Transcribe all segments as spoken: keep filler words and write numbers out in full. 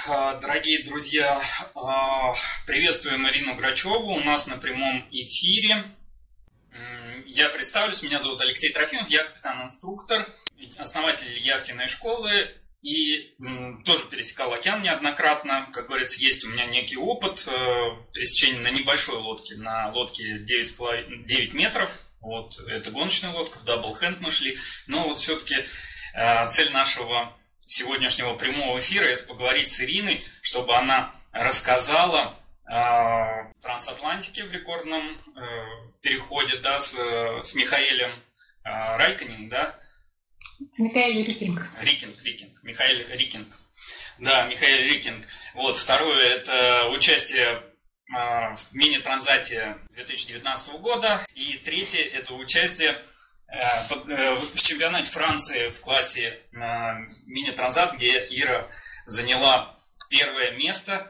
дорогие друзья, приветствуем Ирину Грачеву у нас на прямом эфире. Я представлюсь, меня зовут Алексей Трофимов, я капитан-инструктор, основатель яхтенной школы и тоже пересекал океан неоднократно. Как говорится, есть у меня некий опыт пересечения на небольшой лодке, на лодке девять метров. Вот, это гоночная лодка, в даблхенд мы шли. Но вот все-таки цель нашего сегодняшнего прямого эфира — это поговорить с Ириной, чтобы она рассказала о трансатлантике в рекордном э, переходе, да, с, с Михаэлем э, Райконен, да? Михаэль Рикинг. Рикинг, Рикинг, Михаэль Рикинг. Да, Михаэль Рикинг. Вот, второе — это участие э, в мини-транзате две тысячи девятнадцатого года. И третье — это участие в чемпионате Франции в классе мини-транзат, где Ира заняла первое место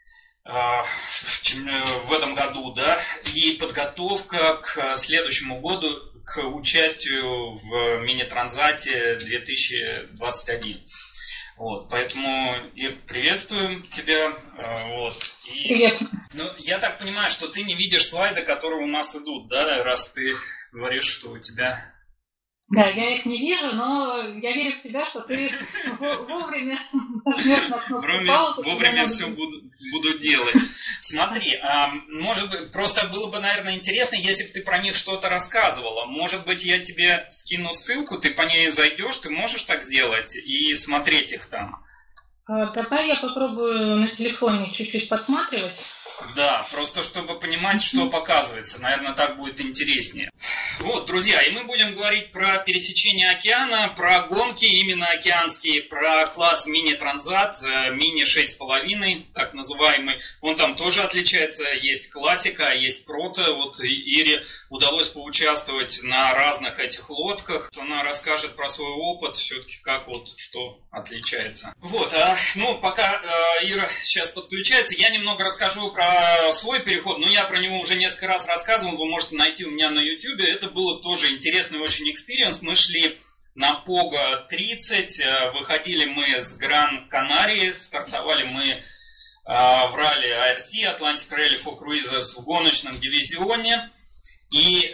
в этом году, да, и подготовка к следующему году к участию в мини-транзате две тысячи двадцать один. Вот, поэтому, Ир, приветствуем тебя. Вот. И, Привет. Ну, я так понимаю, что ты не видишь слайды, которые у нас идут, да, раз ты говоришь, что у тебя... Да, я их не вижу, но я верю в тебя, что ты вовремя нажмешь на кнопку паузы. Вовремя все буду, буду делать. Смотри, а, может быть, просто было бы, наверное, интересно, если бы ты про них что-то рассказывала. Может быть, я тебе скину ссылку, ты по ней зайдешь, ты можешь так сделать и смотреть их там. А, давай я попробую на телефоне чуть-чуть подсматривать. Да, просто чтобы понимать, что показывается. Наверное, так будет интереснее. Вот, друзья, и мы будем говорить про пересечение океана, про гонки именно океанские, про класс мини-транзат, мини шесть с половиной, так называемый. Он там тоже отличается, есть классика, есть прото. Вот Ире удалось поучаствовать на разных этих лодках. Она расскажет про свой опыт, все-таки как вот что отличается. Вот, а, ну, пока э, Ира сейчас подключается, я немного расскажу про свой переход. Но я про него уже несколько раз рассказывал, вы можете найти у меня на YouTube. Это было тоже интересный очень экспириенс. Мы шли на Пого тридцать, выходили мы с Гран-Канарии, стартовали мы в ралли эй ар си, Atlantic Rally for Cruisers, в гоночном дивизионе. И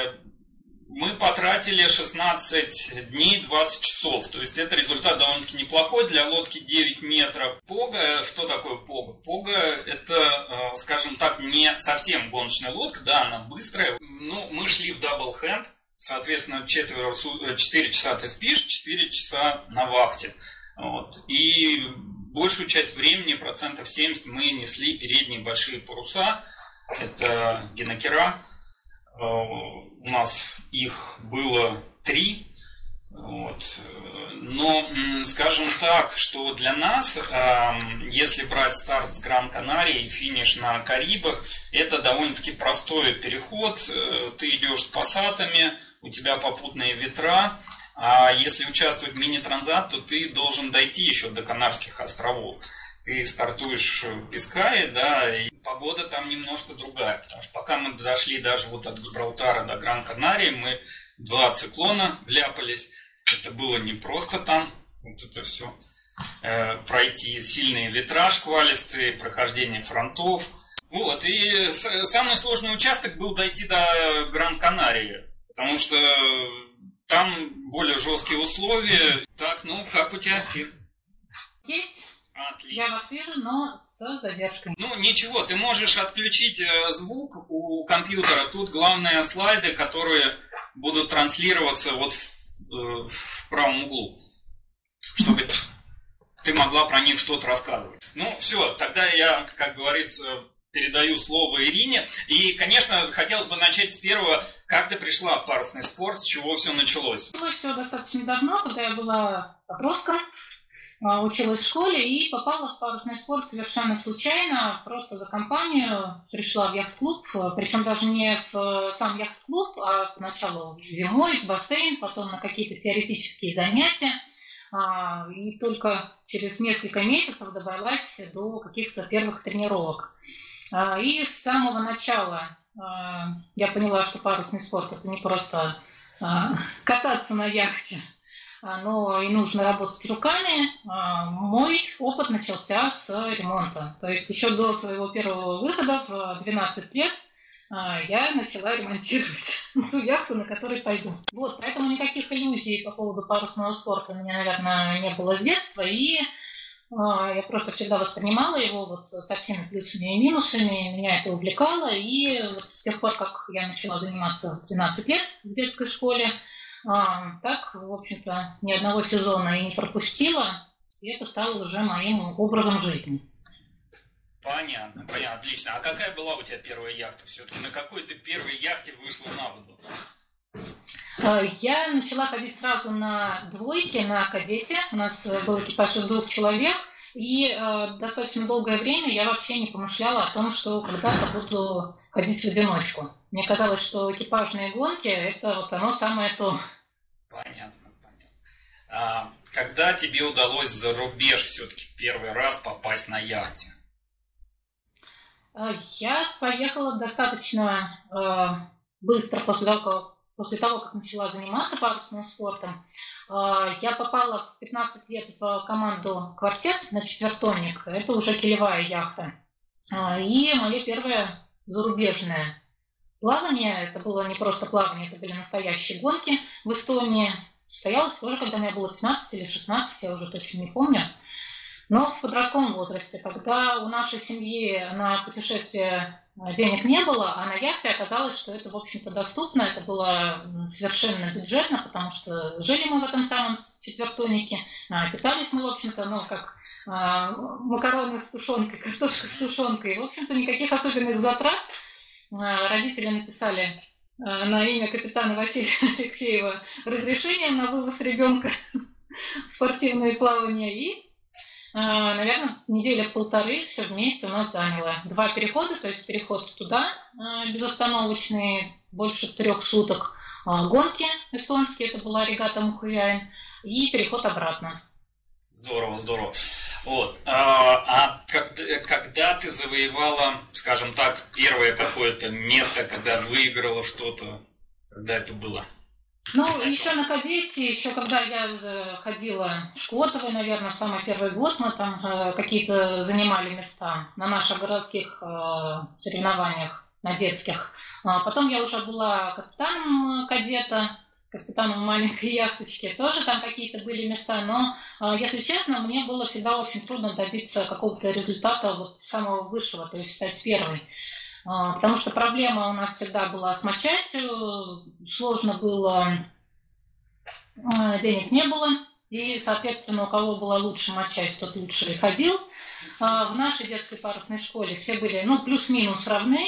мы потратили шестнадцать дней двадцать часов. То есть это результат довольно-таки неплохой для лодки девять метров. Пого, что такое Пого? Пого — это, скажем так, не совсем гоночная лодка, да, она быстрая. Ну, мы шли в даблхенд, соответственно, четыре часа ты спишь, четыре часа на вахте. Вот. И большую часть времени, процентов семьдесят, мы несли передние большие паруса. Это гинокера. У нас их было три. Вот. Но, скажем так, что для нас, если брать старт с Гран-Канарии и финиш на Карибах, это довольно-таки простой переход. Ты идешь с пассатами, у тебя попутные ветра. А если участвовать в мини-транзат, то ты должен дойти еще до Канарских островов. Ты стартуешь в Бискайе, да, и погода там немножко другая, потому что пока мы дошли даже вот от Гибралтара до Гран-Канарии, мы два циклона вляпались. Это было не просто там вот это все э, пройти. Сильные ветра шквалистые, прохождение фронтов. Вот, и самый сложный участок был дойти до Гран-Канарии, потому что там более жесткие условия. Так, ну, как у тебя? Есть. Отлично. Я вас вижу, но с задержкой. Ну, ничего, ты можешь отключить звук у компьютера. Тут главное слайды, которые будут транслироваться вот в, в правом углу, чтобы ты могла про них что-то рассказывать. Ну, все, тогда я, как говорится, передаю слово Ирине. И, конечно, хотелось бы начать с первого. Как ты пришла в парусный спорт, с чего все началось? Началось все достаточно давно, когда я была подростком. Училась в школе и попала в парусный спорт совершенно случайно, просто за компанию пришла в яхт-клуб, причем даже не в сам яхт-клуб, а поначалу зимой в бассейн, потом на какие-то теоретические занятия, и только через несколько месяцев добралась до каких-то первых тренировок. И с самого начала я поняла, что парусный спорт — это не просто кататься на яхте, но и нужно работать руками, мой опыт начался с ремонта. То есть еще до своего первого выхода в двенадцать лет я начала ремонтировать ту яхту, на которой пойду. Вот, поэтому никаких иллюзий по поводу парусного спорта у меня, наверное, не было с детства, и я просто всегда воспринимала его вот со всеми плюсами и минусами, меня это увлекало, и вот с тех пор, как я начала заниматься в двенадцать лет в детской школе, так, в общем-то, ни одного сезона и не пропустила, и это стало уже моим образом жизни. Понятно, понятно, отлично. А какая была у тебя первая яхта все-таки? На какой ты первой яхте вышла на воду? Я начала ходить сразу на двойке, на кадете. У нас был экипаж из двух человек. И э, достаточно долгое время я вообще не помышляла о том, что когда-то буду ходить в одиночку. Мне казалось, что экипажные гонки – это вот оно самое то. Понятно, понятно. А когда тебе удалось за рубеж все-таки первый раз попасть на яхте? Я поехала достаточно э, быстро после того, как, после того, как начала заниматься парусным спортом. Э, я попала в пятнадцать лет в команду «Квартет» на четвертонник. Это уже килевая яхта. Э, и мое первое зарубежное плавание, это было не просто плавание, это были настоящие гонки в Эстонии. Состоялось тоже, когда мне было пятнадцать или шестнадцать, я уже точно не помню. Но в подростковом возрасте, когда у нашей семьи на путешествие денег не было, а на яхте оказалось, что это, в общем-то, доступно, это было совершенно бюджетно, потому что жили мы в этом самом четвертонике, питались мы, в общем-то, ну, как макароны с тушенкой, картошка с тушенкой, в общем-то, никаких особенных затрат. Родители написали на имя капитана Василия Алексеева разрешение на вывоз ребенка в спортивные плавания, и наверное, неделя-полторы все вместе у нас заняло. Два перехода, то есть переход туда безостановочный, больше трех суток, гонки эстонские, это была регата Мухаяин, и переход обратно. Здорово, здорово. Вот. А, а когда, когда ты завоевала, скажем так, первое какое-то место, когда выиграла что-то, когда это было? Ну, еще на кадете, еще когда я ходила в Шкотово, наверное, в самый первый год мы там какие-то занимали места на наших городских э, соревнованиях, на детских. А потом я уже была капитаном кадета, капитаном маленькой яхточки, тоже там какие-то были места, но, э, если честно, мне было всегда очень трудно добиться какого-то результата вот самого высшего, то есть стать первой. Потому что проблема у нас всегда была с матчастью, сложно было, денег не было, и, соответственно, у кого была лучше матчасть, тот лучше и ходил. В нашей детской парусной школе все были, ну, плюс-минус равны.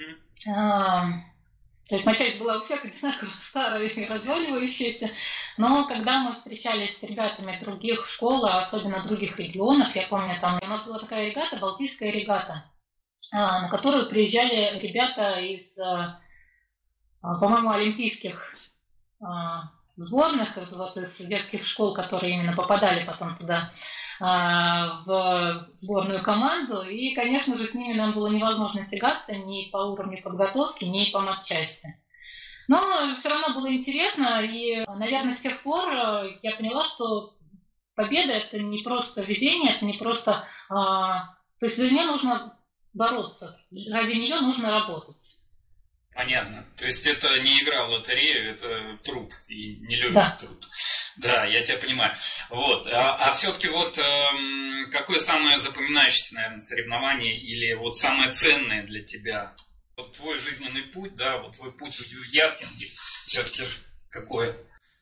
То есть матчасть была у всех одинаково старая и разваливающаяся, но когда мы встречались с ребятами других школ, особенно других регионов, я помню, там у нас была такая регата, Балтийская регата, на которую приезжали ребята из, по-моему, олимпийских сборных, вот из детских школ, которые именно попадали потом туда в сборную команду. И, конечно же, с ними нам было невозможно тягаться ни по уровню подготовки, ни по матчасти. Но все равно было интересно, и, наверное, с тех пор я поняла, что победа – это не просто везение, это не просто… То есть за нее нужно бороться. Ради нее нужно работать. Понятно. То есть это не игра в лотерею, это труд. И не любят да. труд. Да, я тебя понимаю. Вот. А, а все-таки вот эм, какое самое запоминающееся, наверное, соревнование или вот самое ценное для тебя? Вот твой жизненный путь, да, вот твой путь в яхтинге все-таки какой?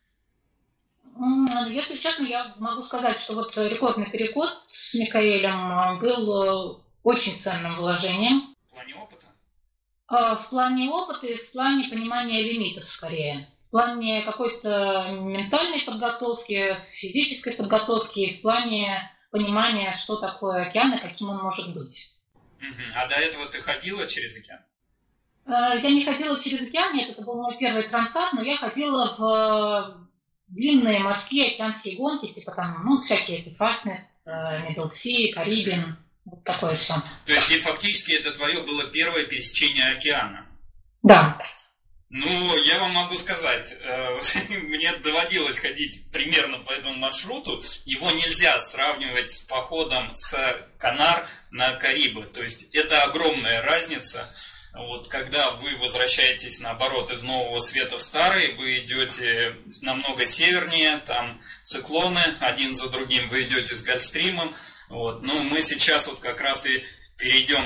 Если честно, я могу сказать, что вот рекордный переход с Микаэлем был очень ценным вложением. В плане опыта? В плане опыта и в плане понимания лимитов скорее. В плане какой-то ментальной подготовки, физической подготовки, в плане понимания, что такое океан и каким он может быть. Uh-huh. А до этого ты ходила через океан? Я не ходила через океан, нет, это был мой первый трансат, но я ходила в длинные морские океанские гонки, типа там, ну, всякие эти Fastnet, Middle Sea, Caribbean. Вот такое все. То есть и фактически это твое было первое пересечение океана? Да. Ну, я вам могу сказать, мне доводилось ходить примерно по этому маршруту. Его нельзя сравнивать с походом с Канар на Карибы. То есть это огромная разница. Вот когда вы возвращаетесь, наоборот, из Нового Света в Старый, вы идете намного севернее, там циклоны один за другим, вы идете с Гольфстримом. Вот. Ну, мы сейчас вот как раз и перейдем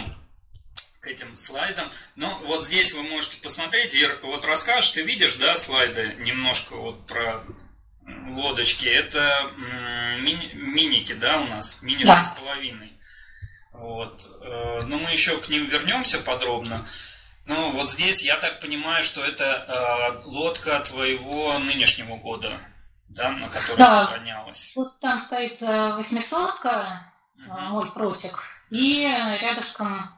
к этим слайдам. Ну, вот здесь вы можете посмотреть. Ир, вот расскажешь, ты видишь, да, слайды немножко вот про лодочки. Это мини, миники, да, у нас? Мини да. шесть с половиной. Вот. Но мы еще к ним вернемся подробно. Ну, вот здесь я так понимаю, что это э, лодка твоего нынешнего года, да, на которой да. ты гонялась. Вот там стоит восьмисотка, угу. мой протик, и рядышком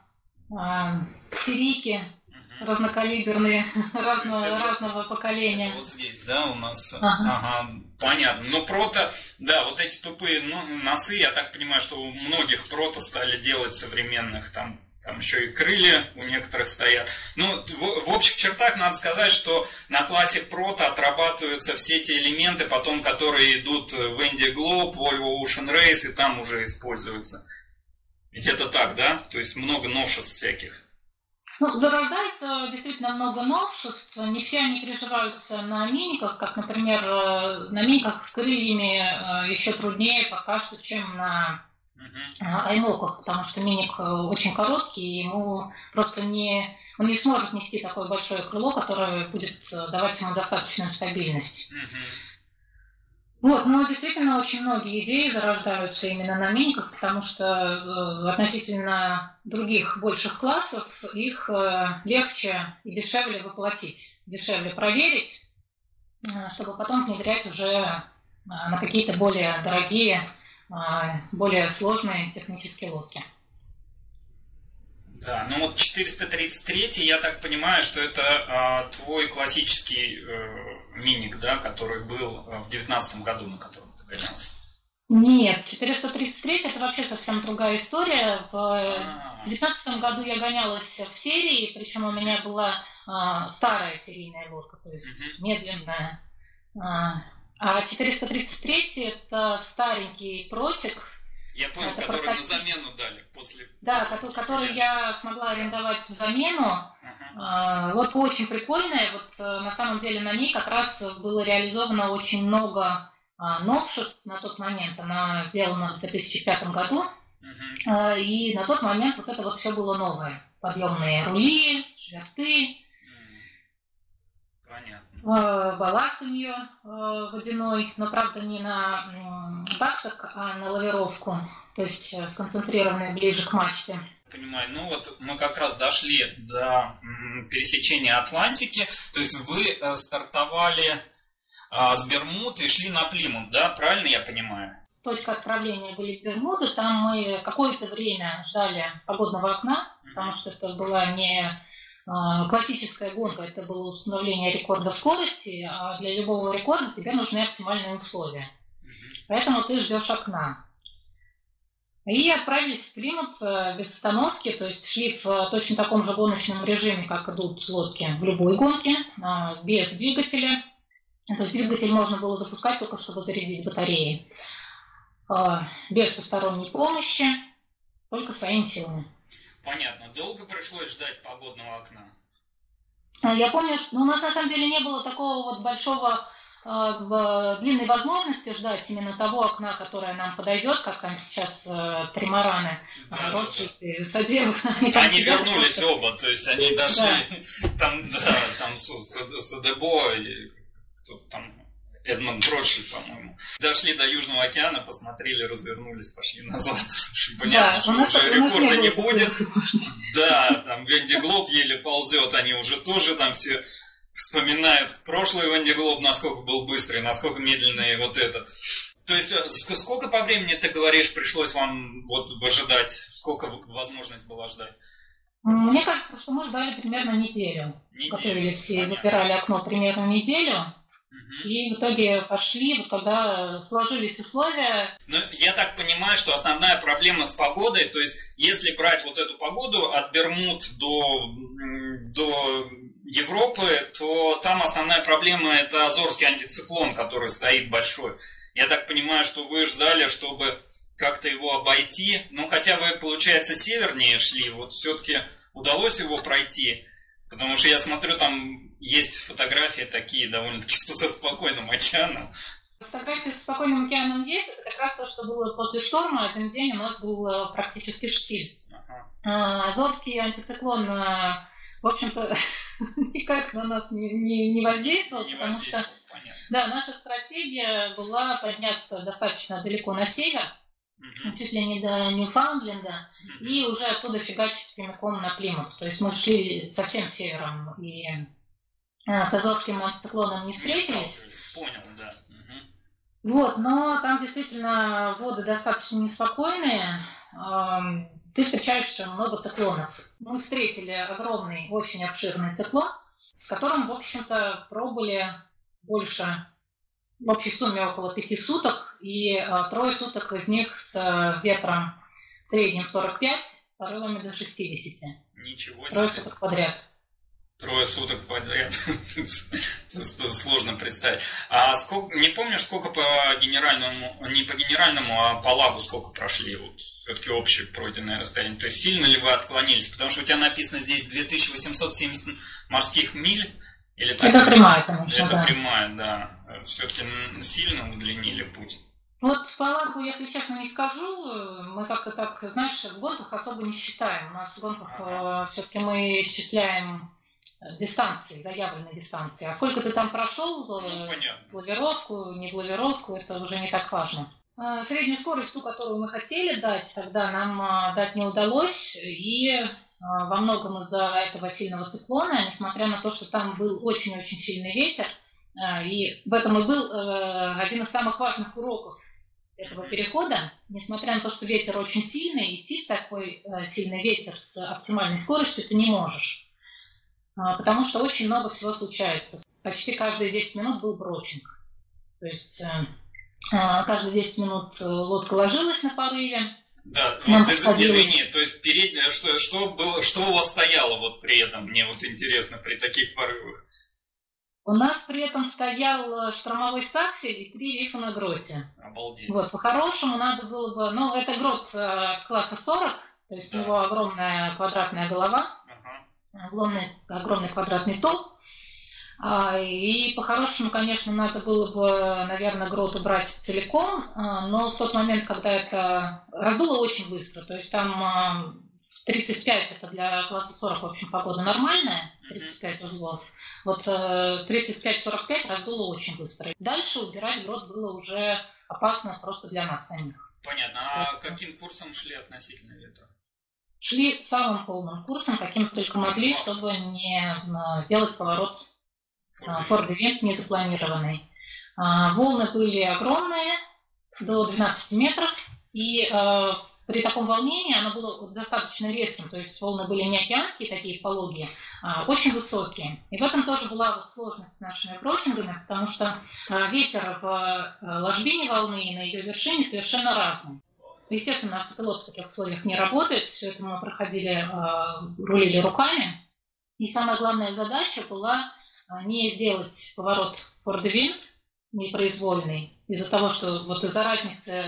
э, сирийки угу. разнокалиберные, разного, это, разного поколения. Это вот здесь, да, у нас? Ага. Ага, понятно. Но прото, да, вот эти тупые носы, я так понимаю, что у многих прото стали делать современных, там, там еще и крылья у некоторых стоят. Ну, в, в общих чертах надо сказать, что на классе прото отрабатываются все те элементы, потом, которые идут в Indy Globe, Volvo Ocean Race, и там уже используются. Ведь это так, да? То есть много новшеств всяких. Ну, зарождается действительно много новшеств. Не все они приживаются на миниках, как, например, на миниках с крыльями еще труднее пока что, чем на uh-huh. аймоках, потому что миник очень короткий, и ему просто не... Он не сможет нести такое большое крыло, которое будет давать ему достаточную стабильность. Uh-huh. Вот, но действительно очень многие идеи зарождаются именно на миниках, потому что э, относительно других больших классов их э, легче и дешевле воплотить, дешевле проверить, э, чтобы потом внедрять уже э, на какие-то более дорогие, э, более сложные технические лодки. Да, ну вот четыреста тридцать три, я так понимаю, что это э, твой классический э, миник, да, который был в девятнадцатом году, на котором ты гонялся. Нет, четыреста тридцать три это вообще совсем другая история. В девятнадцатом году я гонялась в серии, причем у меня была э, старая серийная лодка, то есть uh-huh. медленная. А четыреста тридцать три это старенький протик. Я понял, это который прототип. На замену дали после... Да, который, который я смогла арендовать в замену. Uh-huh. Лодка очень прикольная. Вот на самом деле на ней как раз было реализовано очень много новшеств на тот момент. Она сделана в две тысячи пятом году. Uh-huh. И на тот момент вот это вот все было новое. Подъемные рули, шверты. Понятно. Балласт у нее водяной, но правда не на баксах, а на лавировку, то есть сконцентрированная ближе к мачте. Понимаю, ну вот мы как раз дошли до пересечения Атлантики, то есть вы стартовали с Бермуд и шли на Плимут, да, правильно я понимаю? Точка отправления были Бермуды, там мы какое-то время ждали погодного окна, потому что это была не... классическая гонка, это было установление рекорда скорости, а для любого рекорда тебе нужны оптимальные условия. Поэтому ты ждешь окна. И отправились в Плимут без остановки, то есть шли в точно таком же гоночном режиме, как идут лодки в любой гонке, без двигателя. То есть двигатель можно было запускать только чтобы зарядить батареи. Без посторонней помощи, только своими силами. Понятно. Долго пришлось ждать погодного окна? Я помню, что у нас на самом деле не было такого вот большого э, длинной возможности ждать именно того окна, которое нам подойдет, как там сейчас э, тримараны, да, Ротшильд да, да. и Садеев. Они, они вернулись просто... оба, то есть они дошли, да. там, да, там Садебо и кто-то там, Эдмонд Ротшильд, по-моему. Дошли до Южного океана, посмотрели, развернулись, пошли назад. Понятно, да, что нас, уже рекорда не будет. Да, там Венди Глоб еле ползет, они уже тоже там все вспоминают прошлый Венди Глоб, насколько был быстрый, насколько медленный вот этот. То есть сколько по времени, ты говоришь, пришлось вам вот выжидать? Сколько возможность была ждать? Мне кажется, что мы ждали примерно неделю. неделю. Готовились и выбирали окно примерно неделю. И в итоге пошли, вот когда сложились условия. Ну, я так понимаю, что основная проблема с погодой, то есть если брать вот эту погоду от Бермуд до, до Европы, то там основная проблема – это Азорский антициклон, который стоит большой. Я так понимаю, что вы ждали, чтобы как-то его обойти. Ну, хотя вы, получается, севернее шли, вот все-таки удалось его пройти. Потому что я смотрю, там есть фотографии такие довольно-таки со спокойным океаном. Фотографии с спокойным океаном есть. Это как раз то, что было после шторма. Один день у нас был практически штиль. Ага. Азорский антициклон, в общем-то, никак на нас не, не, не воздействовал, не потому что да, наша стратегия была подняться достаточно далеко на север, uh-huh. чуть ли не до Ньюфаундленда, uh-huh. и уже оттуда фигачить прямиком на Плимут. То есть мы шли совсем севером и с Азорским антициклоном не встретились. Понял, да. Uh-huh. Вот, но там действительно воды достаточно неспокойные. Ты встречаешь много циклонов. Мы встретили огромный, очень обширный циклон, с которым, в общем-то, пробыли больше, в общей сумме около пяти суток, и а, трое суток из них с а, ветром в среднем сорок пять, порывами до шестидесяти. Ничего себе. Трое суток подряд. Трое суток подряд. Сложно представить. А сколько, не помнишь, сколько по генеральному, не по генеральному, а по лагу сколько прошли? Вот все-таки общее пройденное расстояние. То есть сильно ли вы отклонились? Потому что у тебя написано здесь две тысячи восемьсот семьдесят морских миль. Или так, это прямая, конечно, это да. прямая, да. Все-таки сильно удлинили путь. Вот по лагу, если честно, не скажу. Мы как-то так, знаешь, в гонках особо не считаем. У нас в гонках ага. все-таки мы исчисляем дистанции, заявленные дистанции. А сколько ты там прошел, ну, плавировку, не плавировку, это уже не так важно. Среднюю скорость, ту, которую мы хотели дать, тогда нам дать не удалось. И во многом из-за этого сильного циклона, несмотря на то, что там был очень-очень сильный ветер, и в этом и был один из самых важных уроков этого перехода, несмотря на то, что ветер очень сильный, идти в такой сильный ветер с оптимальной скоростью ты не можешь. Потому что очень много всего случается. Почти каждые десять минут был брочинг. То есть каждые десять минут лодка ложилась на порыве. Да, вот извини, то есть передняя, что, что, было, что у вас стояло вот при этом? Мне вот интересно, при таких порывах. У нас при этом стоял штормовой стаксель и три рифа на гроте. Обалдеть. Вот, по-хорошему надо было бы... Ну, это грот от класса сорок, то есть да. У него огромная квадратная голова. Огромный, огромный квадратный топ. А, и по-хорошему, конечно, надо было бы, наверное, грот убрать целиком, а, но в тот момент, когда это раздуло очень быстро, то есть там а, тридцать пять это для класса сорок, в общем, погода нормальная, тридцать пять узлов, вот а, тридцать пять сорок пять раздуло очень быстро. Дальше убирать грот было уже опасно просто для нас самих. Понятно. А вот. Каким курсом шли относительно ветра? Шли самым полным курсом, каким только могли, чтобы не сделать поворот форд-ивент незапланированный. Волны были огромные, до двенадцати метров, и при таком волнении оно было достаточно резким, то есть волны были не океанские, такие пологие, а очень высокие. И в этом тоже была вот сложность с нашими брочингами, потому что ветер в ложбине волны и на ее вершине совершенно разный. Естественно, автопилот в таких условиях не работает, все это мы проходили, рулили руками. И самая главная задача была не сделать поворот форд-ивент непроизвольный, из-за того, что вот из-за разницы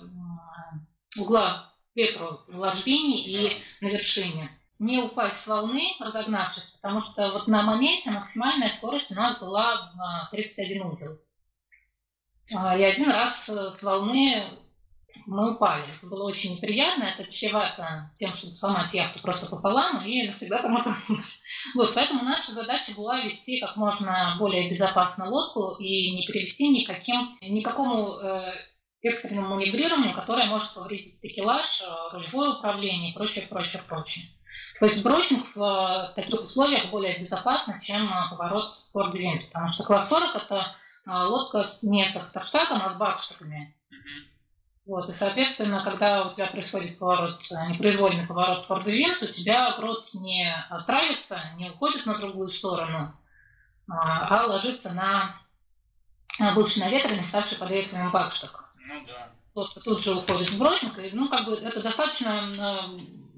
угла ветру в ложбине и на вершине. Не упасть с волны, разогнавшись, потому что вот на моменте максимальная скорость у нас была тридцать один узел. И один раз с волны мы упали. Это было очень неприятно, это чревато тем, чтобы сломать яхту просто пополам и навсегда там утонуть. Вот, поэтому наша задача была вести как можно более безопасно лодку и не привести никаким, никакому э, экстренному маневрированию, которое может повредить такелаж, рулевое управление и прочее, прочее, прочее. То есть брочинг в таких условиях более безопасно, чем поворот форд-ивент, потому что класс сорок это лодка не с ахтерштагом, а с бакштагами. Вот, и, соответственно, когда у тебя происходит поворот, непроизвольный поворот форд-ивент, у тебя грот не травится, не уходит на другую сторону, а ложится на бывший наветренный, ставший под ветром бакштаг. Ну да. Лодка тут же уходит в брочинг, и, ну, как бы это достаточно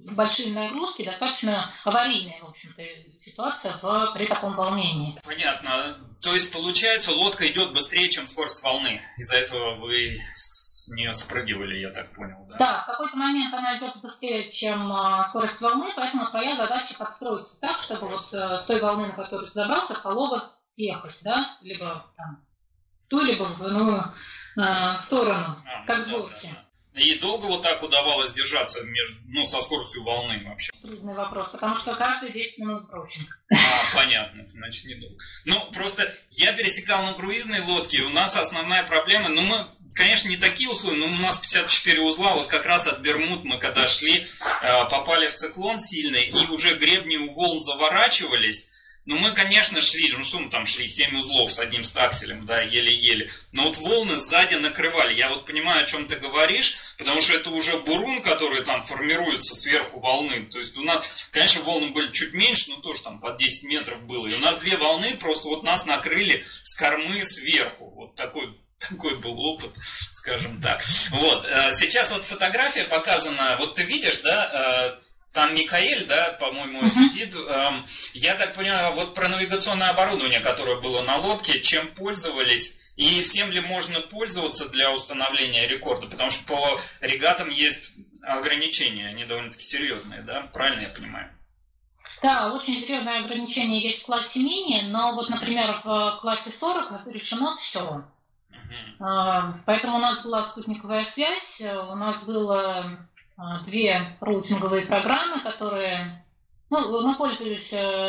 большие нагрузки, достаточно аварийная, в общем-то, ситуация в, при таком волнении. Понятно. То есть, получается, лодка идет быстрее, чем скорость волны. Из-за этого вы с нее спрыгивали, я так понял, да? Да, в какой-то момент она идет быстрее, чем а, скорость волны, поэтому твоя задача подстроиться так, чтобы вот а, с той волны, на которую ты забрался, полого съехать, да, либо там в ту, либо в иную а, сторону, а, как в лодке. Да, да. И долго вот так удавалось держаться между, ну, со скоростью волны вообще? Трудный вопрос, потому что каждые десять минут броучинг. А, понятно, значит недолго. Ну, просто я пересекал на круизной лодке, и у нас основная проблема, ну, мы, конечно, не такие условия, но у нас пятьдесят четыре узла, вот как раз от Бермуд мы когда шли, попали в циклон сильный, и уже гребни у волн заворачивались. Ну, мы, конечно, шли, ну что мы там шли, семь узлов с одним стакселем, да, еле-еле. Но вот волны сзади накрывали. Я вот понимаю, о чем ты говоришь, потому что это уже бурун, который там формируется сверху волны. То есть у нас, конечно, волны были чуть меньше, но тоже там под десять метров было. И у нас две волны просто вот нас накрыли с кормы сверху. Вот такой... Такой был опыт, скажем так. Вот, сейчас вот фотография показана, вот ты видишь, да, там Микаэль, да, по-моему, uh-huh. сидит. Я так понимаю, вот про навигационное оборудование, которое было на лодке, чем пользовались, и всем ли можно пользоваться для установления рекорда, потому что по регатам есть ограничения, они довольно-таки серьезные, да, правильно я понимаю? Да, очень серьезные ограничения есть в классе мини, но вот, например, в классе сорок разрешено все. Поэтому у нас была спутниковая связь, у нас было две роутинговые программы, которые, ну, мы пользовались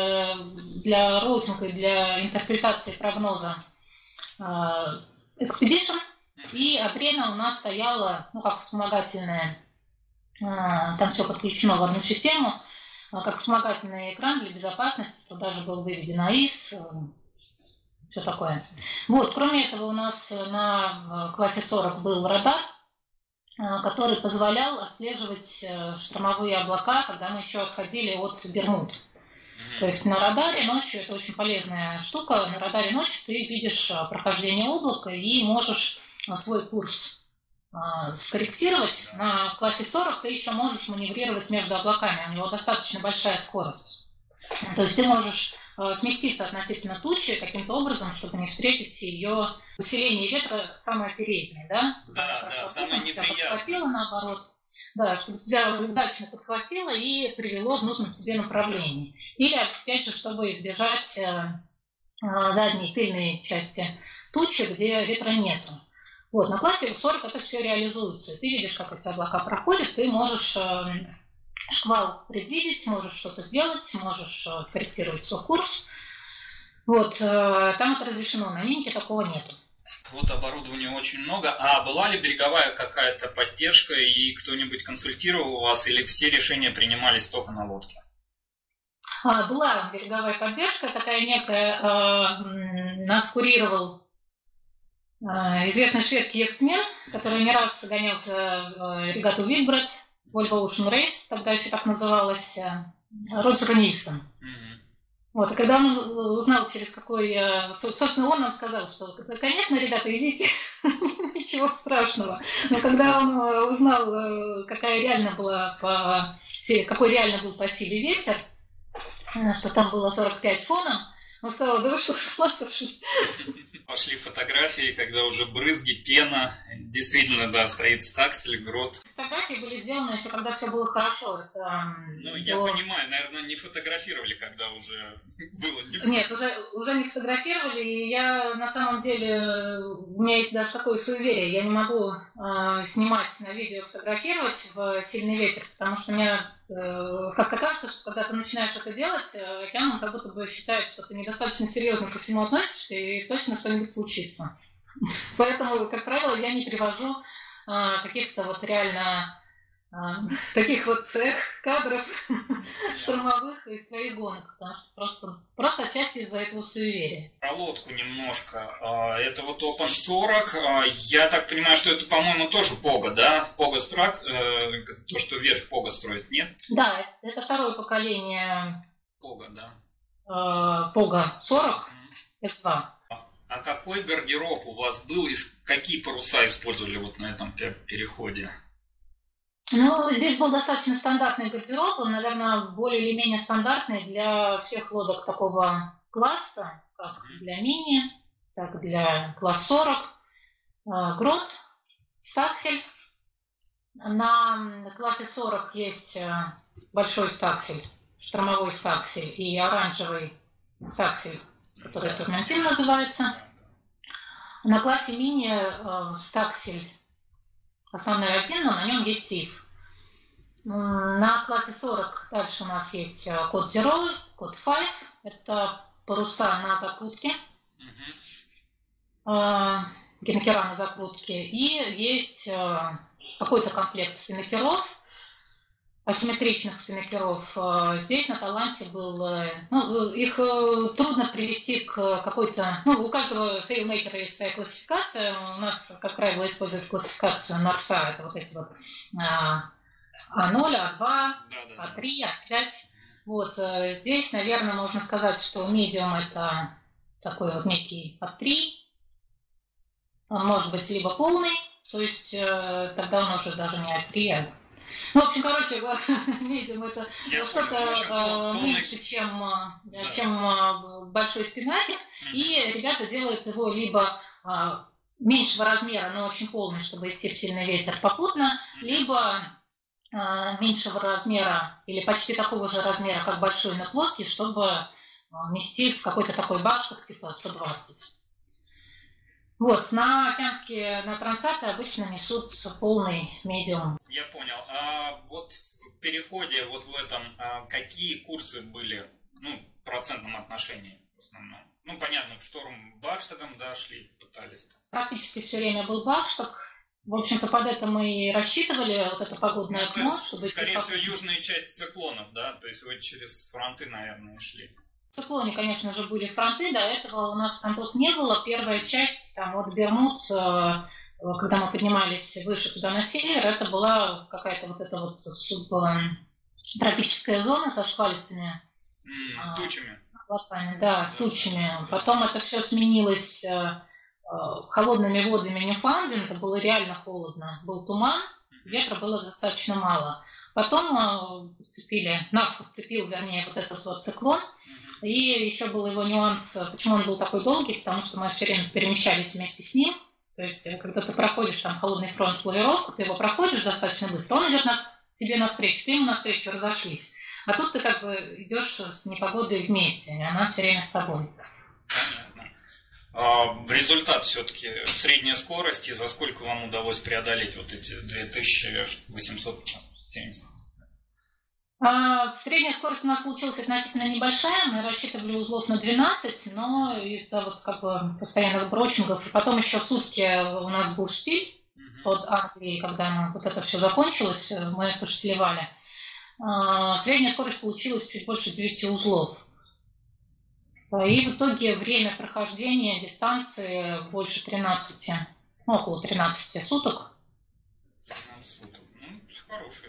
для роутинга и для интерпретации прогноза Expedition, и Adrena у нас стояла, ну, как вспомогательная, там все подключено в одну систему, как вспомогательный экран для безопасности, туда же был выведен АИС, все такое. Вот, кроме этого, у нас на классе сорок был радар, который позволял отслеживать штормовые облака, когда мы еще отходили от Бермуд. То есть на радаре ночью, это очень полезная штука, на радаре ночью ты видишь прохождение облака и можешь свой курс скорректировать. На классе сорок ты еще можешь маневрировать между облаками, у него достаточно большая скорость. То есть ты можешь сместиться относительно тучи каким-то образом, чтобы не встретить ее усиление ветра самое переднее, да? Да, да, самое неприятное. Подхватило наоборот, да, чтобы тебя удачно подхватило и привело в нужном тебе направлении. Или, опять же, чтобы избежать э, задней, тыльной части тучи, где ветра нету. Вот, на классе сорок это все реализуется. Ты видишь, как эти облака проходят, ты можешь э, шквал предвидеть, можешь что-то сделать, можешь э, скорректировать свой курс. Вот, э, там это разрешено, на минике такого нету. Вот оборудования очень много. А была ли береговая какая-то поддержка и кто-нибудь консультировал вас, или все решения принимались только на лодке? А, была береговая поддержка, такая некая, э, нас курировал э, известный шведский яхтсмен, который не раз гонялся э, регату Вильбред, Volvo Ocean Race, тогда еще так называлась, э, Роджер Нильсон. Mm-hmm. Вот, и когда он узнал, через какой... Собственно, он нам сказал, что, конечно, ребята, идите, ничего страшного. Но когда он узнал, какая реально была по силе, какой реально был по силе ветер, что там было сорок пять фоном, он сказал, да вы что, с ума сошли? Пошли фотографии, когда уже брызги, пена, действительно, да, стоит стаксель, грот. Фотографии были сделаны еще когда все было хорошо. Это, ну, я то... понимаю, наверное, не фотографировали, когда уже было не все. Нет, уже, уже не фотографировали, и я на самом деле, у меня есть даже такое суеверие, я не могу э, снимать на видео, фотографировать в сильный ветер, потому что мне э, как-то кажется, что когда ты начинаешь это делать, океан как будто бы считает, что ты недостаточно серьезно ко всему относишься, и точно что-нибудь случится. Поэтому, как правило, я не привожу а, каких-то вот реально а, таких вот эх, кадров штормовых из своих гонок, потому что просто, просто отчасти из-за этого суеверия. Про лодку немножко. Это вот Open сорок. Я так понимаю, что это, по-моему, тоже Пога, да? Пога Страк, то, что верфь Пога строит, нет? Да, это второе поколение Пога, да. Пога сорок эс два. А какой гардероб у вас был и какие паруса использовали вот на этом переходе? Ну, здесь был достаточно стандартный гардероб, он, наверное, более или менее стандартный для всех лодок такого класса, как для мини, так для класс сорок. Грот, стаксель. На классе сорок есть большой стаксель, штормовой стаксель и оранжевый стаксель, который турментин называется. На классе мини стаксель основной один, но на нем есть риф. На классе сорок дальше у нас есть код Zero, код пять. Это паруса на закрутке. Uh-huh. Пинокера на закрутке. И есть какой-то комплект спинокеров, асимметричных спинокеров. Здесь на таланте был... Ну, их трудно привести к какой-то... Ну, у каждого сейлмейкера есть своя классификация. У нас, как правило, используют классификацию НАРСа. Это вот эти вот А ноль, А два, А три, А пять. Вот здесь, наверное, можно сказать, что медиум это такой вот некий А три. Он может быть либо полный, то есть э, тогда он уже даже не А три, а... Ну, в общем, короче, медиум это что-то э, меньше, чем, да. чем э, большой спинакер. Mm-hmm. И ребята делают его либо э, меньшего размера, но очень полный, чтобы идти в сильный ветер попутно, mm-hmm. либо э, меньшего размера или почти такого же размера, как большой, но плоский, чтобы э, нести в какой-то такой бакштаг типа сто двадцать. Вот, на океанские, на трансаты обычно несут полный медиум. Я понял. А вот в переходе вот в этом, а какие курсы были, ну, в процентном отношении в основном? Ну, понятно, в шторм бакштагом, да, шли, пытались. Практически все время был бакштаг. В общем-то, под это мы и рассчитывали, вот это погодное ну, окно. Есть, чтобы скорее всего, южная часть циклонов, да? То есть вы через фронты, наверное, шли. В циклоне, конечно же, были фронты, до этого у нас фронтов не было. Первая часть, там, от Бермуд, когда мы поднимались выше туда на север, это была какая-то вот эта вот субтропическая зона со шквалистыми mm, тучами. Облаками, да, с тучами. Потом это все сменилось холодными водами Ньюфаундленда, это было реально холодно. Был туман, ветра было достаточно мало. Потом подцепили, нас подцепил, вернее, вот этот вот циклон. И еще был его нюанс, почему он был такой долгий, потому что мы все время перемещались вместе с ним. То есть, когда ты проходишь там холодный фронт лавировку, ты его проходишь достаточно быстро, он идет на, тебе навстречу, ты ему навстречу, разошлись. А тут ты как бы идешь с непогодой вместе, и она все время с тобой. Понятно. А, результат все-таки средняя скорость, и за сколько вам удалось преодолеть вот эти две тысячи восемьсот семьдесят? А, средняя скорость у нас получилась относительно небольшая, мы рассчитывали узлов на двенадцать, но из-за вот как бы постоянных брочингов, и потом еще сутки у нас был штиль mm-hmm. от Англии, когда мы, вот это все закончилось, мы поштилевали. А, средняя скорость получилась чуть больше девяти узлов. И в итоге время прохождения дистанции больше тринадцати, ну, около тринадцати суток. тринадцать суток, ну, хороший.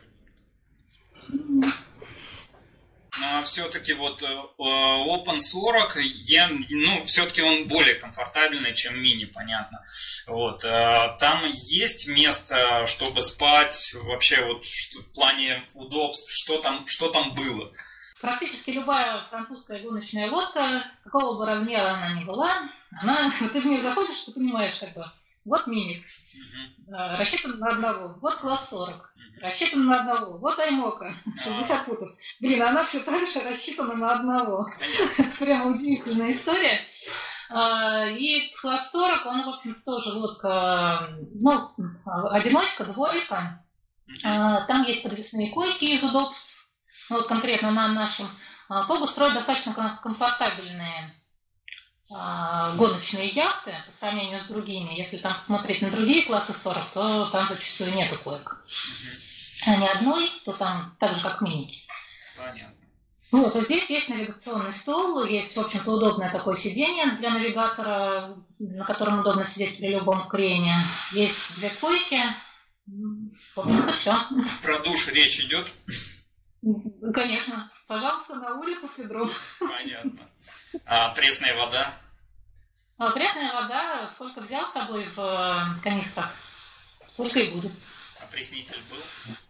Но все-таки вот Open сорок, я, ну, все-таки он более комфортабельный, чем мини, понятно. Вот, там есть место, чтобы спать, вообще вот в плане удобств, что там, что там было? Практически любая французская гоночная лодка, какого бы размера она ни была, она, ты в нее заходишь, ты понимаешь, как бы, вот мини, uh-huh. рассчитан на одного, вот класс сорок. Рассчитана на одного. Вот Аймока, шестьдесят футов. Блин, она все так же рассчитана на одного. Это прямо удивительная история. И класс сорок, он, в общем-то, тоже лодка, ну, одиночка, двойка. Там есть подвесные койки из удобств. Вот конкретно на нашем Погу строят достаточно комфортабельные гоночные яхты по сравнению с другими. Если там посмотреть на другие классы сорок, то там зачастую нету коек. А не одной, то там так же, как миники. Понятно. Вот, а здесь есть навигационный стол, есть, в общем-то, удобное такое сиденье для навигатора, на котором удобно сидеть при любом крене. Есть две койки. В общем-то, все. Про душ речь идет? Конечно. Пожалуйста, на улицу с ведром. Понятно. А пресная вода? А пресная вода, сколько взял с собой в канистрах, столько и будет. Опреснитель был?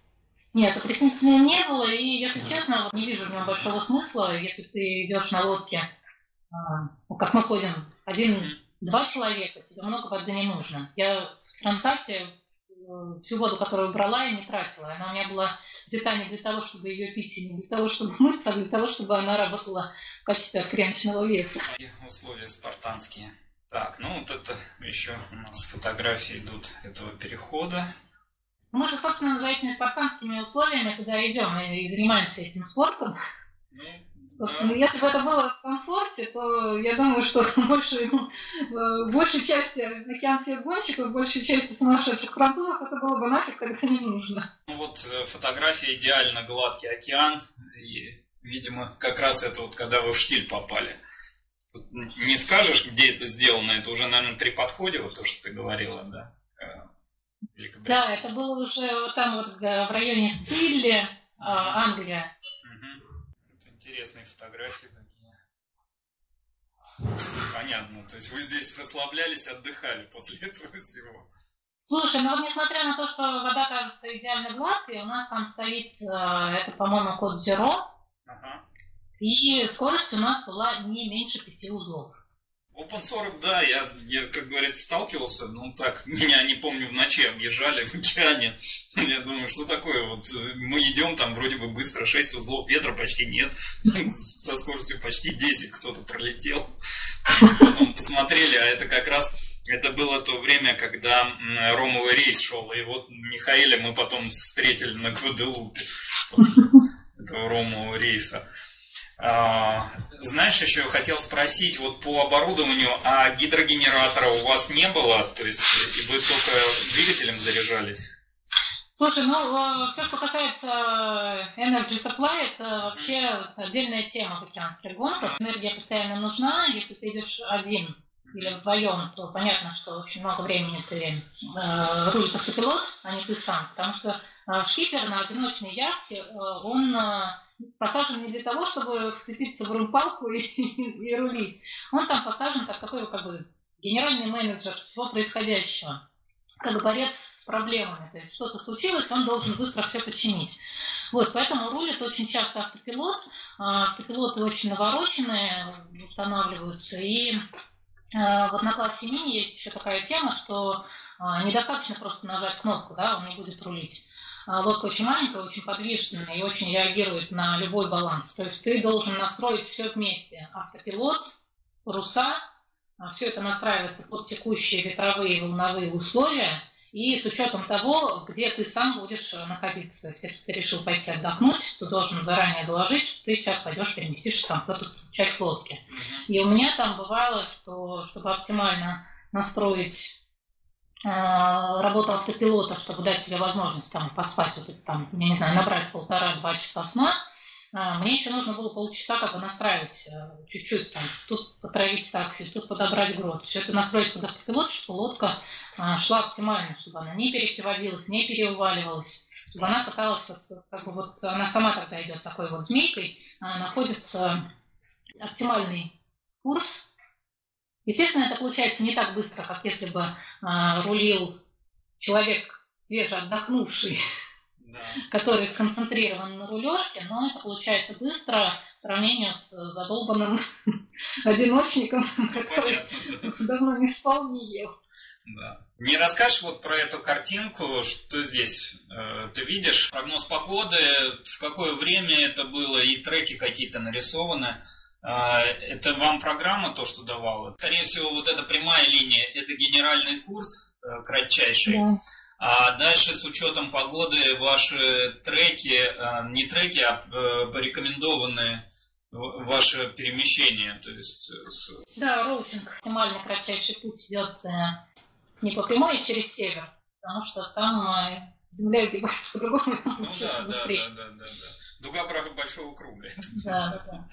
Нет, опресниться мне не было, и, если честно, не вижу в нем большого смысла, если ты идешь на лодке, ну, как мы ходим, один-два человека, тебе много воды не нужно. Я в Трансате всю воду, которую брала, я не тратила. Она у меня была взята не для того, чтобы ее пить, и не для того, чтобы мыться, а для того, чтобы она работала в качестве откреночного веса. И условия спартанские. Так, ну вот это еще у нас фотографии идут этого перехода. Мы же, собственно, за этими спартанскими условиями туда идем и занимаемся этим спортом. Ну, собственно, да. Если бы это было в комфорте, то я думаю, что больше, большей части океанских гонщиков, большей части сумасшедших французов это было бы нафиг тогда не нужно. Ну вот фотография идеально гладкий океан. И, видимо, как раз это вот когда вы в штиль попали. Тут не скажешь, где это сделано, это уже, наверное, при подходе, вот то, что ты говорила, да? Да, это было уже вот там вот в районе Сцилли, Англия. Угу. Это интересные фотографии такие. Понятно, то есть вы здесь расслаблялись, отдыхали после этого всего. Слушай, ну вот несмотря на то, что вода кажется идеально гладкой, у нас там стоит, это, по-моему, код Zero, ага. И скорость у нас была не меньше пяти узлов. Open сорок, да, я, я, как говорится, сталкивался, ну так, меня, не помню, в ночи объезжали в океане. Я думаю, что такое, вот мы идем, там вроде бы быстро, шесть узлов, ветра почти нет, со скоростью почти десять кто-то пролетел. Потом посмотрели, а это как раз, это было то время, когда ромовый рейс шел, и вот Михаэля мы потом встретили на Гваделупе после этого ромового рейса. А, знаешь, еще хотел спросить вот по оборудованию, а гидрогенератора у вас не было? То есть вы только двигателем заряжались? Слушай, ну все, что касается Energy Supply, это вообще отдельная тема в океанских гонках. Энергия постоянно нужна. Если ты идешь один или вдвоем, то понятно, что очень много времени ты э, рулит автопилот, а не ты сам. Потому что э, шкипер на одиночной яхте, э, он э, посажен не для того, чтобы вцепиться в руль-палку и, и, и рулить. Он там посажен как такой как бы генеральный менеджер всего происходящего, как борец с проблемами. То есть что-то случилось, он должен быстро все починить. Вот, поэтому рулит очень часто автопилот. Автопилоты очень навороченные, устанавливаются. И вот на классе мини есть еще такая тема, что недостаточно просто нажать кнопку, да, он не будет рулить. Лодка очень маленькая, очень подвижная и очень реагирует на любой баланс. То есть ты должен настроить все вместе. Автопилот, паруса, все это настраивается под текущие ветровые и волновые условия и с учетом того, где ты сам будешь находиться. То есть если ты решил пойти отдохнуть, ты должен заранее заложить, что ты сейчас пойдешь переместишься там в эту часть лодки. И у меня там бывало, что чтобы оптимально настроить работу автопилота, чтобы дать себе возможность там поспать, вот это, там, я не знаю, набрать полтора-два часа сна, мне еще нужно было полчаса как бы настраивать чуть-чуть, там, тут потравить такси, тут подобрать грот. Все это настроить под автопилот, чтобы лодка шла оптимально, чтобы она не переприводилась, не переуваливалась, чтобы она каталась, вот, как бы вот она сама тогда идет такой вот змейкой, находит оптимальный курс. Естественно, это получается не так быстро, как если бы а, рулил человек свеже отдохнувший, да, который сконцентрирован на рулежке, но это получается быстро в сравнении с задолбанным одиночником, который давно не спал, не ел. Да. Не расскажешь вот про эту картинку, что здесь э, ты видишь? Прогноз погоды, в какое время это было, и треки какие-то нарисованы. Это вам программа то, что давала? Скорее всего, вот эта прямая линия – это генеральный курс, кратчайший. Да. А дальше с учетом погоды ваши треки, не треки, а порекомендованные ваше перемещение. То есть... Да, роутинг. Оптимальный кратчайший путь идет не по прямой, а через север, потому что там земля изгибается по-другому, там получается ну, да, быстрее. Да, да, да, да, да. Дуга большого круга. Да, да, да.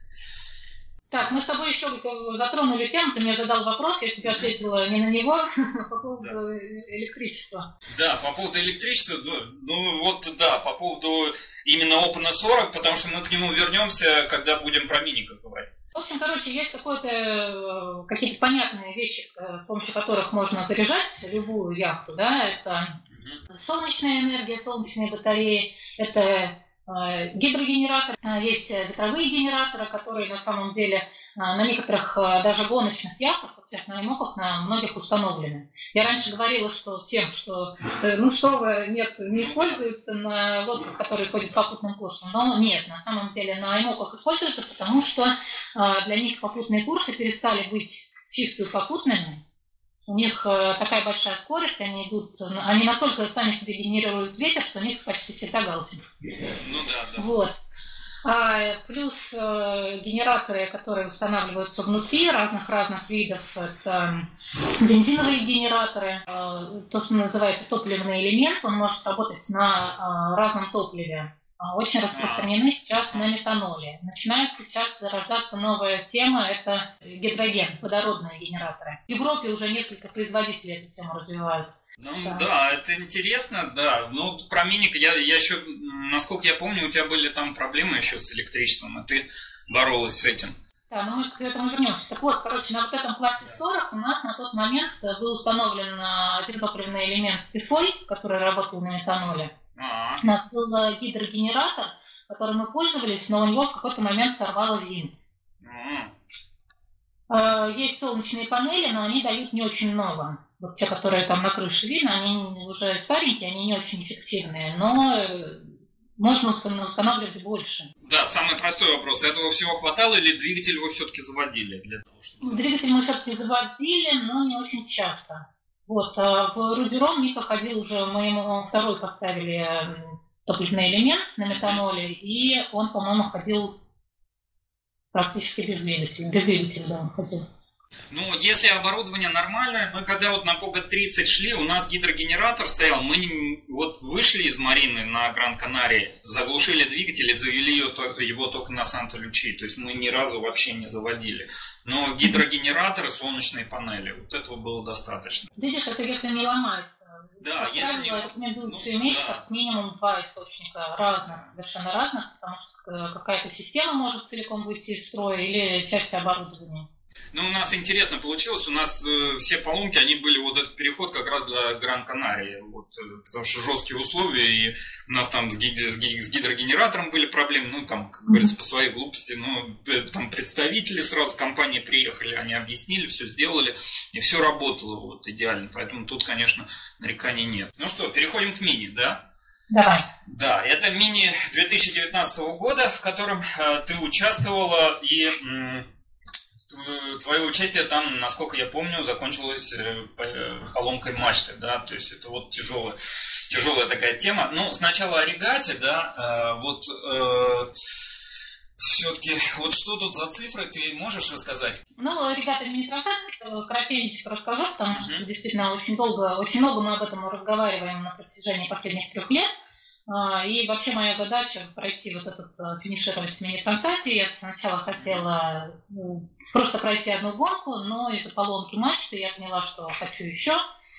Так, мы с тобой еще затронули тему, ты мне задал вопрос, я тебе ответила не на него, по поводу да. электричества. Да, по поводу электричества, ну вот да, по поводу именно Open сорок, потому что мы к нему вернемся, когда будем про миника говорить. В общем, короче, есть какое-то, какие-то понятные вещи, с помощью которых можно заряжать любую яхту, да, это Солнечная энергия, солнечные батареи, это гидрогенератор, есть ветровые генераторы, которые на самом деле на некоторых даже гоночных яхтах, вот сейчас на ремоках, на многих установлены. Я раньше говорила, что тем, что ну что вы, нет, не используется на лодках, которые ходят попутным курсом, но нет, на самом деле на ремоках используется, потому что для них попутные курсы перестали быть чистую попутными. У них такая большая скорость, они идут, они настолько сами себе генерируют ветер, что у них почти всегда галфинг. Ну да, да. Вот. А, плюс э, генераторы, которые устанавливаются внутри разных-разных видов, это бензиновые генераторы, э, то, что называется топливный элемент, он может работать на э, разном топливе. Очень распространены сейчас на метаноле. Начинает сейчас зарождаться новая тема, это гидроген, водородные генераторы. В Европе уже несколько производителей эту тему развивают. Ну да, да, это интересно, да. Но вот про миник, я, я еще, насколько я помню, у тебя были там проблемы еще с электричеством, и ты боролась с этим. Да, но мы к этому вернемся. Так вот, короче, на вот этом классе сорок у нас на тот момент был установлен один топливный элемент пифой, который работал на метаноле. А-а-а. У нас был гидрогенератор, которым мы пользовались, но у него в какой-то момент сорвало винт. А-а-а. Есть солнечные панели, но они дают не очень много. Вот те, которые там на крыше видно, они уже старенькие, они не очень эффективные, но можно устанавливать больше. Да, самый простой вопрос. Этого всего хватало или двигатель вы все-таки заводили? Для того, чтобы... Двигатель мы все-таки заводили, но не очень часто. Вот, а в Рудерон Ника ходил уже, мы ему второй поставили топливный элемент на метаноле, и он, по-моему, ходил практически без двигателя. Без двигателя, да, он ходил. Ну, если оборудование нормальное, мы когда вот на Пога тридцать шли, у нас гидрогенератор стоял, мы не, вот вышли из Марины на Гран-Канарии, заглушили двигатель и завели ее, его только на Санта-Лючи, то есть мы ни разу вообще не заводили. Но гидрогенераторы, солнечные панели, вот этого было достаточно. Видишь, это если не ломается. Да, как если правило, не... рекомендуется ну, иметь да. как минимум два источника разных, совершенно разных, потому что какая-то система может целиком выйти из строя или часть оборудования. Ну, у нас интересно получилось, у нас э, все поломки, они были, вот этот переход как раз для Гран-Канарии, вот, э, потому что жесткие условия, и у нас там с, гид, с, гид, с гидрогенератором были проблемы, ну, там, как говорится, по своей глупости, но э, там представители сразу компании приехали, они объяснили, все сделали, и все работало вот идеально, поэтому тут, конечно, нареканий нет. Ну что, переходим к мини, да? Давай. Да, это мини две тысячи девятнадцатого года, в котором э, ты участвовала, и... М- Твое участие там, насколько я помню, закончилось поломкой мачты, да, то есть это вот тяжелая, тяжелая такая тема. Ну, сначала о регате, да, вот э, все-таки, вот что тут за цифры, ты можешь рассказать? Ну, регата мини-трансакции, коротенько расскажу, потому что mm-hmm. действительно очень долго, очень много мы об этом разговариваем на протяжении последних трех лет. И вообще моя задача пройти вот этот, финишировать мини-трансакции. Я сначала хотела ну, просто пройти одну гонку, но из-за поломки мачты я поняла, что хочу еще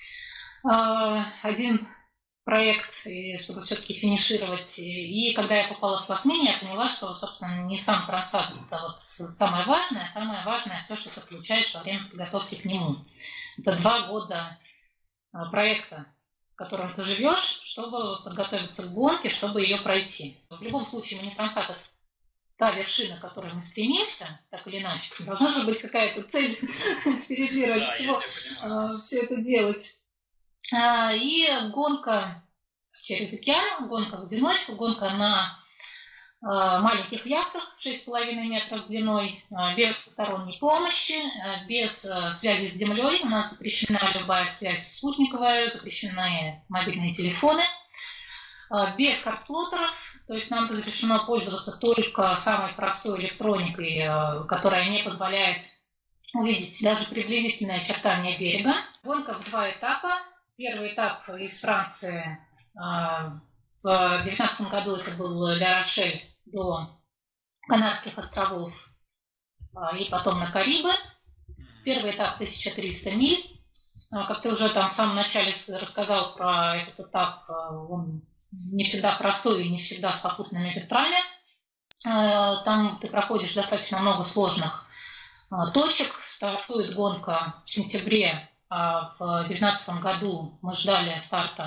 один проект, чтобы все-таки финишировать. И когда я попала в класс мини, я поняла, что, собственно, не сам трансакт это вот самое важное, самое важное все, что ты получаешь во время подготовки к нему. Это два года проекта, в котором ты живешь, чтобы подготовиться к гонке, чтобы ее пройти. В любом случае, мини-трансакт — это та вершина, к которой мы стремимся, так или иначе. Должна же быть какая-то цель впереди, ради чего все это делать. И гонка через океан, гонка в одиночку, гонка на маленьких яхтах шесть с половиной метров длиной, без посторонней помощи, без связи с землей. У нас запрещена любая связь спутниковая, запрещены мобильные телефоны, без картплоттеров, то есть нам разрешено пользоваться только самой простой электроникой, которая не позволяет увидеть даже приблизительное очертание берега. Гонка в два этапа. Первый этап из Франции в две тысячи девятнадцатом году это был Ля-Рошель до Канарских островов и потом на Карибы. Первый этап тысяча триста миль. Как ты уже там в самом начале рассказал про этот этап, он не всегда простой и не всегда с попутными ветрами. Там ты проходишь достаточно много сложных точек. Стартует гонка в сентябре. В две тысячи девятнадцатом году мы ждали старта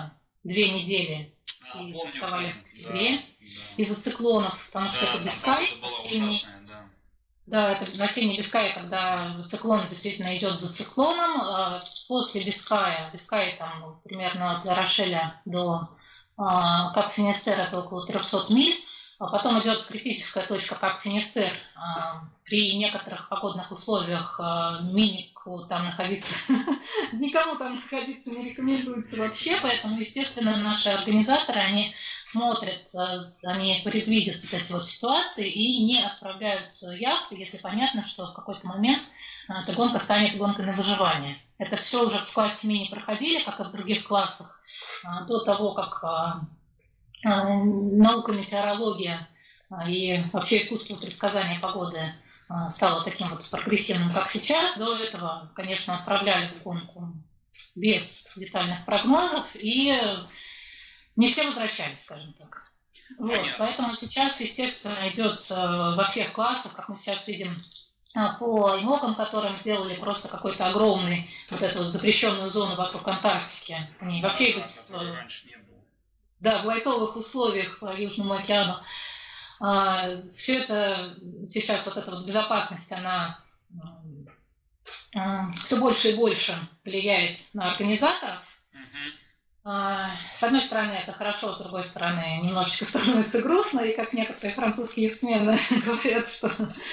две недели а, и помню, стартовали помню. в октябре Да, да. из-за циклонов, потому что Да, это Бискай, осенний. Да. Да, это осенний Бискай, когда циклон действительно идет за циклоном. После Биская, Бискай там примерно от Ла-Рошеля до Кап-Финистер это около трехсот миль. А потом идет критическая точка Кап-Финистер. При некоторых погодных условиях Минику там находиться, никому там находиться не рекомендуется вообще, поэтому, естественно, наши организаторы, они смотрят, они предвидят вот эти вот ситуации и не отправляют яхты, если понятно, что в какой-то момент эта гонка станет гонкой на выживание. Это все уже в классе мини проходили, как и в других классах, до того, как наука метеорология и вообще искусство предсказания погоды стало таким вот прогрессивным, как сейчас. До этого, конечно, отправляли в гонку без детальных прогнозов, и не все возвращались, скажем так. Вот, поэтому сейчас, естественно, идет во всех классах, как мы сейчас видим, по имокам, которым сделали просто какой-то огромный, вот эту вот запрещенную зону вокруг Антарктики. Они вообще идут в, да, в лайтовых условиях по Южному океану. Все это сейчас, вот эта вот безопасность, она все больше и больше влияет на организаторов. Uh-huh. С одной стороны, это хорошо, с другой стороны, немножечко становится грустно, и как некоторые французские яхтсмены говорят, что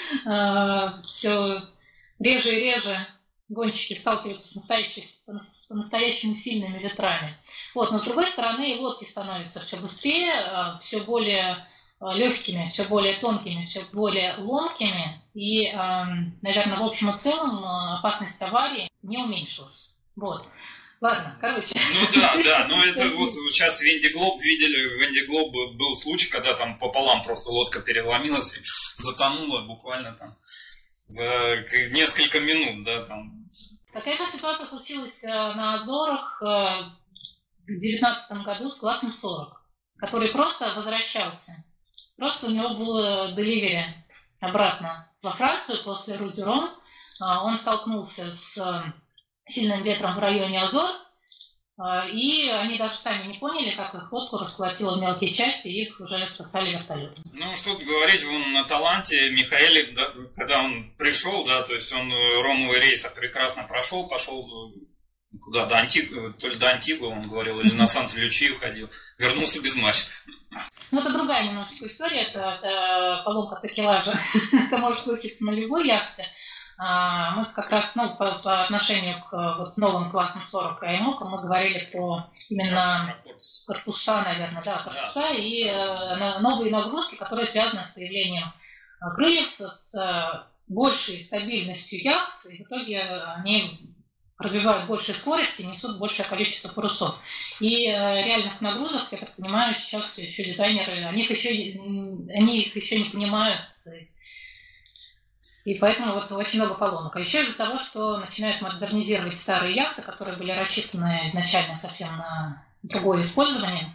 все реже и реже гонщики сталкиваются с, с по-настоящему сильными ветрами. Вот. Но с другой стороны, и лодки становятся все быстрее, все более легкими, все более тонкими, все более ломкими, и, э, наверное, в общем и целом опасность аварии не уменьшилась. Вот. Ладно, короче. Ну да, да, но это вот сейчас в Венди Глоб видели, в Венди Глоб был случай, когда там пополам просто лодка переломилась и затонула буквально там за несколько минут, да, там. Такая же ситуация случилась на Азорах в две тысячи девятнадцатом году с классом сорок, который просто возвращался. Просто у него было деливери обратно во Францию после Рудюрон. Он столкнулся с сильным ветром в районе Азор, и они даже сами не поняли, как их лодку расколотило в мелкие части, и их уже спасали вертолетом. Ну, что тут говорить, вон на Таланте Михаэлик, да, когда он пришел, да, то есть он ромовый рейс прекрасно прошел, пошел куда, до Антигуа, то ли до Антигуа, он говорил, или на Санта-Лючию ходил, вернулся без мачты. Ну, это другая немножечко история, это, это поломка такелажа, это может случиться на любой яхте. А, мы как раз, ну, по, по отношению к вот новым классам сорок и аймокам мы говорили про именно корпуса, наверное, да, корпуса, да, и э, новые нагрузки, которые связаны с появлением крыльев, с большей стабильностью яхт, и в итоге они развивают большую скорость и несут большее количество парусов. И э, реальных нагрузок, я так понимаю, сейчас еще дизайнеры, они их еще, они их еще не понимают, и поэтому вот очень много поломок. А еще из-за того, что начинают модернизировать старые яхты, которые были рассчитаны изначально совсем на другое использование.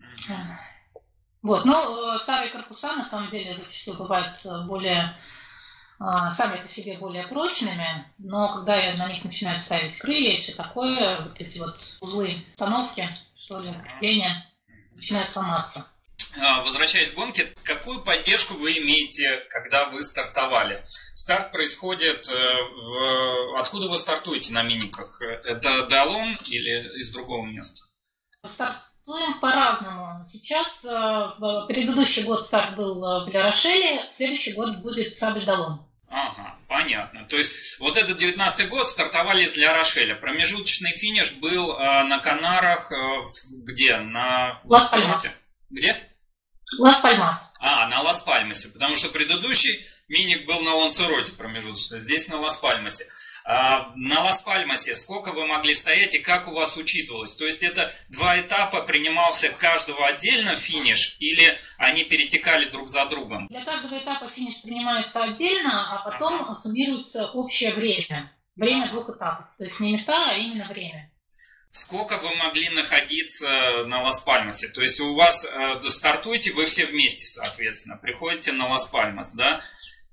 Вот. Но старые корпуса на самом деле зачастую бывают более сами по себе более прочными, но когда я на них начинаю ставить крылья и все такое, вот эти вот узлы, установки, что ли, крепления начинают ломаться. Возвращаясь к гонке, какую поддержку вы имеете, когда вы стартовали? Старт происходит в... Откуда вы стартуете на миниках? Это Далон или из другого места? Стартуем по-разному. Сейчас, в предыдущий год старт был в Ла-Рошеле, следующий год будет Сабль-Далон. Ага, понятно. То есть вот этот девятнадцатый год стартовали из Ла-Рошеля. Промежуточный финиш был на Канарах, где? На Лас-Пальмас. Где? Лас-Пальмас. А, на Лас-Пальмасе, потому что предыдущий миник был на Лансероте промежуточно, здесь на Лас-Пальмасе. А на Лас-Пальмасе сколько вы могли стоять и как у вас учитывалось? То есть это два этапа, принимался каждого отдельно финиш или они перетекали друг за другом? Для каждого этапа финиш принимается отдельно, а потом ага. суммируется общее время. Время двух этапов, то есть не места, а именно время. Сколько вы могли находиться на Лас-Пальмасе? То есть у вас э, стартуете вы все вместе, соответственно, приходите на Лас-Пальмас, да?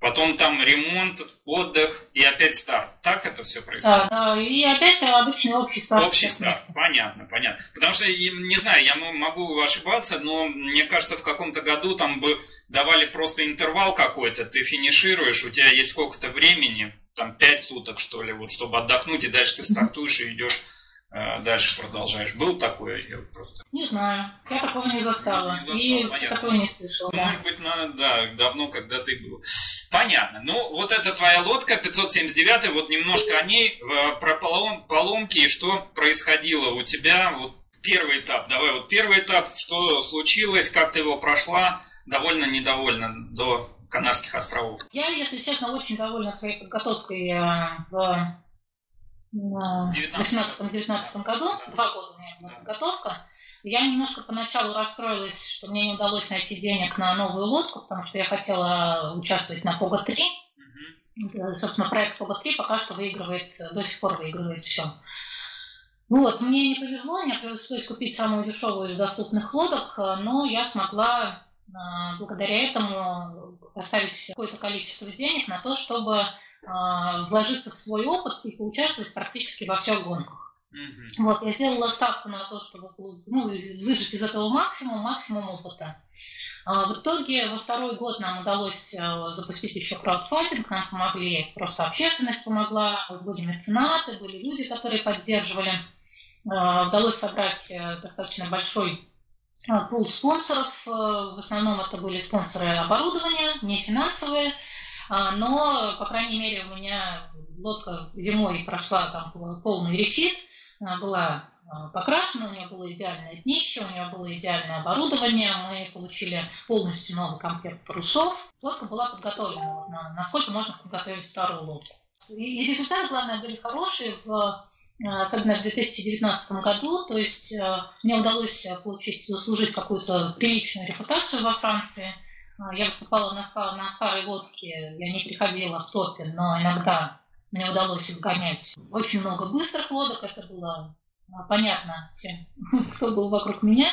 потом там ремонт, отдых и опять старт. Так это все происходит? Да, и опять обычный общий старт. Общий старт, понятно, понятно. Потому что, не знаю, я могу ошибаться, но мне кажется, в каком-то году там бы давали просто интервал какой-то, ты финишируешь, у тебя есть сколько-то времени, там пять суток, что ли, вот, чтобы отдохнуть, и дальше ты стартуешь и идешь. Дальше продолжаешь. Был такое? Я просто... Не знаю. Я такого не застала. Не застал, и понятно. такого не слышала. Может быть, на, да, давно, когда ты был. Понятно. Ну, вот эта твоя лодка, пятьсот семьдесят девятая, вот немножко о ней, про полом, поломки и что происходило у тебя. Вот первый этап. Давай, вот первый этап, что случилось, как ты его прошла, довольно недовольна до Канарских островов. Я, если честно, очень довольна своей подготовкой в... в восемнадцатом-девятнадцатом году, да. Два года у меня была да. подготовка. Я немножко поначалу расстроилась, что мне не удалось найти денег на новую лодку, потому что я хотела участвовать на Пого три. Угу. Собственно, проект Пого три пока что выигрывает, до сих пор выигрывает все. Вот, мне не повезло, мне пришлось купить самую дешевую из доступных лодок, но я смогла благодаря этому оставить какое-то количество денег на то, чтобы вложиться в свой опыт и поучаствовать практически во всех гонках. Mm-hmm. Вот, я сделала ставку на то, чтобы ну, выжать из этого максимум, максимум опыта. В итоге во второй год нам удалось запустить еще краудфандинг, нам помогли, просто общественность помогла, были меценаты, были люди, которые поддерживали. Удалось собрать достаточно большой пул спонсоров, в основном это были спонсоры оборудования, не финансовые. Но, по крайней мере, у меня лодка зимой прошла там полный рефит, была покрашена, у нее было идеальное днище, у нее было идеальное оборудование, мы получили полностью новый комплект парусов. Лодка была подготовлена, насколько можно подготовить старую лодку. И результаты, главное, были хорошие, в, особенно в две тысячи девятнадцатом году, то есть мне удалось получить, заслужить какую-то приличную репутацию во Франции. Я выступала на, на старой лодке, я не приходила в топе, но иногда мне удалось вгонять очень много быстрых лодок, это было понятно всем, кто был вокруг меня.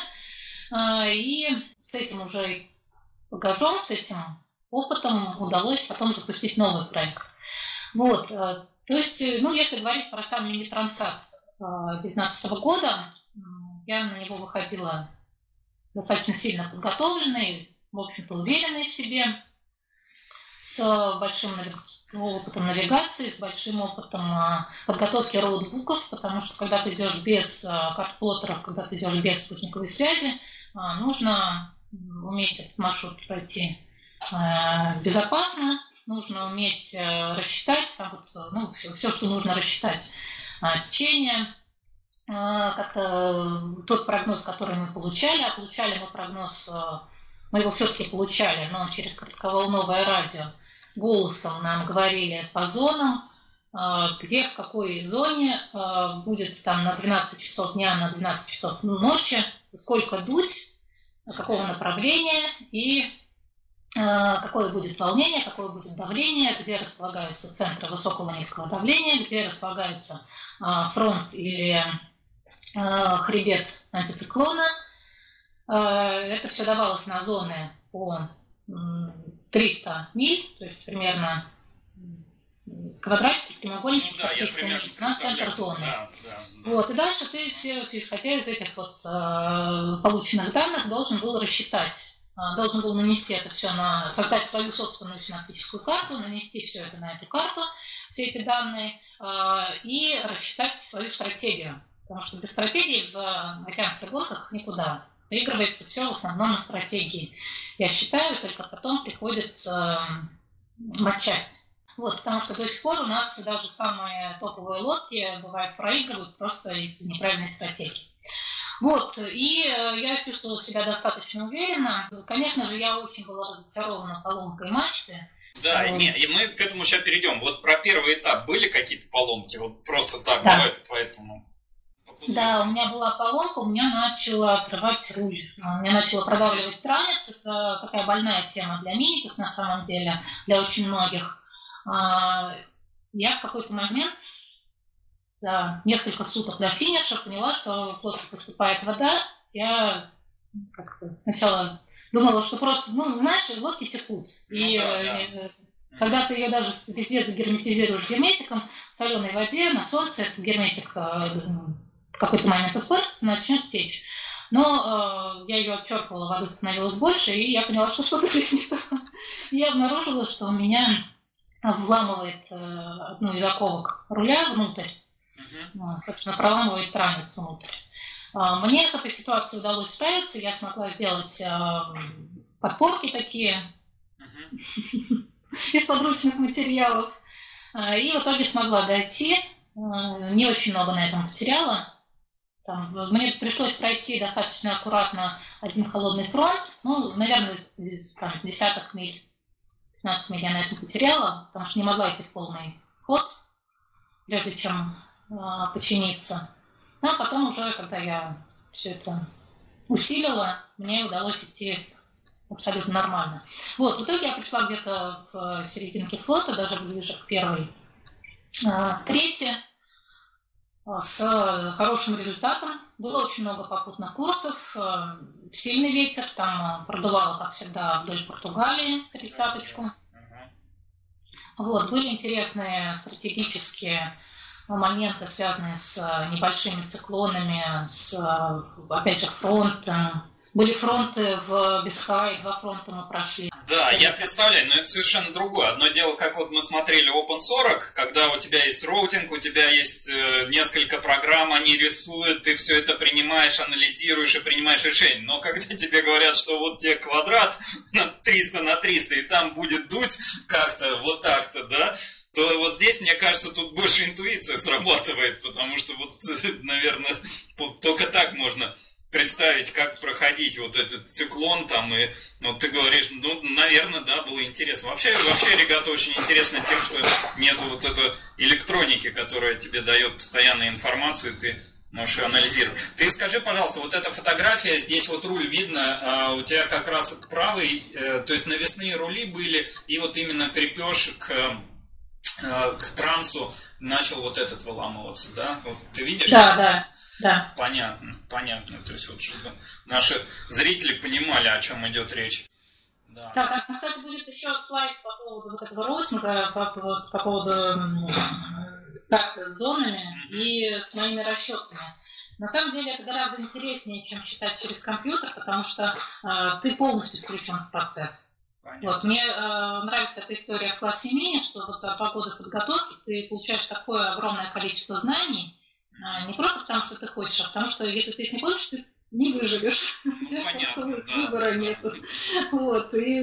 И с этим уже багажом, с этим опытом удалось потом запустить новый проект. Вот, то есть, ну, если говорить про сам мини-трансат две тысячи девятнадцатого года, я на него выходила достаточно сильно подготовленной, в общем-то, уверенной в себе, с большим опытом навигации, с большим опытом подготовки роутбуков, потому что когда ты идешь без карт-плоттеров, когда ты идешь без спутниковой связи, нужно уметь этот маршрут пройти безопасно, нужно уметь рассчитать, там вот, ну, все, все, что нужно рассчитать, течение, как-то тот прогноз, который мы получали, а получали мы прогноз... Мы его все-таки получали, но через коротковолновое радио голосом нам говорили по зонам, где, в какой зоне будет там на двенадцать часов дня, на двенадцать часов ночи, сколько дуть, какого направления и какое будет волнение, какое будет давление, где располагаются центры высокого и низкого давления, где располагаются фронт или хребет антициклона. Это все давалось на зоны по триста миль, то есть примерно квадратики, прямоугольнички, ну, да, по триста миль на центр зоны. Да, да, да. Вот, и дальше ты все, исходя из этих вот э, полученных данных, должен был рассчитать, э, должен был нанести это все на, создать свою собственную синаптическую карту, нанести все это на эту карту, все эти данные, э, и рассчитать свою стратегию. Потому что без стратегии в океанских гонках никуда. Выигрывается все в основном на стратегии. Я считаю, только потом приходит э, матчасть. Вот, потому что до сих пор у нас даже самые топовые лодки бывают проигрывают просто из неправильной стратегии. Вот, и э, я чувствовала себя достаточно уверенно. Конечно же, я очень была разочарована поломкой мачты. Да, вот. Не, и мы к этому сейчас перейдем. Вот про первый этап были какие-то поломки? Вот просто так, да. Давай поэтому... Да, у меня была поломка, у меня начало отрывать руль, у меня начало продавливать транец, это такая больная тема для миников на самом деле, для очень многих. Я в какой-то момент за несколько суток до финиша поняла, что в лодке поступает вода, я как-то сначала думала, что просто, ну, знаешь, лодки текут, и ну, да, да. Когда ты ее даже везде загерметизируешь герметиком, в соленой воде, на солнце, этот герметик в какой-то момент испортится, начнет течь. Но э, я ее отчерпывала, воды становилось больше, и я поняла, что что-то здесь не то. Я обнаружила, что у меня вламывает э, одну из оковок руля внутрь, uh-huh. собственно, проламывает транец внутрь. Э, мне с этой ситуацией удалось справиться, я смогла сделать э, подпорки такие uh-huh. из подручных материалов, э, и в итоге смогла дойти. Э, не очень много на этом потеряла. Там, мне пришлось пройти достаточно аккуратно один холодный фронт, ну, наверное, там, десяток миль. пятнадцать миль я на этом потеряла, потому что не могла идти в полный ход, прежде чем э, починиться. Ну, а потом уже, когда я все это усилила, мне удалось идти абсолютно нормально. Вот, в итоге я пришла где-то в серединке флота, даже ближе к первой э, трети, с хорошим результатом. Было очень много попутных курсов, э, сильный ветер, там продувало, как всегда, вдоль Португалии тридцаточку. Вот, были интересные стратегические моменты, связанные с небольшими циклонами, с, опять же, фронтом. Были фронты в Бисхае, два фронта мы прошли. Да, я представляю, но это совершенно другое. Одно дело, как вот мы смотрели Open сорок, когда у тебя есть роутинг, у тебя есть э, несколько программ, они рисуют, ты все это принимаешь, анализируешь и принимаешь решение. Но когда тебе говорят, что вот тебе квадрат на триста на триста, и там будет дуть как-то, вот так-то, да, то вот здесь, мне кажется, тут больше интуиция срабатывает, потому что вот, наверное, только так можно представить, как проходить вот этот циклон там, и вот ты говоришь, ну, наверное, да, было интересно. Вообще, вообще регата очень интересна тем, что нету вот этой электроники, которая тебе дает постоянную информацию, и ты можешь ее анализировать. Ты скажи, пожалуйста, вот эта фотография, здесь вот руль видно, а у тебя как раз правый, э, то есть навесные рули были, и вот именно крепеж к, э, к трансу начал вот этот выламываться, да? Вот ты видишь? Да, да. Да. Понятно, понятно. То есть вот чтобы наши зрители понимали, о чем идет речь. Да. Так, а, кстати, будет еще слайд по поводу вот этого роутинга, по, по, по поводу карты с зонами и с моими расчетами. На самом деле это гораздо интереснее, чем считать через компьютер, потому что э, ты полностью включен в процесс. Вот, мне э, нравится эта история в классе мини, что вот за два года подготовки ты получаешь такое огромное количество знаний, не просто потому, что ты хочешь, а потому что если ты их не получишь, ты не выживешь. Ну, понятно, да, выбора да, нет. Да. Вот, и...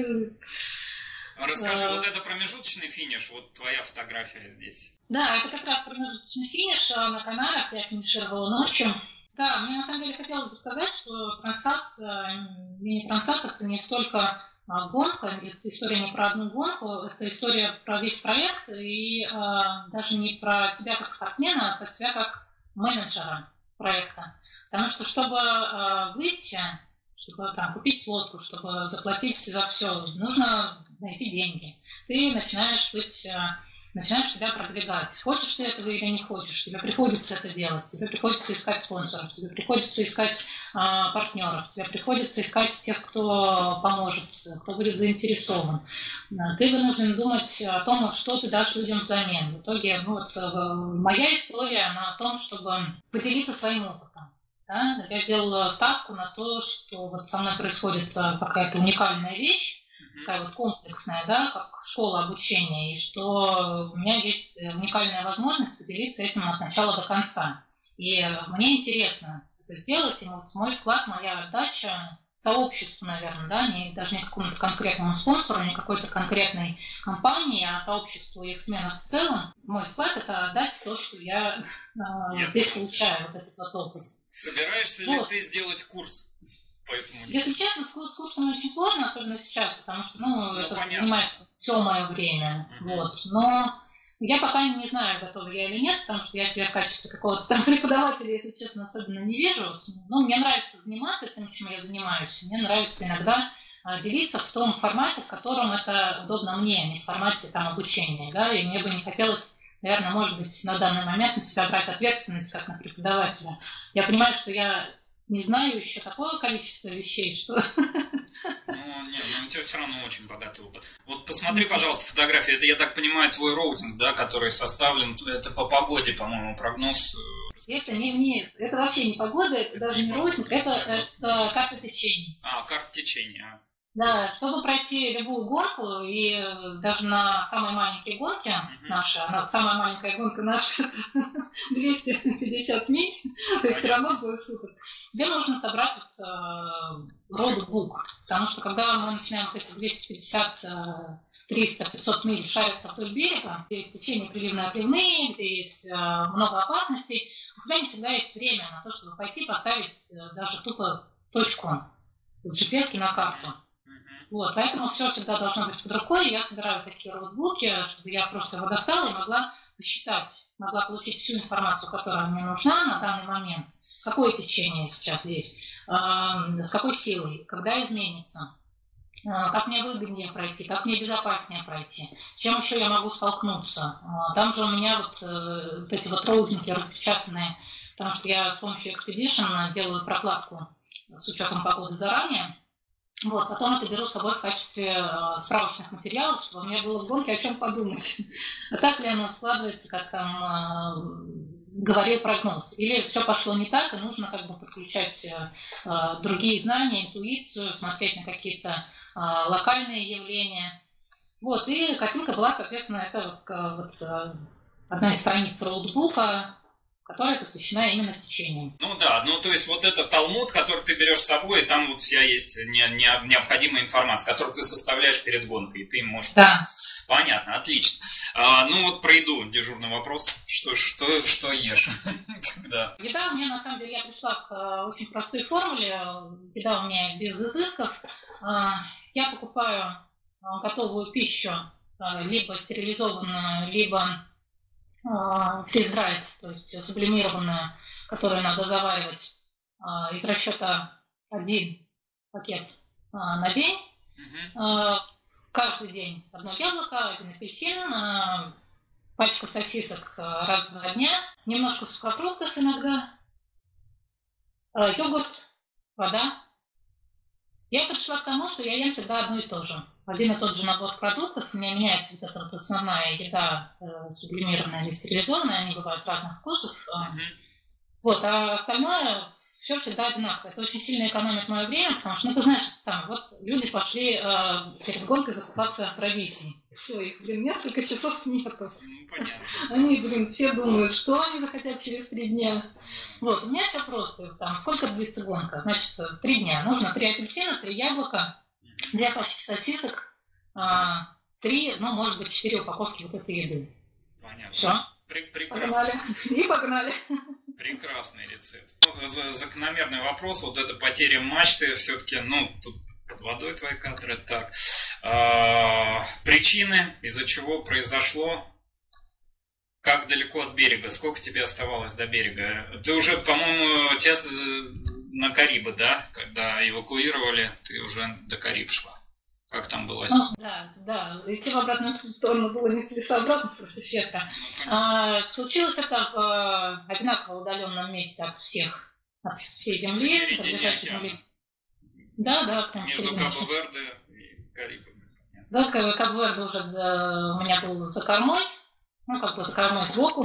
Расскажи, а... вот это промежуточный финиш, вот твоя фотография здесь. Да, это как раз промежуточный финиш на Канарах, я финишировала ночью. Да, мне на самом деле хотелось бы сказать, что Трансат, мини-Трансат, это не столько гонка, это история не про одну гонку, это история про весь проект, и э, даже не про тебя как спортсмена, а про тебя как менеджера проекта. Потому что, чтобы э, выйти, чтобы там, купить лодку, чтобы заплатить за все, нужно найти деньги. Ты начинаешь быть, э, начинаешь себя продвигать. Хочешь ты этого или не хочешь, тебе приходится это делать, тебе приходится искать спонсоров, тебе приходится искать э, партнеров, тебе приходится искать тех, кто поможет, кто будет заинтересован. Ты вынужден думать о том, что ты дашь людям взамен. В итоге, ну, вот, моя история, она о том, чтобы поделиться своим опытом. Да? Я сделала ставку на то, что вот со мной происходит какая-то уникальная вещь, такая вот комплексная, да, как школа обучения, и что у меня есть уникальная возможность поделиться этим от начала до конца. И мне интересно это сделать, и вот мой вклад, моя отдача сообществу, наверное, да, не, даже не какому-то конкретному спонсору, не какой-то конкретной компании, а сообществу яхтсменов в целом. Мой вклад – это отдать то, что я э, здесь получаю, вот этот вот опыт. Собираешься вот. ли ты сделать курс? Поэтому... Если честно, с, с курсом очень сложно, особенно сейчас, потому что ну, ну, это понятно. занимает все мое время. Mm-hmm. Вот. Но я пока не знаю, готова я или нет, потому что я себя в качестве какого-то там преподавателя, если честно, особенно не вижу. Ну, мне нравится заниматься тем, чем я занимаюсь. Мне нравится иногда а, делиться в том формате, в котором это удобно мне, не в формате там, обучения. Да? И мне бы не хотелось, наверное, может быть, на данный момент на себя брать ответственность как на преподавателя. Я понимаю, что я не знаю еще такое количество вещей, что... Ну, нет, ну у тебя все равно очень богатый опыт. Вот посмотри, пожалуйста, фотографии. Это, я так понимаю, твой роутинг, да, который составлен, это по погоде, по-моему, прогноз. Это не, не, это вообще не погода, это даже не роутинг, это, это карта течений. А, карта течения. Да, чтобы пройти любую гонку, и даже на самые маленькие гонки, uh-huh. наша, на, самая маленькая гонка наша двести пятьдесят миль, то есть все равно двое суток, тебе нужно собрать вот, роудбук, потому что когда мы начинаем вот эти двести пятьдесят, триста, пятьсот миль шариться вдоль берега, где есть течение приливные-отливные, где есть много опасностей, у тебя не всегда есть время на то, чтобы пойти поставить даже тупо точку с джи пи эс на карту. Вот, поэтому все всегда должно быть под рукой. Я собираю такие роутбуки, чтобы я просто его достала и могла посчитать, могла получить всю информацию, которая мне нужна на данный момент. Какое течение сейчас здесь, э, с какой силой, когда изменится, э, как мне выгоднее пройти, как мне безопаснее пройти, с чем еще я могу столкнуться. Э, там же у меня вот, э, вот эти вот роутинги распечатанные, потому что я с помощью Expedition делаю прокладку с учетом погоды заранее. Вот, потом это беру с собой в качестве э, справочных материалов, чтобы у меня было в гонке о чем подумать. А так ли оно складывается, как там э, говорил прогноз? Или все пошло не так, и нужно как бы подключать э, другие знания, интуицию, смотреть на какие-то э, локальные явления. Вот, и картинка была, соответственно, это вот, э, одна из страниц роутбука, которая посвящена именно течениям. Ну да, ну то есть вот этот талмуд, который ты берешь с собой, там вот вся есть не, не, необходимая информация, которую ты составляешь перед гонкой, и ты можешь... Да. Понятно, отлично. А, ну вот про еду, дежурный вопрос. Что, что, что ешь? Когда? Еда у меня, на самом деле, я пришла к очень простой формуле. Еда у меня без изысков. Я покупаю готовую пищу, либо стерилизованную, либо фриз-драйд, то есть сублимированную, которую надо заваривать из расчета один пакет на день. Uh-huh. Каждый день одно яблоко, один апельсин, пачка сосисок раз в два дня, немножко сухофруктов иногда, йогурт, вода. Я пришла к тому, что я ем всегда одно и то же. Один и тот же набор продуктов, у меня меняется вот эта вот основная еда, э, сублимированная или стерилизованная, они бывают разных вкусов. Mm-hmm. Вот, а остальное все всегда одинаково. Это очень сильно экономит мое время, потому что, ну, ты знаешь, это самое, вот люди пошли э, перед гонкой закупаться провизией. Все, их, блин, несколько часов нету. Ну, понятно. Они, блин, все думают, что они захотят через три дня. Вот, у меня все просто. Там, сколько длится гонка? Значит, три дня. Нужно три апельсина, три яблока, две пачки сосисок, а, три, ну, может быть, четыре упаковки вот этой еды. Понятно. Все. Прекрасно. Погнали. И погнали. Прекрасный рецепт. Закономерный вопрос. Вот эта потеря мачты все-таки, ну, тут под водой твои кадры. Так. А, причины, из-за чего произошло, как далеко от берега, сколько тебе оставалось до берега? Ты уже, по-моему, тебя на Карибы, да? Когда эвакуировали, ты уже до Кариб шла. Как там было? Ну, да, да. Идти в обратную сторону было нецелесообразно, просто ветра. А, случилось это в одинаково удаленном месте от всех, от всей земли, от ближайшей земли. Да, да, прям между Кабо-Верде и Карибами. Да, Кабо-Верде уже у меня был за кормой, ну, как бы за кормой сбоку.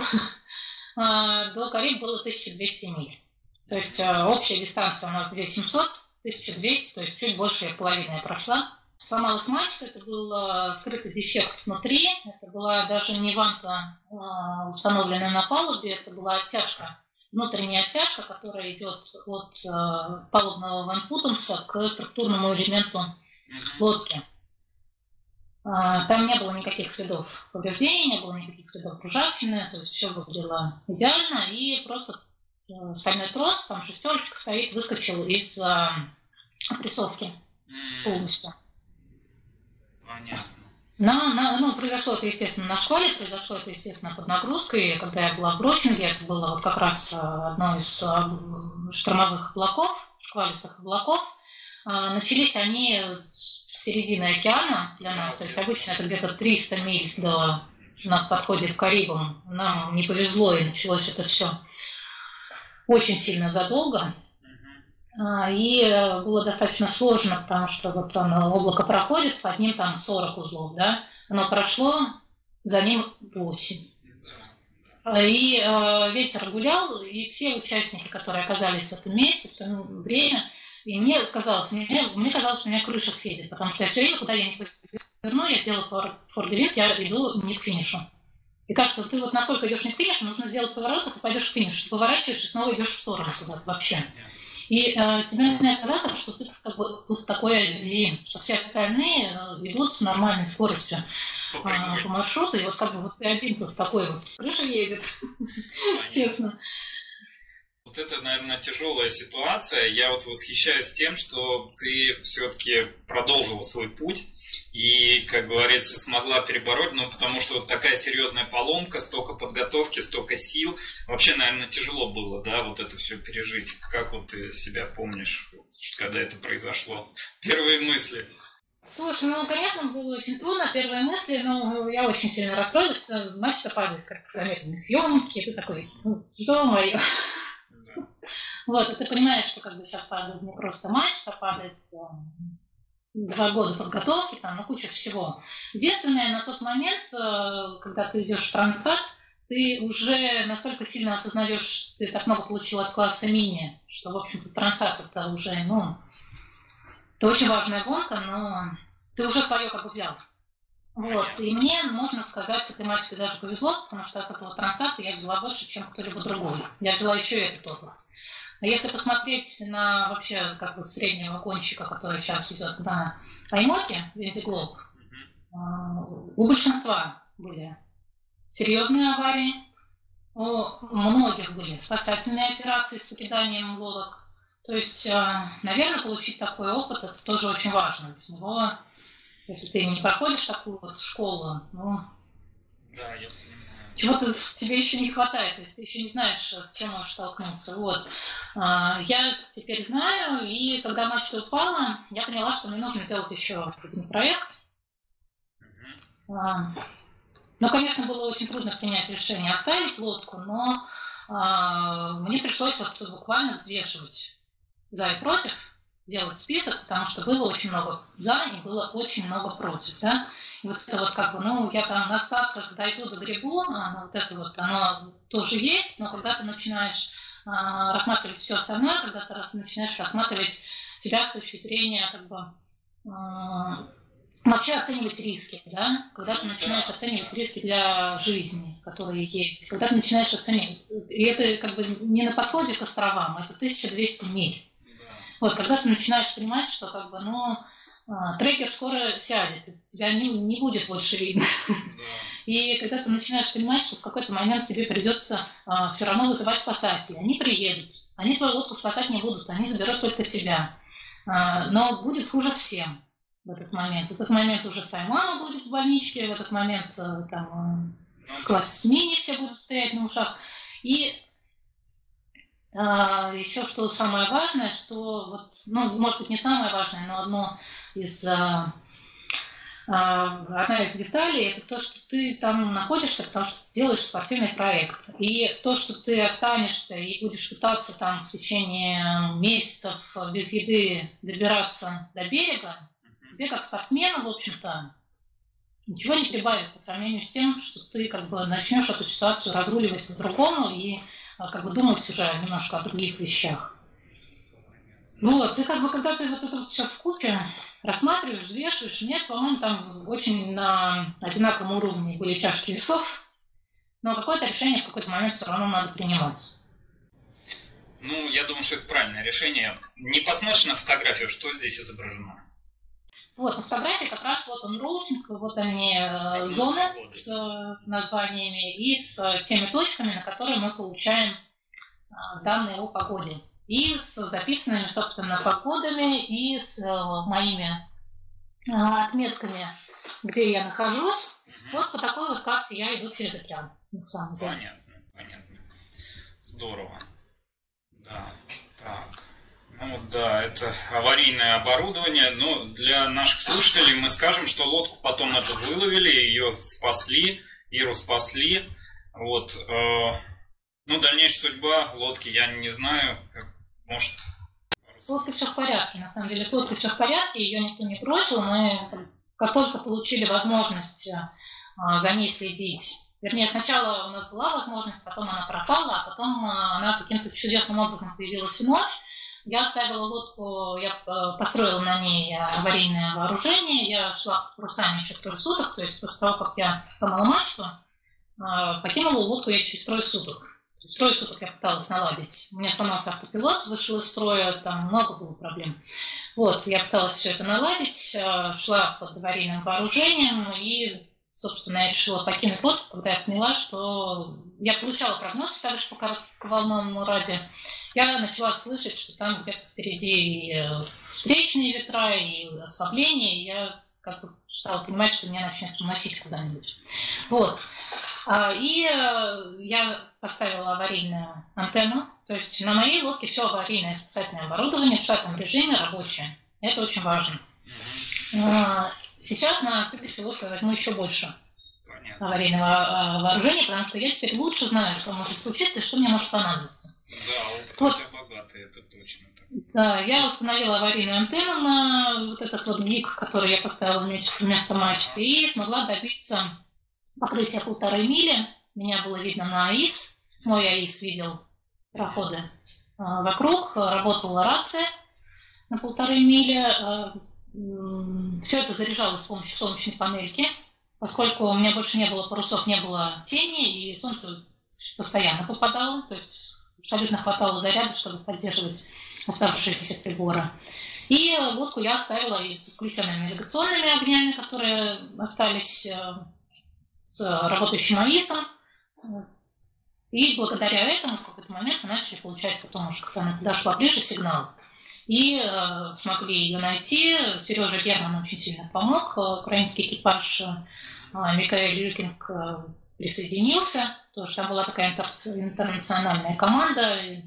До Кариб было тысяча двести миль. То есть общая дистанция у нас две тысячи семьсот, тысяча двести, то есть чуть больше половины я прошла. Сломалась мачта, это был э, скрытый дефект внутри, это была даже не ванта, э, установленная на палубе, это была оттяжка, внутренняя оттяжка, которая идет от э, палубного ванпутанса к структурному элементу лодки. Э, там не было никаких следов повреждений, не было никаких следов ржавчины, то есть все выглядело идеально, и просто э, стальной трос, там шестерочка стоит, выскочил из э, опрессовки полностью. Понятно. На, на, ну, произошло это, естественно, на школе, произошло это, естественно, под нагрузкой. Когда я была в брочинге, это было вот как раз одно из штормовых облаков, шквалистых облаков. Начались они с середины океана для нас, то есть обычно это где-то триста миль до, на подходе к Карибам. Нам не повезло, и началось это все очень сильно задолго. И было достаточно сложно, потому что вот оно, облако проходит, под ним там сорок узлов, да, оно прошло, за ним восемь. И э, ветер гулял, и все участники, которые оказались в этом месте в то время, и мне казалось, мне, мне казалось, что у меня крыша съедет, потому что я все время, куда я не поверну, я делаю фордевинт, я иду не к финишу. И кажется, ты вот насколько идешь не к финишу, нужно сделать поворот, а ты пойдешь к финишу. Ты поворачиваешь и снова идешь в сторону куда-то вообще. И э, тебе начинает казаться, что ты как бы тут такой один, что все остальные э, идут с нормальной скоростью э, по маршруту, и вот как бы вот ты один тут такой вот, крыша едет, честно. Вот это, наверное, тяжелая ситуация. Я вот восхищаюсь тем, что ты все-таки продолжила свой путь и, как говорится, смогла перебороть, ну, потому что вот такая серьезная поломка, столько подготовки, столько сил. Вообще, наверное, тяжело было, да, вот это все пережить. Как вот ты себя помнишь, когда это произошло? Первые мысли. Слушай, ну, конечно, было очень трудно. Первые мысли, ну, я очень сильно расстроилась. Мачта падает, как замедленные съемки. Ты такой, ну, ё-моё. Да. Вот, и ты понимаешь, что как бы сейчас падает не просто мачта, падает два года подготовки, там, ну, куча всего. Единственное, на тот момент, когда ты идешь в трансат, ты уже настолько сильно осознаешь, что ты так много получил от класса мини, что, в общем-то, трансат это уже, ну, это очень важная гонка, но ты уже свое как бы взял. Вот, и мне, можно сказать, с этой мачтой даже повезло, потому что от этого трансата я взяла больше, чем кто-либо другой. Я взяла еще и этот опыт. А если посмотреть на вообще как бы среднего гонщика, который сейчас идет на Аймоке, Виндиглоб, у большинства были серьезные аварии, у многих были спасательные операции с покиданием лодок. То есть, наверное, получить такой опыт, это тоже очень важно. Без него, если ты не проходишь такую вот школу, ну, да, я... чего-то тебе еще не хватает, то есть ты еще не знаешь, с чем можешь столкнуться. Вот. Я теперь знаю, и когда мачта упала, я поняла, что мне нужно делать еще один проект. Ну, конечно, было очень трудно принять решение оставить лодку, но мне пришлось вот буквально взвешивать за и против, делать список, потому что было очень много за и было очень много против, да. И вот это вот как бы, ну, я там на стартах дойду до грибу, а вот это вот, оно тоже есть, но когда ты начинаешь а, рассматривать все остальное, когда ты раз, начинаешь рассматривать себя с точки зрения, как бы, а, вообще оценивать риски, да, когда ты начинаешь оценивать риски для жизни, которые есть, когда ты начинаешь оценивать, и это как бы не на подходе к островам, это тысяча двести миль. Вот, когда ты начинаешь понимать, что как бы, ну, трекер скоро сядет, тебя не, не будет больше видно. И когда ты начинаешь понимать, что в какой-то момент тебе придется а, все равно вызывать спасателей, они приедут, они твою лодку спасать не будут, они заберут только тебя. А, но будет хуже всем в этот момент. В этот момент уже твоя мама будет в больничке, в этот момент там, в классе мини все будут стоять на ушах. И Uh, еще что самое важное, что вот, ну, может быть, не самое важное, но одно из, uh, uh, одна из деталей, это то, что ты там находишься, потому что ты делаешь спортивный проект. И то, что ты останешься и будешь пытаться там в течение месяцев без еды добираться до берега, тебе как спортсмену, в общем-то, ничего не прибавит по сравнению с тем, что ты как бы начнешь эту ситуацию разруливать по-другому и как бы думать уже немножко о других вещах. Вот, и как бы когда ты вот это вот все вкупе рассматриваешь, взвешиваешь, нет, по-моему, там очень на одинаковом уровне были чашки весов, но какое-то решение в какой-то момент все равно надо принимать. Ну, я думаю, что это правильное решение. Не посмотришь на фотографию, что здесь изображено? Вот, на фотографии как раз вот он роутинг, вот они э, зоны с э, названиями и с э, теми точками, на которые мы получаем э, данные о погоде. И с записанными, собственно, погодами, и с э, моими э, отметками, где я нахожусь. Вот по такой вот карте я иду через океан. На самом деле. Понятно, понятно. Здорово. Да, так. Ну да, это аварийное оборудование, но для наших слушателей мы скажем, что лодку потом это выловили, ее спасли, Иру спасли. Вот, э, ну, дальнейшая судьба лодки я не знаю, как, может, пару С лодкой все в порядке, на самом деле, с лодкой все в порядке, ее никто не бросил, мы как только получили возможность за ней следить, вернее, сначала у нас была возможность, потом она пропала, а потом она каким-то чудесным образом появилась вновь. Я оставила лодку, я построила на ней аварийное вооружение, я шла под парусами еще трое суток, то есть после того, как я сломала мачту, покинула лодку я через трое суток. Трое суток я пыталась наладить. У меня сломался автопилот, вышел из строя, там много было проблем. Вот, я пыталась все это наладить, шла под аварийным вооружением и, собственно, я решила покинуть лодку, когда я поняла, что я получала прогноз также по волновому радио. Я начала слышать, что там где-то впереди и встречные ветра, и ослабление, и я как бы стала понимать, что меня начнет уносить куда-нибудь. Вот. И я поставила аварийную антенну, то есть на моей лодке все аварийное спасательное оборудование в штатном режиме рабочее. Это очень важно. Сейчас на следующей лодке я возьму еще больше Понятно. аварийного вооружения, потому что я теперь лучше знаю, что может случиться и что мне может понадобиться. Да, опыт вот. У тебя богатый, это точно так. Да, я установила аварийную антенну на вот этот вот гик, который я поставила вместо мачты, и смогла добиться покрытия полторы мили. Меня было видно на АИС. Мой АИС видел проходы вокруг, работала рация на полторы мили. Все это заряжалось с помощью солнечной панельки, поскольку у меня больше не было парусов, не было тени, и солнце постоянно попадало, то есть абсолютно хватало заряда, чтобы поддерживать оставшиеся приборы. И лодку я оставила и с включенными навигационными огнями, которые остались с работающим АИСом. И благодаря этому в какой-то момент мы начали получать потом, уже когда она подошла ближе, сигнал. И э, смогли ее найти. Сережа Герман очень сильно помог. Украинский экипаж э, Микаэль Люкинг э, присоединился. Потому что там была такая интер- интернациональная команда. И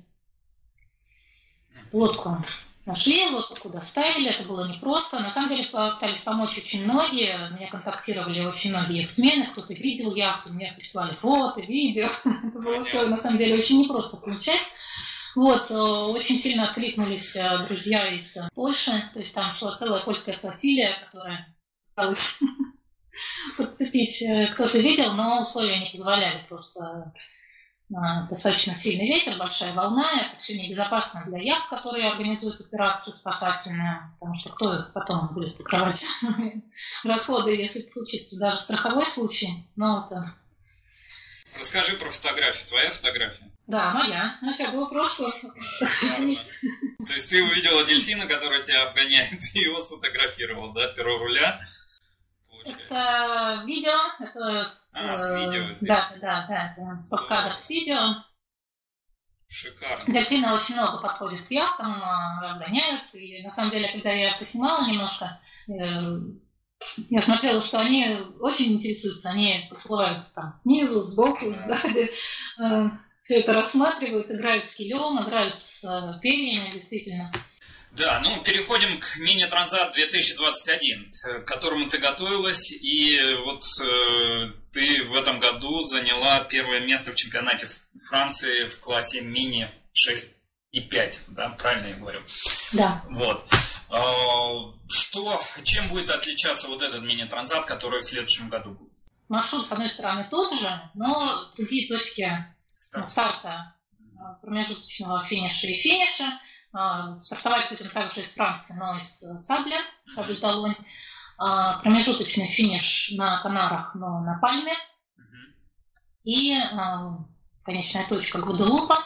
лодку нашли, лодку доставили. Это было непросто. На самом деле пытались помочь очень многие. Меня контактировали очень многие яхтсмены. Кто-то видел яхту, мне прислали фото, видео. Это было все на самом деле очень непросто получать. Вот, очень сильно откликнулись друзья из Польши, то есть там шла целая польская флотилия, которая пыталась подцепить. Кто-то видел, но условия не позволяли, просто достаточно сильный ветер, большая волна, это все небезопасно для яхт, которые организуют операцию спасательную, потому что кто потом будет покрывать расходы, если случится даже страховой случай. Но это... Расскажи про фотографию, твоя фотография? Да, моя. У тебя было прошлое. То есть ты увидела дельфина, который тебя обгоняет, и его сфотографировал, да, перо руля? Это видео. Это с, а, с видео здесь. Да, да, да. Это стоп-кадр с видео. Шикарно. Дельфины очень много подходят к яхтам, обгоняются. И на самом деле, когда я поснимала немножко, я смотрела, что они очень интересуются. Они подплывают там снизу, сбоку, сзади. Все это рассматривают, играют с килем, играют с перьями, действительно. Да, ну переходим к мини-трансат две тысячи двадцать один, к которому ты готовилась, и вот э, ты в этом году заняла первое место в чемпионате Франции в классе мини шесть и пять, да, правильно я говорю? Да. Вот. Что, чем будет отличаться вот этот мини-трансат, который в следующем году будет? Маршрут, с одной стороны, тот же, но другие точки Старт. старта, промежуточного финиша и финиша. Стартовать будем также из Франции, но из Сабля, Сабль-Долонь. Промежуточный финиш на Канарах, но на Пальме. Mm-hmm. И конечная точка Гваделупа.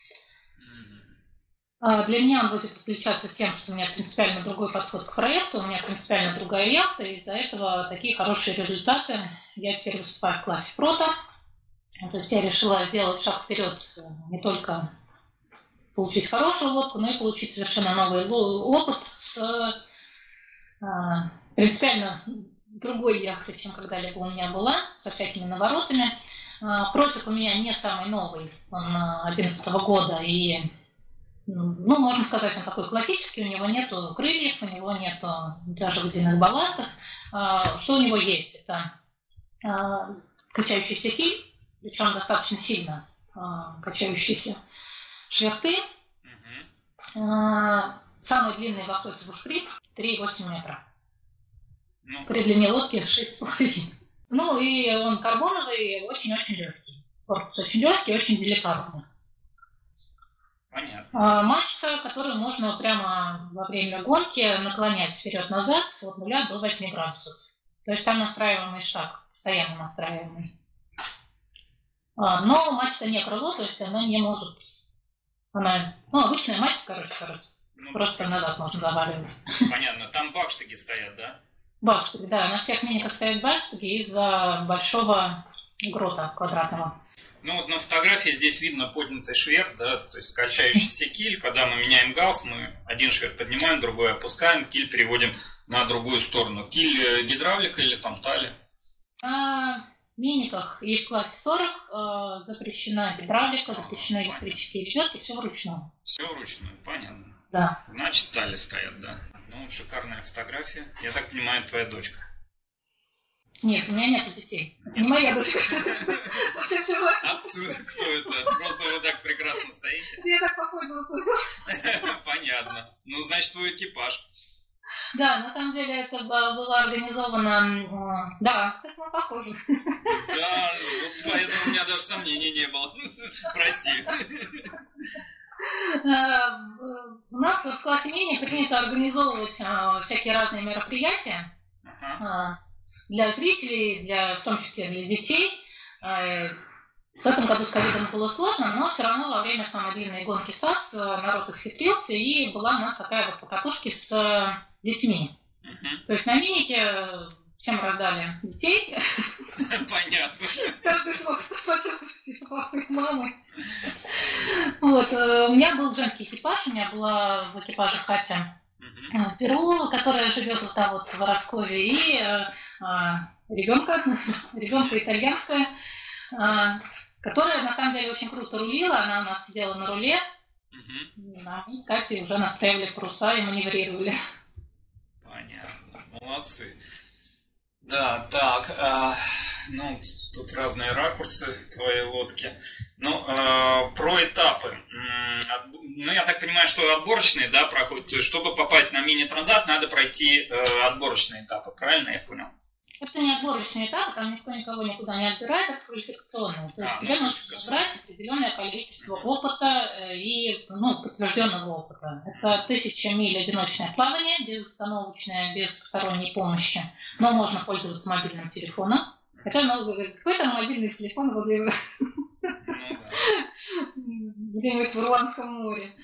Mm-hmm. Для меня он будет отличаться тем, что у меня принципиально другой подход к проекту, у меня принципиально другая яхта, и из-за этого такие хорошие результаты. Я теперь выступаю в классе прото. То есть я решила сделать шаг вперед, не только получить хорошую лодку, но и получить совершенно новый опыт с э, принципиально другой яхтой, чем когда-либо у меня была, со всякими наворотами. Э, против у меня не самый новый, он две тысячи одиннадцатого года, и, ну, можно сказать, он такой классический, у него нету крыльев, у него нету даже водяных балластов. Э, что у него есть? Это э, качающийся киль, причем достаточно сильно э, качающиеся шверты. Uh-huh. самый длинный во флоте бушприт три и восемь метра. Ну, При длине лодки шесть с половиной. Ну и он карбоновый, очень-очень легкий. Корпус очень легкий, очень деликатный. понятно. А, мачта, которую можно прямо во время гонки наклонять вперед-назад от нуля до восьми градусов. То есть там настраиваемый шаг, постоянно настраиваемый. А, но мачта не крыло, то есть она не может... Она, ну, обычная мачта, короче, короче. Ну, Просто назад можно заваливать. понятно. Там бакштаги стоят, да? Бакштаги, да. На всех миниках стоят бакштаги из-за большого грота квадратного. Ну вот на фотографии здесь видно поднятый шверт, да, то есть качающийся киль. Когда мы меняем галс, мы один шверт поднимаем, другой опускаем, киль переводим на другую сторону. Киль гидравлика или там тали? На миниках и в классе сорок э, запрещена гидравлика, запрещены электрические лебедки, все вручную. Все вручную, понятно. Да. Значит, тали стоят, да. Ну, шикарная фотография. Я так понимаю, твоя дочка. Нет, у меня нет детей. Это не моя дочка. А кто это? Просто вы так прекрасно стоите. Я так попользовался. Понятно. Ну, значит, твой экипаж. Да, на самом деле это было организовано... Да, кстати, мы похожи. Да, вот поэтому у меня даже сомнений не было. Прости. У нас в классе мини принято организовывать всякие разные мероприятия. Ага. Для зрителей, для, в том числе для детей. В этом году с ковидом было сложно, но все равно во время самой длинной гонки САС народ исхитрился, и была у нас такая вот покатушки с детьми. Uh-huh. То есть на минике всем раздали детей. Понятно. Каждый смог почувствовать себя папой и мамой. Вот. У меня был женский экипаж, у меня была в экипаже Катя uh-huh. Перу, которая живет вот там вот в Вороскове, и а, ребенка, ребенка итальянская, а, которая на самом деле очень круто рулила, она у нас сидела на руле, uh-huh. а мы с Катей уже настраивали паруса и маневрировали. Понятно, молодцы. Да, так, э, ну, тут разные ракурсы твоей лодки. Ну, э, про этапы. Ну, я так понимаю, что отборочные, да, проходят. То есть, чтобы попасть на мини-транзат, надо пройти э, отборочные этапы, правильно я понял? Это не отборочный этап, там никто никого никуда не отбирает, это квалификационный. То есть а, тебе нужно набрать определенное количество опыта и ну, подтвержденного опыта. Это тысяча миль одиночное плавание, безостановочное, без посторонней помощи, но можно пользоваться мобильным телефоном. Хотя, ну, какой там мобильный телефон возле... где-нибудь в Ирландском море.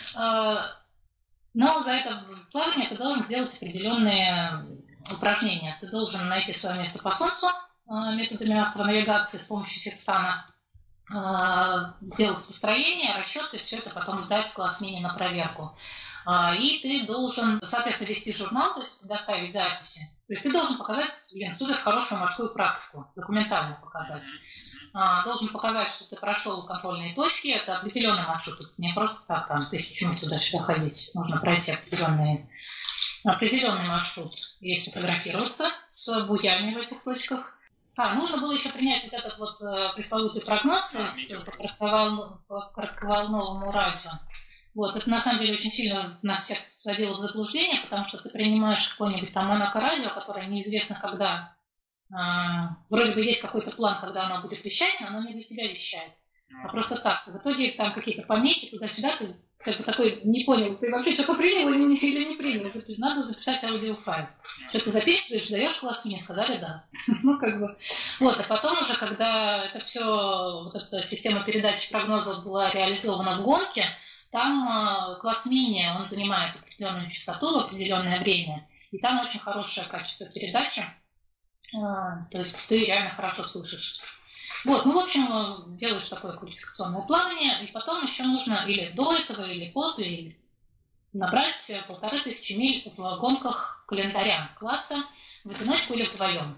Но за это плавание ты должен сделать определенные упражнения. Ты должен найти свое место по Солнцу методами астронавигации с помощью секстана, сделать построение, расчеты, все это потом сдать в класс мини на проверку. И ты должен, соответственно, вести журнал, то есть предоставить записи. То есть ты должен показать, блин, супер хорошую морскую практику, документально показать. Должен показать, что ты прошел контрольные точки, это определенный маршрут, это не просто так, там, тысячу миль туда-сюда ходить, нужно пройти определенные определенный маршрут, если фотографироваться с буями в этих точках. А, нужно было еще принять вот этот вот пресловутый прогноз а, с коротковол... по коротковолновому радио. Вот, это на самом деле очень сильно нас всех сводило в заблуждение, потому что ты принимаешь какое-нибудь там моноко-радио, которое неизвестно когда. А, вроде бы есть какой-то план, когда оно будет вещать, но оно не для тебя вещает. А просто так. В итоге там какие-то помехи туда-сюда, ты как бы такой не понял, ты вообще что-то принял или не, или не принял. Надо записать аудиофайл. Что ты записываешь, даешь класс, мне сказали да. Ну, как бы. Вот, а потом уже, когда это все, вот эта система передачи прогнозов была реализована в гонке, там класс мини, он занимает определенную частоту в определенное время, и там очень хорошее качество передачи. То есть ты реально хорошо слышишь. Вот, ну, в общем, делаешь такое квалификационное плавание, и потом еще нужно или до этого, или после, или набрать полторы тысячи миль в гонках календаря класса в одиночку или вдвоем.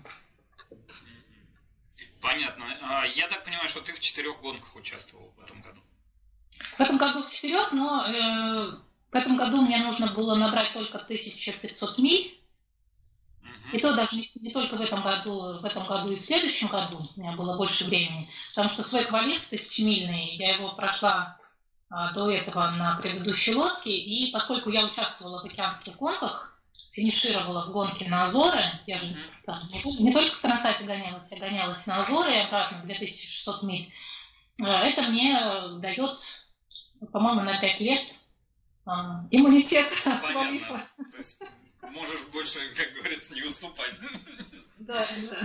Понятно. Я так понимаю, что ты в четырех гонках участвовал в этом году. В этом году в четырех, но э, в этом году мне нужно было набрать только тысячу пятьсот миль. И то даже не, не только в этом году, в этом году и в следующем году у меня было больше времени, потому что свой квалиф тысячемильный, я его прошла до этого на предыдущей лодке, и поскольку я участвовала в океанских гонках, финишировала в гонке на Азоры, я же там, не только в Трансате гонялась, я гонялась на Азоры и обратно две тысячи шестьсот миль, это мне дает, по-моему, на пять лет иммунитет от пролива. То есть можешь больше, как говорится, не уступать. Да, да.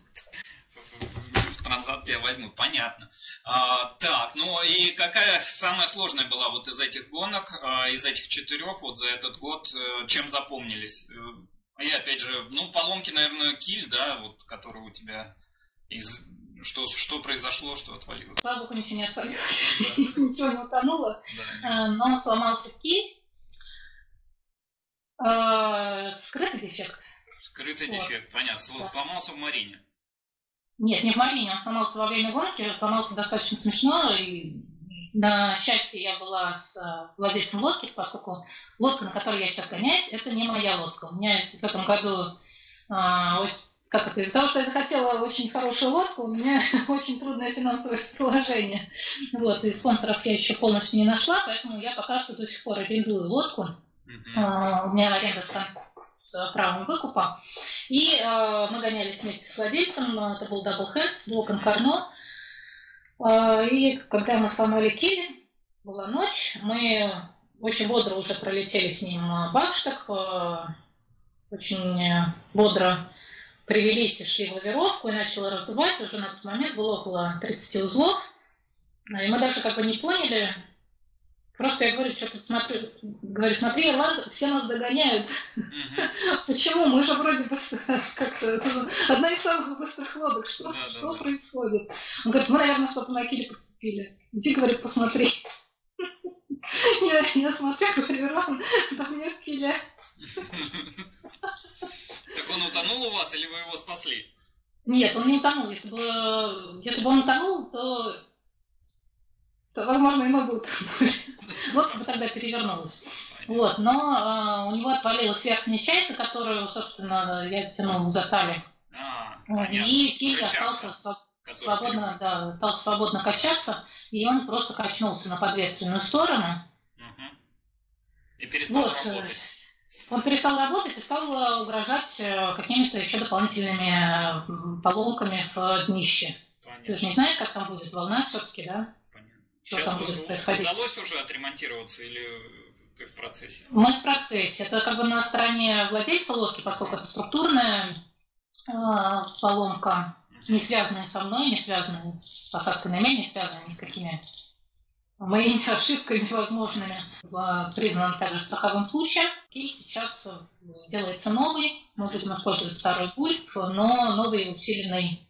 В Трансат тебя возьмут, понятно. А, так, ну и какая самая сложная была вот из этих гонок, а, из этих четырех вот за этот год, чем запомнились? И опять же, ну поломки, наверное, киль, да, вот, который у тебя, из... что, что произошло, что отвалилось? Слава богу, ничего не отвалилось, ничего не утонуло, но сломался киль, скрытый дефект. Скрытый дефект, понятно, сломался в марине. Нет, не в марине, он сломался во время гонки, сломался достаточно смешно, и на счастье я была с владельцем лодки, поскольку лодка, на которой я сейчас гоняюсь, это не моя лодка. У меня в этом году, как это, из-за того, что я захотела очень хорошую лодку, у меня очень трудное финансовое положение. Вот, и спонсоров я еще полностью не нашла, поэтому я пока что до сих пор арендую лодку. Mm-hmm. У меня аренда с правом выкупа. И э, мы гонялись вместе с владельцем, это был даблхенд, блок Карно. Э, и когда мы сломали киль, была ночь, мы очень бодро уже пролетели с ним Бакштаг, э, очень бодро привелись и шли в лавировку, и начало раздувать, уже на тот момент было около тридцати узлов. И мы даже как бы не поняли. Просто я говорю, что-то смотрю, говорю, смотри, Ирланд, все нас догоняют. Mm-hmm. Почему? Мы же вроде бы как одна из самых быстрых лодок. Что, да, что да, происходит? Он говорит, мы, наверное, что-то на киле подцепили. Иди, говорит, посмотри. я, я смотрю, говорю, Ирланд, там нет киля. Так он утонул у вас или вы его спасли? Нет, он не утонул. Если бы, если бы он утонул, то... то, возможно, и мы бы утонули. Лодка бы тогда перевернулась. Вот, но э, у него отвалилась верхняя часть, которую, собственно, я тянул за талию. А, и киль остался свободно, да, остался свободно качаться, и он просто качнулся на подветренную сторону. Угу. И перестал вот. работать. Он перестал работать и стал угрожать какими-то еще дополнительными поломками в днище. Понятно. Ты же не знаешь, как там будет волна все-таки, да? Что Сейчас там будет происходить? Удалось уже отремонтироваться или ты в процессе? Мы в процессе. Это как бы на стороне владельца лодки, поскольку это структурная э, поломка, не связанная со мной, не связанная с посадкой на мель, не связанная ни с какими моими ошибками возможными. Была признана также страховым случаем. И сейчас делается новый. Мы будем использовать старый пульт, но новый усиленный,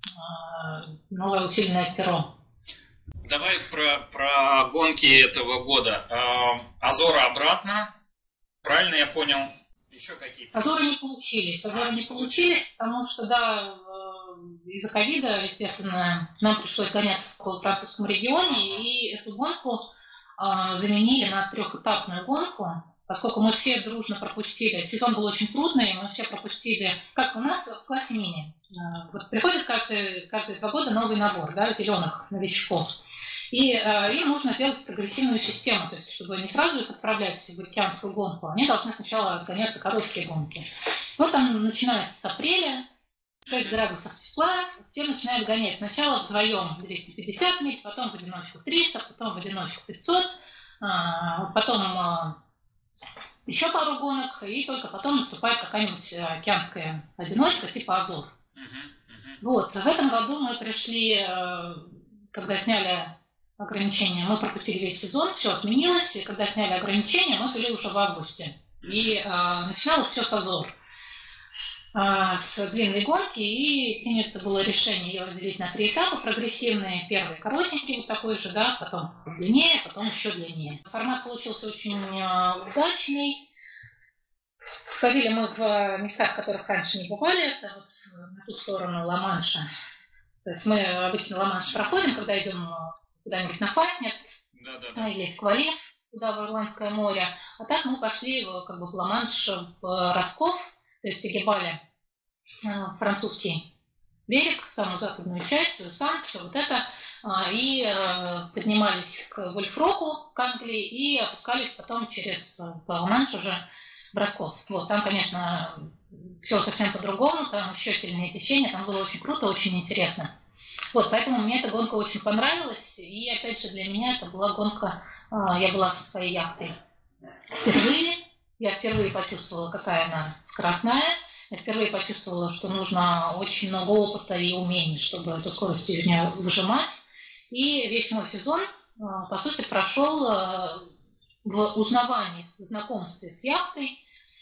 э, новое усиленное перо. Давай про, про гонки этого года. Азора обратно. Правильно я понял? Еще какие-то? Азоры не получились. Азоры а, не получились, потому что, да, из-за ковида, естественно, нам пришлось гоняться в французском регионе, и эту гонку а, заменили на трехэтапную гонку, поскольку мы все дружно пропустили. Сезон был очень трудный, мы все пропустили, как у нас в классе мини. Вот приходит каждые, каждые два года новый набор, да, зеленых новичков. И э, им нужно делать прогрессивную систему, то есть, чтобы не сразу их отправлять в океанскую гонку, они должны сначала отгоняться короткие гонки. Вот там начинается с апреля, шесть градусов тепла, все начинают гонять. Сначала вдвоем двести пятьдесят миль, потом в одиночку триста, потом в одиночку пятьсот, э, потом э, еще пару гонок, и только потом наступает какая-нибудь океанская одиночка типа Азор. Вот, в этом году мы пришли, когда сняли ограничения, мы пропустили весь сезон, все отменилось, и когда сняли ограничения, мы были уже в августе. И а, начиналось все с Азор, а, с длинной гонки, и принято было решение ее разделить на три этапа прогрессивные. Первый коротенький, вот такой же, да, потом длиннее, потом еще длиннее. Формат получился очень а, удачный. Ходили мы в местах, в которых раньше не бывали, это вот на ту сторону Ла-Манша. То есть мы обычно Ла-Манш проходим, когда идем куда-нибудь на Фаснет, да, да, да. или в Квалев, туда в Ирландское море. А так мы пошли как бы в Ла-Манш, в Росков, то есть Эгебале, французский берег, самую западную часть, Уэсан, все вот это, и поднимались к Вольфроку, к Англии, и опускались потом через Ла-Манш уже в Росков. Вот, там, конечно, все совсем по-другому, там еще сильнее течение, там было очень круто, очень интересно. Вот, поэтому мне эта гонка очень понравилась, и опять же для меня это была гонка, я была со своей яхтой впервые, я впервые почувствовала, какая она скоростная, я впервые почувствовала, что нужно очень много опыта и умений, чтобы эту скорость из нее выжимать. И весь мой сезон, по сути, прошел в узнавании, в знакомстве с яхтой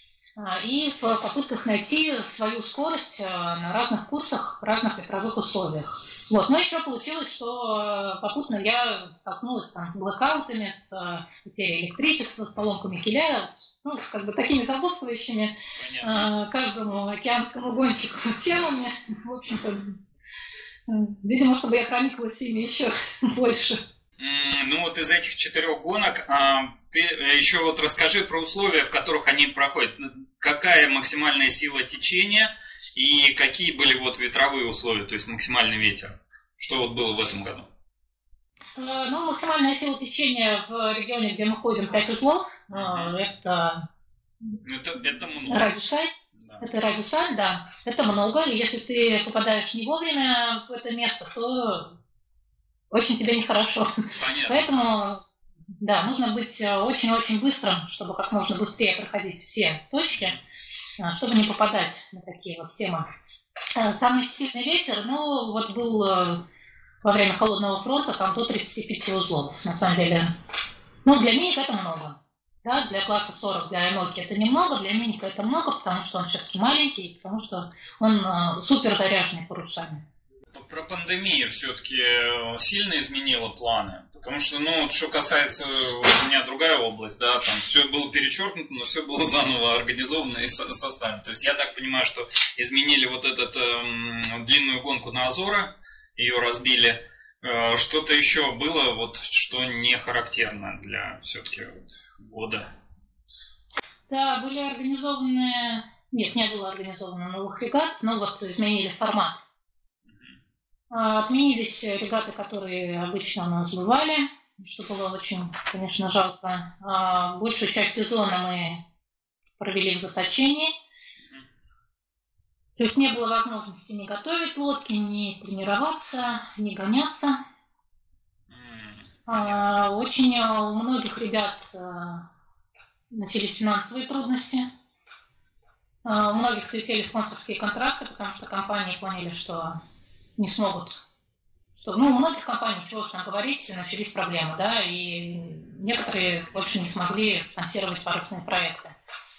и в попытках найти свою скорость на разных курсах, в разных ветровых условиях. Вот. Но еще получилось, что попутно я столкнулась там с блэкаутами, с потерей электричества, с поломками киля, ну, как бы такими сопутствующими э, каждому океанскому гонщику темами. В общем-то, видимо, чтобы я прониклась ими еще больше. Ну вот из этих четырех гонок ты еще вот расскажи про условия, в которых они проходят. Какая максимальная сила течения и какие были вот ветровые условия, то есть максимальный ветер? Что вот было в этом году? Ну, максимальная сила течения в регионе, где мы ходим, пять узлов. Это, это, это много. Радиусаль. Да. Это радиусаль, да. Это много. И если ты попадаешь не вовремя в это место, то очень тебе нехорошо. Понятно. Поэтому, да, нужно быть очень-очень быстрым, чтобы как можно быстрее проходить все точки, чтобы не попадать на такие вот темы. Самый сильный ветер, ну, вот был во время холодного фронта, там до тридцати пяти узлов, на самом деле. Ну, для миника это много. Да, для класса сорок, для Айноки это немного, для миника это много, потому что он все-таки маленький, потому что он супер заряженный парусами. Про пандемию все-таки сильно изменила планы, потому что, ну, что касается, у меня другая область, да, там все было перечеркнуто, но все было заново организовано и составлено. То есть я так понимаю, что изменили вот эту э, длинную гонку на Азоры, ее разбили. Э, что-то еще было, вот, что не характерно для все-таки вот, года? Да, были организованы, нет, не было организовано новых регат, но вот изменили формат. Отменились регаты, которые обычно у нас бывали, что было очень, конечно, жалко. Большую часть сезона мы провели в заточении. То есть не было возможности ни готовить лодки, ни тренироваться, ни гоняться. Очень у многих ребят начались финансовые трудности. У многих слетели спонсорские контракты, потому что компании поняли, что не смогут. Что, ну, у многих компаний, чего уж там говорить, начались проблемы, да, и некоторые больше не смогли спонсировать парусные проекты.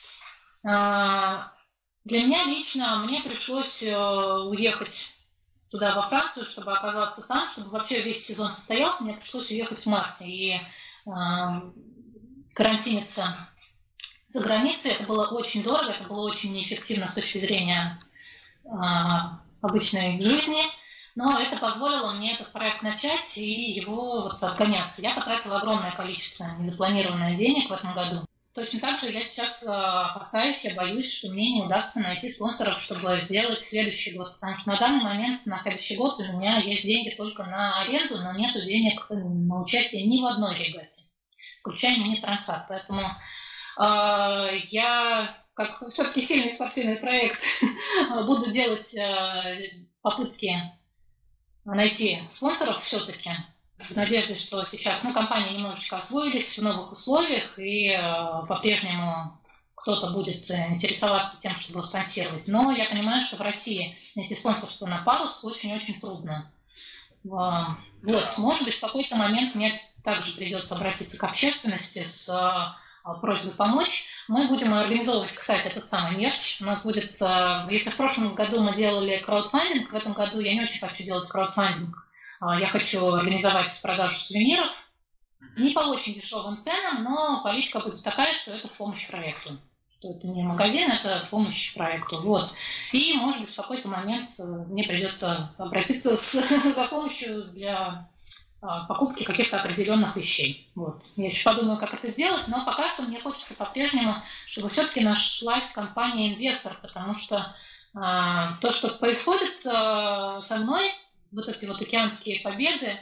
Для меня лично, мне пришлось уехать туда, во Францию, чтобы оказаться там, чтобы вообще весь сезон состоялся, мне пришлось уехать в марте и карантиниться за границей. Это было очень дорого, это было очень неэффективно с точки зрения обычной жизни. Но это позволило мне этот проект начать и его вот отгоняться. Я потратила огромное количество незапланированных денег в этом году. Точно так же я сейчас опасаюсь, я боюсь, что мне не удастся найти спонсоров, чтобы сделать следующий год. Потому что на данный момент, на следующий год у меня есть деньги только на аренду, но нет денег на участие ни в одной регате, включая мини-трансат. Поэтому э, я, как все-таки сильный спортивный проект, буду делать э, попытки найти спонсоров все-таки, в надежде, что сейчас ну, компании немножечко освоились в новых условиях, и э, по-прежнему кто-то будет интересоваться тем, чтобы спонсировать. Но я понимаю, что в России найти спонсорство на парус очень-очень трудно. Э, вот, может быть, в какой-то момент мне также придется обратиться к общественности с э, просьбой помочь. Мы будем организовывать, кстати, этот самый мерч. У нас будет, э, если в прошлом году мы делали краудфандинг, в этом году я не очень хочу делать краудфандинг. Я хочу организовать продажу сувениров, не по очень дешевым ценам, но политика будет такая, что это в помощь проекту. Что это не магазин, это помощь проекту. Вот. И, может быть, в какой-то момент мне придется обратиться с, за помощью для покупки каких-то определенных вещей. Вот. Я еще подумаю, как это сделать, но пока что мне хочется по-прежнему, чтобы все-таки нашлась компания-инвестор, потому что То, что происходит со мной, вот эти вот океанские победы,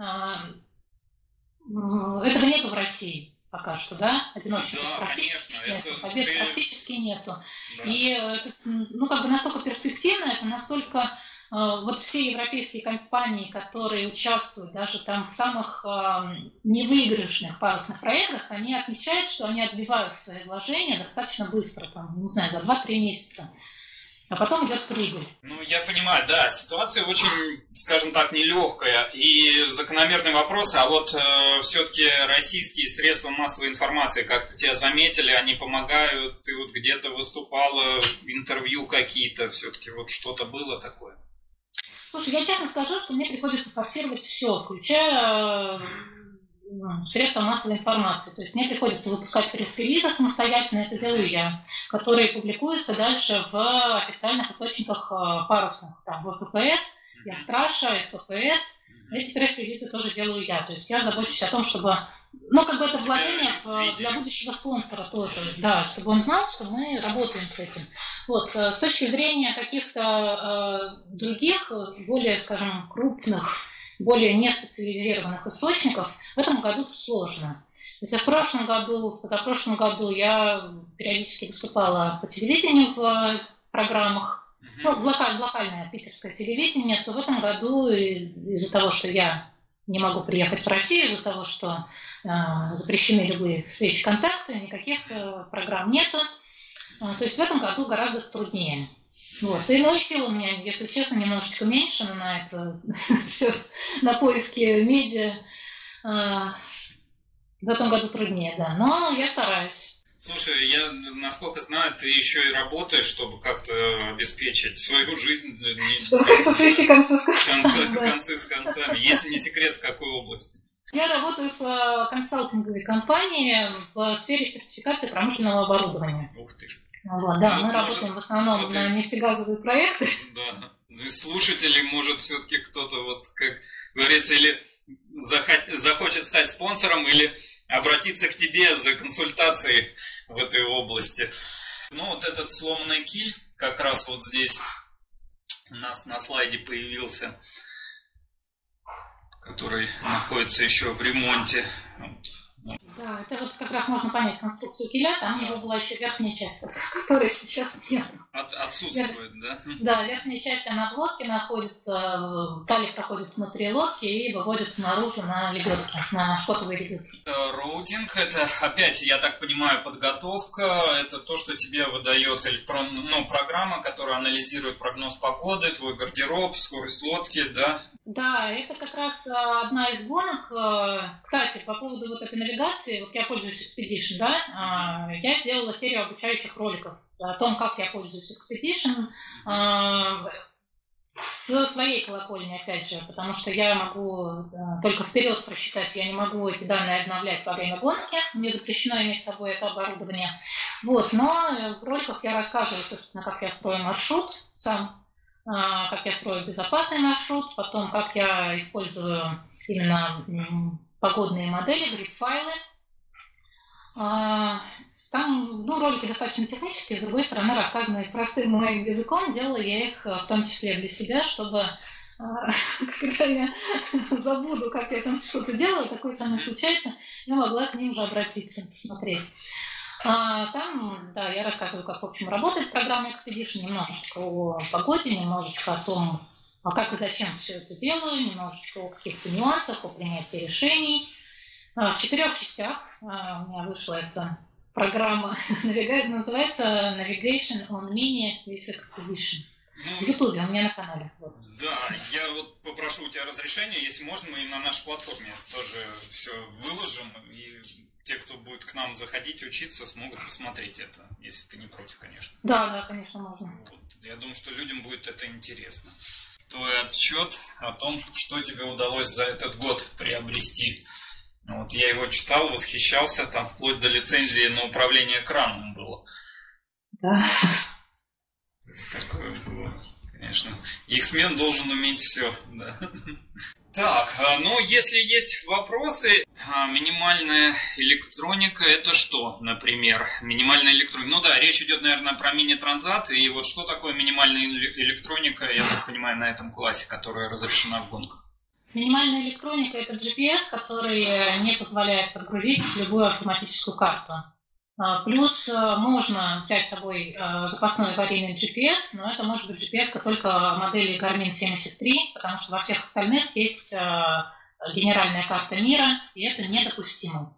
этого нету в России. Пока что, да, одиночных да, практически конечно, нету, это побед ты... практически нету. Да. И это, ну, как бы настолько перспективно, это настолько э, вот все европейские компании, которые участвуют даже там в самых э, невыигрышных парусных проектах, они отмечают, что они отбивают свои вложения достаточно быстро, там, не знаю, за два-три месяца. А потом идет прибыль. Ну, я понимаю, да, ситуация очень, скажем так, нелегкая. И закономерный вопрос, а вот э, все-таки российские средства массовой информации как-то тебя заметили, они помогают, ты вот где-то выступала, интервью какие-то, все-таки вот что-то было такое? Слушай, я честно скажу, что мне приходится форсировать все, включая средства массовой информации. То есть мне приходится выпускать пресс-релизы самостоятельно, это делаю я, которые публикуются дальше в официальных источниках парусных, там, в ФПС, Яхтраша, СВПС. Эти пресс-релизы тоже делаю я. То есть я забочусь о том, чтобы, ну, как бы это вложение в, для будущего спонсора тоже, да, чтобы он знал, что мы работаем с этим. Вот, с точки зрения каких-то э, других, более, скажем, крупных, более неспециализированных источников, в этом году сложно. Если в прошлом году, в позапрошлом году я периодически выступала по телевидению в программах, ну, в локаль, локальное питерское телевидение, то в этом году из-за того, что я не могу приехать в Россию, из-за того, что э, запрещены любые встречи, контакты, никаких э, программ нету. Э, то есть в этом году гораздо труднее. Вот. И, ну, и сил у меня, если честно, немножечко меньше на это все, на поиски медиа. В этом году труднее, да. Но я стараюсь. Слушай, я, насколько знаю, ты еще и работаешь, чтобы как-то обеспечить свою жизнь. Чтобы как-то свести концы с концами. Концы с концами. Если не секрет, в какой области? Я работаю в консалтинговой компании в сфере сертификации промышленного оборудования. Ух ты ж. Вот, да, ну, мы работаем в основном на нефтегазовые проекты. Да. Ну и слушатели, может, все-таки кто-то, вот, как говорится, или захочет стать спонсором, или обратиться к тебе за консультацией в этой области. Ну, вот этот сломанный киль, как раз вот здесь у нас на слайде появился, который находится еще в ремонте. Да, это вот как раз можно понять конструкцию киля, там у него была еще верхняя часть, которой сейчас нет. От, отсутствует, Вер... да? Да, верхняя часть, она в лодке находится, талия проходит внутри лодки и выводится наружу на лебедки, на шкотовые лебедки. Роудинг, это опять, я так понимаю, подготовка, это то, что тебе выдает электронная, ну, программа, которая анализирует прогноз погоды, твой гардероб, скорость лодки, да? Да, это как раз одна из гонок. Кстати, по поводу вот этой навигации, вот я пользуюсь Expedition, да, я сделала серию обучающих роликов о том, как я пользуюсь Expedition, с своей колокольни, опять же, потому что я могу только вперед просчитать, я не могу эти данные обновлять во время гонки, мне запрещено иметь с собой это оборудование. Вот, но в роликах я рассказываю, собственно, как я строю маршрут сам, как я строю безопасный маршрут, потом как я использую именно погодные модели, грид-файлы. Там, ну, ролики достаточно технические, с другой стороны, рассказанные простым моим языком, делала я их в том числе для себя, чтобы когда я забуду, как я там что-то делаю, такое со мной случается, я могла к ним уже обратиться, посмотреть. А, там, да, я рассказываю, как, в общем, работает программа Expedition, немножечко о погоде, немножечко о том, а как и зачем все это делаю, немножечко о каких-то нюансах, о принятии решений. А, в четырех частях а, у меня вышла эта программа, называется Navigation on Mini with Expedition. Ну, в Ютубе, у меня на канале. Вот. Да, я вот попрошу у тебя разрешения, если можно, мы и на нашей платформе тоже все выложим, и те, кто будет к нам заходить, учиться, смогут посмотреть это, если ты не против, конечно. Да, да, конечно, можно. Вот. Я думаю, что людям будет это интересно. Твой отчет о том, что тебе удалось за этот год приобрести. Вот я его читал, восхищался, там вплоть до лицензии на управление краном было. Да. Такое было, Конечно. X-Men должен уметь все. Да. Так, ну если есть вопросы, минимальная электроника это что, например? Минимальная электроника. Ну да, речь идет, наверное, про мини-транзат. И вот что такое минимальная электроника, я так понимаю, на этом классе, которая разрешена в гонках? Минимальная электроника это джи пи эс, который не позволяет подгрузить любую автоматическую карту. Плюс можно взять с собой запасной аварийный джи пи эс, но это может быть джи пи эс только модели Garmin семьдесят три, потому что во всех остальных есть генеральная карта мира, и это недопустимо.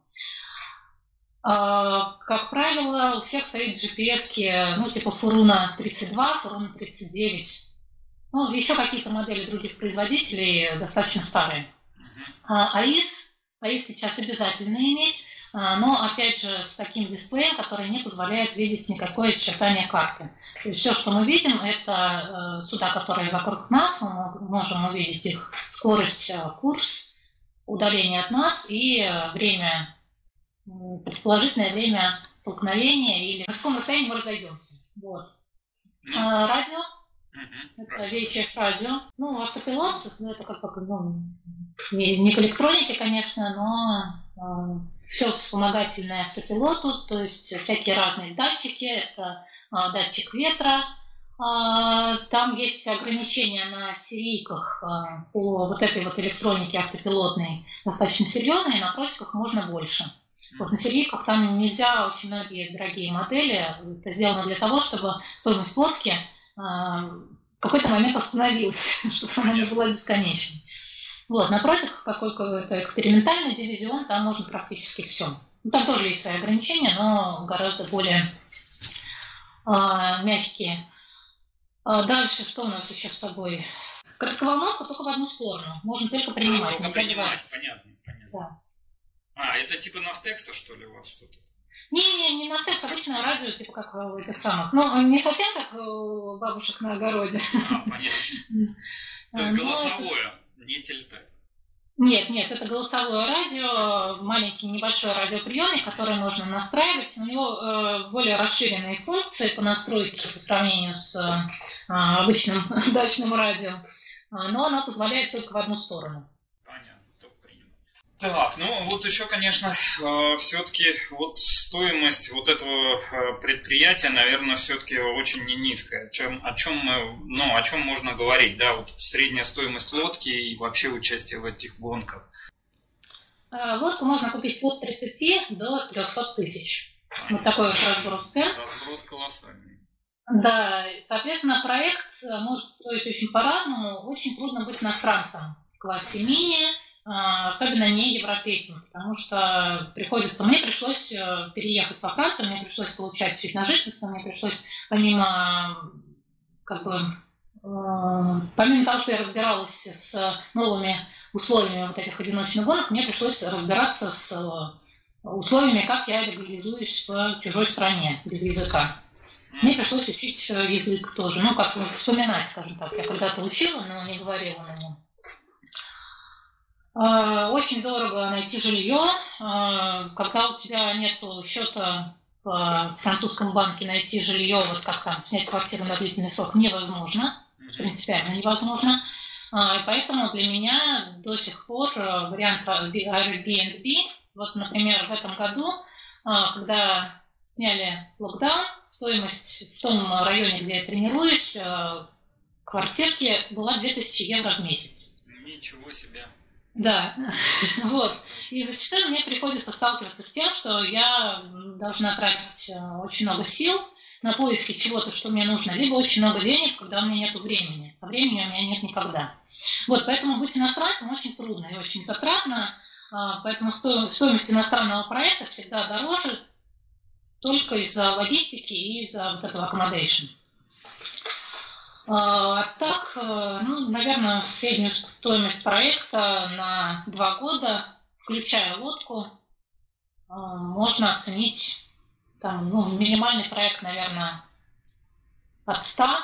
Как правило, у всех стоит джи пи эс-ки, ну, типа Фуруна тридцать два, Фуруна тридцать девять, ну, еще какие-то модели других производителей достаточно старые. АИС, АИС сейчас обязательно иметь, но, опять же, с таким дисплеем, который не позволяет видеть никакое очертание карты. То есть все, что мы видим, это суда, которые вокруг нас, мы можем увидеть их скорость, курс, удаление от нас и время, предположительное время столкновения или на каком расстоянии мы разойдемся. Вот. Радио. Это ви эйч эф радио. Ну, автопилот, ну, это как бы, ну, не, не к электронике, конечно, но э, все вспомогательное автопилоту, то есть всякие разные датчики, это э, датчик ветра, э, там есть ограничения на серийках э, по вот этой вот электронике автопилотной достаточно серьезные, на протиках можно больше. Вот на серийках там нельзя, очень многие дорогие модели, это сделано для того, чтобы стоимость лодки в какой-то момент остановилась, чтобы она не была бесконечной. Вот, напротив, поскольку это экспериментальный дивизион, там можно практически все. Ну, там тоже есть свои ограничения, но гораздо более а, мягкие. А дальше, что у нас еще с собой? Коротковолновка только в одну сторону. Можно только принимать. Только принимать, понятно. понятно. Да. А, это типа Нафтекса, что ли, у вас что-то? Не-не, не Нафтекс, обычное радио, типа как у этих самых. Ну, не совсем как у бабушек на огороде. А, понятно. То есть голосовое, не телетайп. Нет, нет, это голосовое радио, маленький небольшой радиоприемник, который можно настраивать. У него э, более расширенные функции по настройке по сравнению с э, обычным дачным радио, но она позволяет только в одну сторону. Так, ну вот еще, конечно, э, все-таки вот стоимость вот этого э, предприятия, наверное, все-таки очень не низкая. О чем, о чем мы, ну, о чем можно говорить, да, вот средняя стоимость лодки и вообще участие в этих гонках. Лодку можно купить от тридцати до трёхсот тысяч. Понятно. Вот такой вот разброс цен. Разброс колоссальный. Да, соответственно, проект может стоить очень по-разному. Очень трудно быть иностранцем в классе мини, особенно не европейцам, потому что приходится, мне пришлось переехать во Францию, мне пришлось получать вид на жительство, мне пришлось помимо, как бы, помимо того, что я разбиралась с новыми условиями вот этих одиночных гонок, мне пришлось разбираться с условиями, как я легализуюсь в чужой стране без языка. Мне пришлось учить язык тоже, ну, как вспоминать, скажем так. Я когда-то учила, но не говорила на нем. Очень дорого найти жилье. Когда у тебя нет счета в французском банке, найти жилье, вот как там, снять квартиру на длительный срок, невозможно. Принципиально невозможно. Поэтому для меня до сих пор вариант Airbnb, вот, например, в этом году, когда сняли локдаун, стоимость в том районе, где я тренируюсь, квартирки была две тысячи евро в месяц. Ничего себе. Да, вот. И зачастую мне приходится сталкиваться с тем, что я должна тратить очень много сил на поиски чего-то, что мне нужно, либо очень много денег, когда у меня нет времени. А времени у меня нет никогда. Вот, поэтому быть иностранцем очень трудно и очень затратно. Поэтому стоимость иностранного проекта всегда дороже только из-за логистики и из-за вот этого accommodation. А так, ну, наверное, среднюю стоимость проекта на два года, включая лодку, можно оценить, там, ну, минимальный проект, наверное, от ста,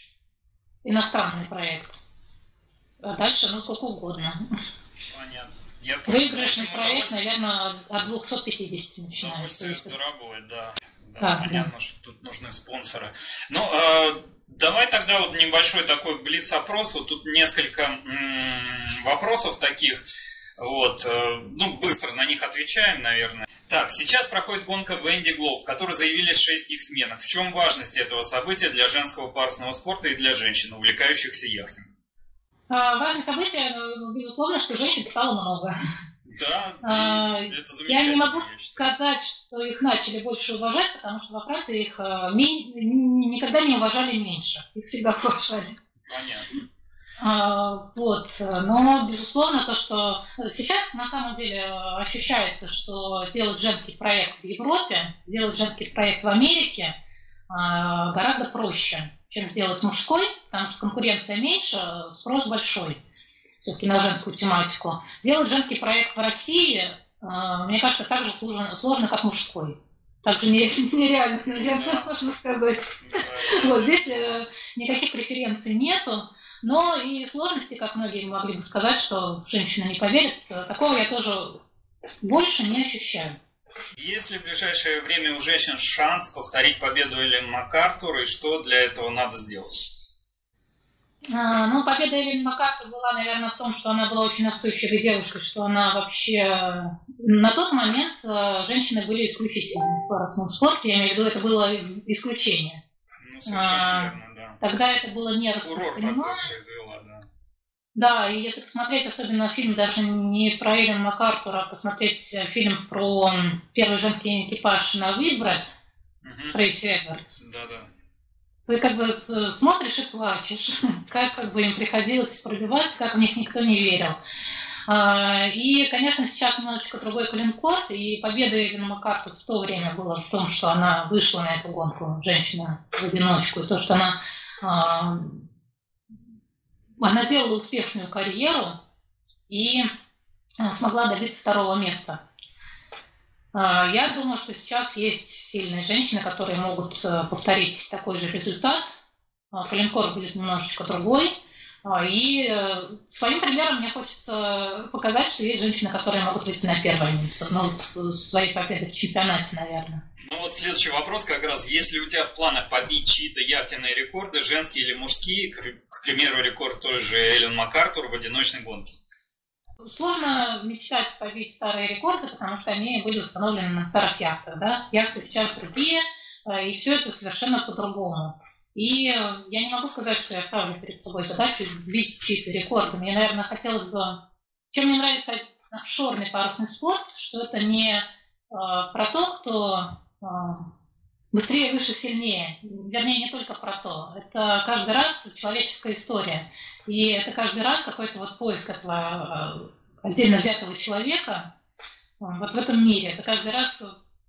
иностранный проект. А дальше, ну, сколько угодно. Понятно. Я понял. Выигрышный проект, наверное, от двухсот пятидесяти начинается. Удовольствие дорогое, да. Да, да, понятно, да. что тут нужны спонсоры. Ну, э, давай тогда вот небольшой такой блиц-опрос. Вот тут несколько м- вопросов таких. Вот, э, ну, быстро на них отвечаем, наверное. Так, сейчас проходит гонка Венди Глов, в которой заявились шесть их сменок. В чем важность этого события для женского парусного спорта и для женщин, увлекающихся яхтингом? А, важное событие, безусловно, что женщин стало много. Да, а, это замечательно. Я не могу сказать, что их начали больше уважать, потому что во Франции их ми- никогда не уважали меньше. Их всегда уважали. Понятно. А, вот, но безусловно то, что сейчас на самом деле ощущается, что сделать женский проект в Европе, сделать женский проект в Америке а, гораздо проще, чем сделать мужской, потому что конкуренция меньше, спрос большой все-таки на женскую тематику. Сделать женский проект в России, а, мне кажется, так же сложно, сложно как мужской. Так же нереально, наверное, да. Можно сказать. Да. Вот здесь э, никаких преференций нету. Но и сложности, как многие могли бы сказать, что женщина не поверит, такого я тоже больше не ощущаю. Есть ли в ближайшее время у женщин шанс повторить победу Эллен МакАртур, и что для этого надо сделать? А, ну, победа Эллен МакАртур была, наверное, в том, что она была очень настойчивой девушкой, что она вообще... На тот момент женщины были исключительными в парусном спорте, я имею в виду, это было исключение. Ну, совершенно а, верно. Тогда это было не распространено. Да. Да, и если посмотреть особенно фильм даже не про Эллен МакАртур, а посмотреть фильм про первый женский экипаж на Уитбред, угу. Трейси Эдвардс, да, да. Ты как бы смотришь и плачешь, как, как бы им приходилось пробиваться, как в них никто не верил. И, конечно, сейчас немножечко другой калинкор, и победа Эллен МакАртур в то время была в том, что она вышла на эту гонку, женщина в одиночку, и то, что она, она сделала успешную карьеру и смогла добиться второго места. Я думаю, что сейчас есть сильные женщины, которые могут повторить такой же результат. Калинкор будет немножечко другой. И своим примером мне хочется показать, что есть женщины, которые могут выйти на первое место. Ну, вот своей победы в чемпионате, наверное. Ну вот следующий вопрос как раз. Есть ли у тебя в планах побить чьи-то яхтенные рекорды, женские или мужские? К примеру, рекорд той же Эллен МакАртур в одиночной гонке. Сложно мечтать побить старые рекорды, потому что они были установлены на старых яхтах. Да? Яхты сейчас другие, и все это совершенно по-другому. И я не могу сказать, что я ставлю перед собой задачу бить чьи-то рекорды. Мне, наверное, хотелось бы... Чем мне нравится офшорный парусный спорт, что это не э, про то, кто э, быстрее, выше, сильнее. Вернее, не только про то. Это каждый раз человеческая история. И это каждый раз какой-то вот поиск этого э, отдельно взятого человека э, вот в этом мире. Это каждый раз...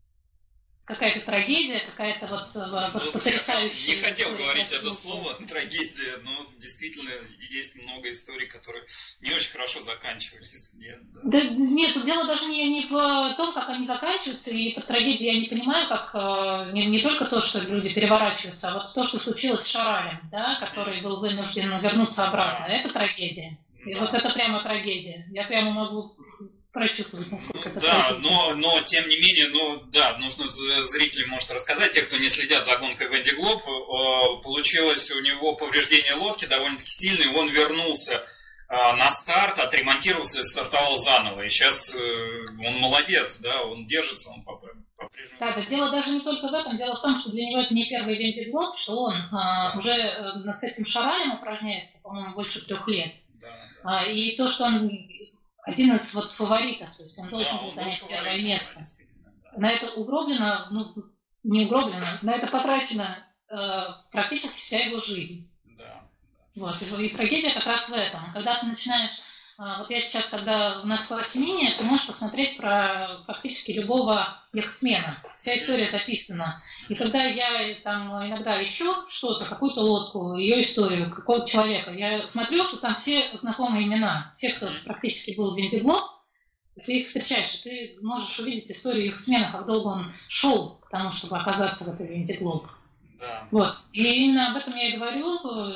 какая-то трагедия, какая-то вот, вот потрясающая... Не хотел говорить это слово, трагедия, но действительно есть много историй, которые не очень хорошо заканчивались. Нет, да. Да, нет, тут дело даже не, не в том, как они заканчиваются, и под трагедией я не понимаю, как не, не только то, что люди переворачиваются, а вот то, что случилось с Шаралем, да, который был вынужден вернуться обратно. Да. Это трагедия. И да. Вот это прямо трагедия. Я прямо могу... прочувствовать, насколько это да, но, но тем не менее, ну да, нужно зрителям, может, рассказать, те, кто не следят за гонкой Венди Глоб, получилось у него повреждение лодки довольно-таки сильное, он вернулся на старт, отремонтировался и стартовал заново. И сейчас он молодец, да, он держится, он по-прежнему. Да, да, дело даже не только в этом, дело в том, что для него это не первый Венди Глоб, что он а, уже с этим Шаралем упражняется, по-моему, больше трех лет. Да, да. А, и то, что он один из вот фаворитов, то есть он должен да, был занять первое место. Да. На это угроблено, ну, не угроблено, на это потрачена э, практически вся его жизнь. Да. Вот, и, и трагедия как раз в этом. Когда ты начинаешь, э, вот я сейчас, когда у нас в классе мини, ты можешь посмотреть про фактически любого яхтсмена. Вся история записана. И когда я там иногда ищу что-то, какую-то лодку, ее историю, какого-то человека, я смотрю, что там все знакомые имена, все, кто практически был в Венди Глоб, ты их встречаешь, и ты можешь увидеть историю яхтсмена, как долго он шел к тому, чтобы оказаться в этой Венди Глоб. Да. Вот. И именно об этом я и говорю.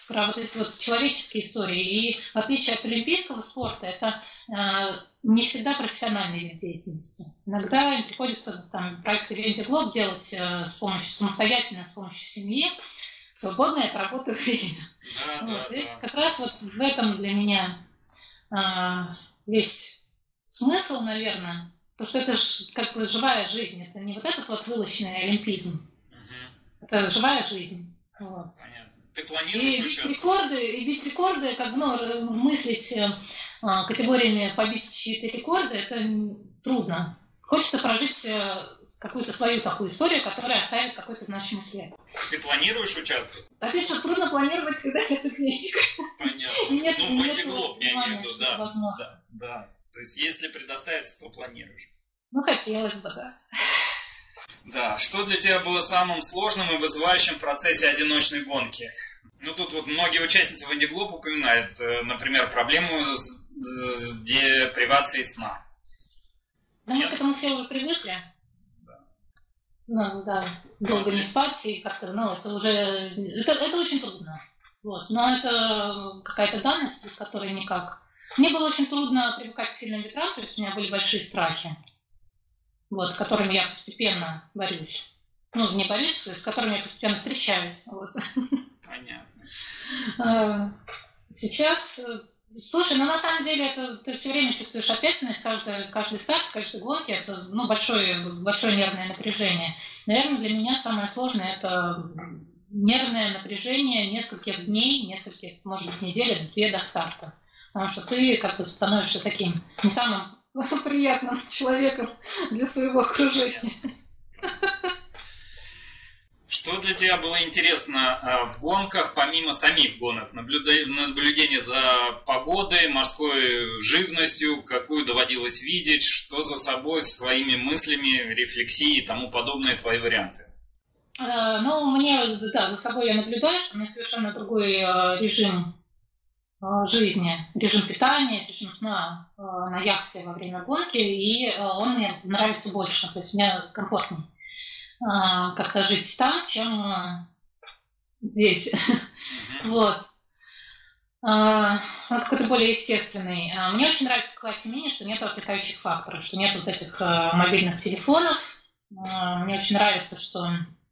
про вот эти вот человеческие истории. И в отличие от олимпийского спорта, это э, не всегда профессиональный вид деятельности. Иногда им приходится там проекты Венди Глоб делать э, с помощью самостоятельно, с помощью семьи, в свободное от работы время. Да, Вот. да, И да. как раз вот в этом для меня э, весь смысл, наверное, потому что это ж как бы живая жизнь, это не вот этот вот вылочный олимпизм, Угу. это живая жизнь. Вот. Понятно. Ты И планируешь бить участвовать? рекорды, и бить рекорды, как бы, ну, мыслить э, категориями побить чьи-то рекорды, это трудно. Хочется прожить э, какую-то свою такую историю, которая оставит какой-то значимый след. Ты планируешь участвовать? Опять же, трудно планировать, когда нет денег. Понятно. Нет, Ну, в нет Индиглоб, я имею в понимания, виду, что да. это возможно. Да, да. То есть, если предоставится, то планируешь. Ну, хотелось бы, да. Да. Что для тебя было самым сложным и вызывающим в процессе одиночной гонки? Ну, тут вот многие участницы в Индиглоб упоминают, э, например, проблему с, с депривацией сна. Да мы Нет? к этому все уже привыкли. Да. Ну, да, долго не спать, и как-то, ну, это уже, это, это очень трудно. Вот. Но это какая-то данность, без которой никак. Мне было очень трудно привыкать к сильным ветрам, то есть у меня были большие страхи, вот, с которыми я постепенно борюсь. Ну, не борюсь, с которыми я постепенно встречаюсь. Вот. Понятно. Сейчас, слушай, ну на самом деле это ты все время чувствуешь ответственность, каждый, каждый старт, каждой гонки, это ну, большое, большое нервное напряжение. Наверное, для меня самое сложное это нервное напряжение нескольких дней, нескольких, может быть, недель, две до старта. Потому что ты как бы становишься таким не самым приятным человеком для своего окружения. Что для тебя было интересно в гонках, помимо самих гонок? Наблюдение за погодой, морской живностью, какую доводилось видеть, что за собой, своими мыслями, рефлексией и тому подобные твои варианты? Ну, мне, да, за собой я наблюдаю, что у меня совершенно другой режим жизни, режим питания, режим сна на яхте во время гонки, и он мне нравится больше, то есть мне комфортнее как-то жить там, чем здесь. Вот. Он какой-то более естественный. Мне очень нравится в классе мини, что нет отвлекающих факторов, что нет вот этих мобильных телефонов. Мне очень нравится, что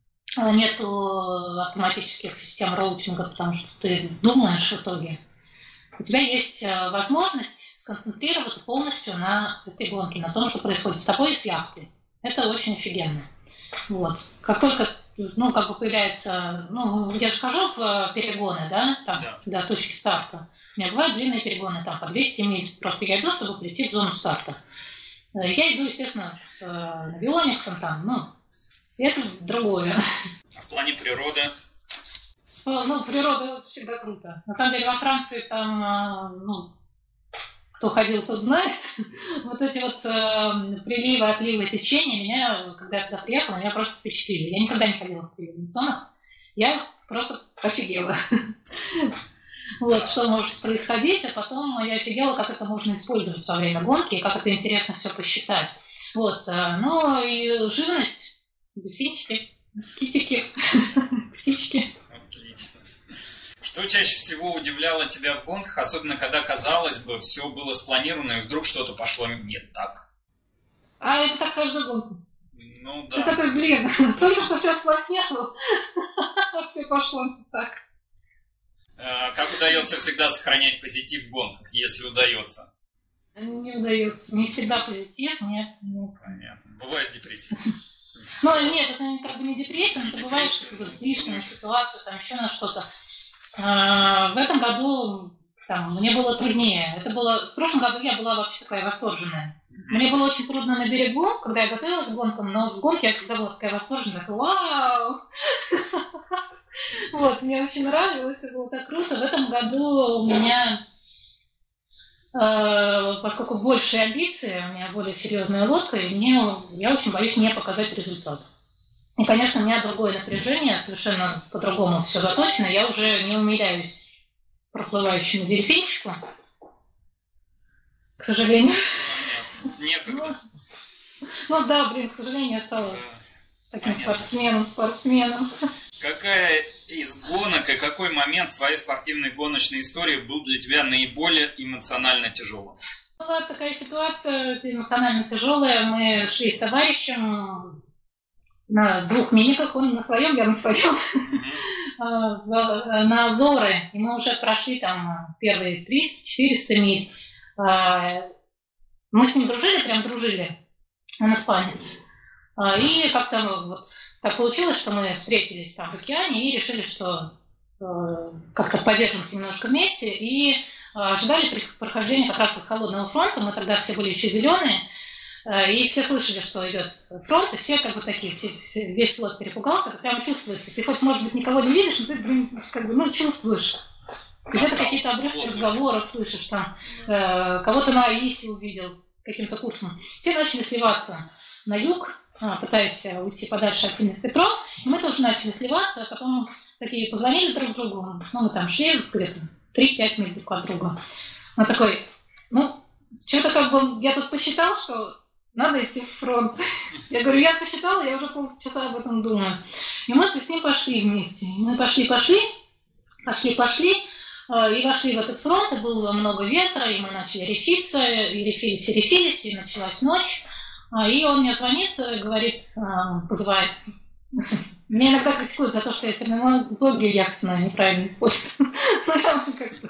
нету автоматических систем роутинга, потому что ты думаешь в итоге. У тебя есть возможность сконцентрироваться полностью на этой гонке, на том, что происходит с тобой и с яхтой. Это очень офигенно. Вот. Как только, ну, как бы появляется, ну, я же хожу в перегоны, да, там, Да. до точки старта. У меня бывают длинные перегоны, там, по двести миль. Просто я иду, чтобы прийти в зону старта. Я иду, естественно, с авиониксом там, ну, это другое. А в плане природы? Ну, природа всегда круто. На самом деле, во Франции там, ну, кто ходил, тот знает. Вот эти вот э, приливы, отливы, течения меня, когда я туда приехала, меня просто впечатлили. Я никогда не ходила в приливных зонах. Я просто офигела. Вот, что может происходить, а потом я офигела, как это можно использовать во время гонки, и как это интересно все посчитать. Вот, ну и живность, дельфинчики, китики, птички. Отлично. Что чаще всего удивляло тебя в гонках, особенно когда, казалось бы, все было спланировано, и вдруг что-то пошло не так? А это так каждая гонка. Ну да. Ты такой, блин, только что все спланировал, а все пошло не так. Как удается всегда сохранять позитив в гонках, если удается? Не удается. Не всегда позитив, нет. нет. Понятно. Бывает депрессия. Ну, нет, это как бы не депрессия, но ты бываешь в лишнюю ситуацию, там еще на что-то. А, в этом году там, мне было труднее. Это было... В прошлом году я была вообще такая восторженная. Мне было очень трудно на берегу, когда я готовилась к гонкам, но в гонке я всегда была такая восторженная, такая, вау! Вот, мне очень нравилось, это было так круто. В этом году у меня, э, поскольку больше амбиции, у меня более серьезная лодка, и мне, я очень боюсь не показать результат. И, конечно, у меня другое напряжение, совершенно по-другому все заточено. Я уже не умиляюсь проплывающему дельфинчику, к сожалению. Некогда. Ну да, блин, к сожалению, я стала таким спортсменом, спортсменом. Какая из гонок и какой момент в своей спортивной гоночной истории был для тебя наиболее эмоционально тяжелым? Была такая ситуация эмоционально тяжелая. Мы шли с товарищем на двух миниках, он на своем, я на своем, mm-hmm. на Азоры. И мы уже прошли там первые триста-четыреста миль. Мы с ним дружили, прям дружили. Он испанец. И как-то вот так получилось, что мы встретились там в океане и решили, что как-то поддержимся немножко вместе. И ожидали прохождения как раз от холодного фронта. Мы тогда все были еще зеленые. И все слышали, что идет фронт, и все как бы такие, все, все, весь флот перепугался, это прямо чувствуется. Ты хоть, может быть, никого не видишь, но ты, блин, как бы, ну, чувствуешь. Где-то какие-то обрывки разговоров слышишь, там, э, кого-то на Аисе увидел каким-то курсом. Все начали сливаться на юг, а, пытаясь уйти подальше от сильных ветров, и мы тоже начали сливаться, а потом такие позвонили друг другу, ну, мы там шли где-то три-пять миль друг от друга. Он такой, ну, что-то как бы, я тут посчитал, что надо идти в фронт. Я говорю, я посчитала, я уже полчаса об этом думаю. И мы с ним пошли вместе. Мы пошли, пошли, пошли, пошли, и вошли в этот фронт, и было много ветра, и мы начали рефиться, и рефились, и рефились, и началась ночь. И он мне звонит, говорит, позывает. Меня иногда критикуют за то, что я терминологию якостную неправильно использую. Но я как-то...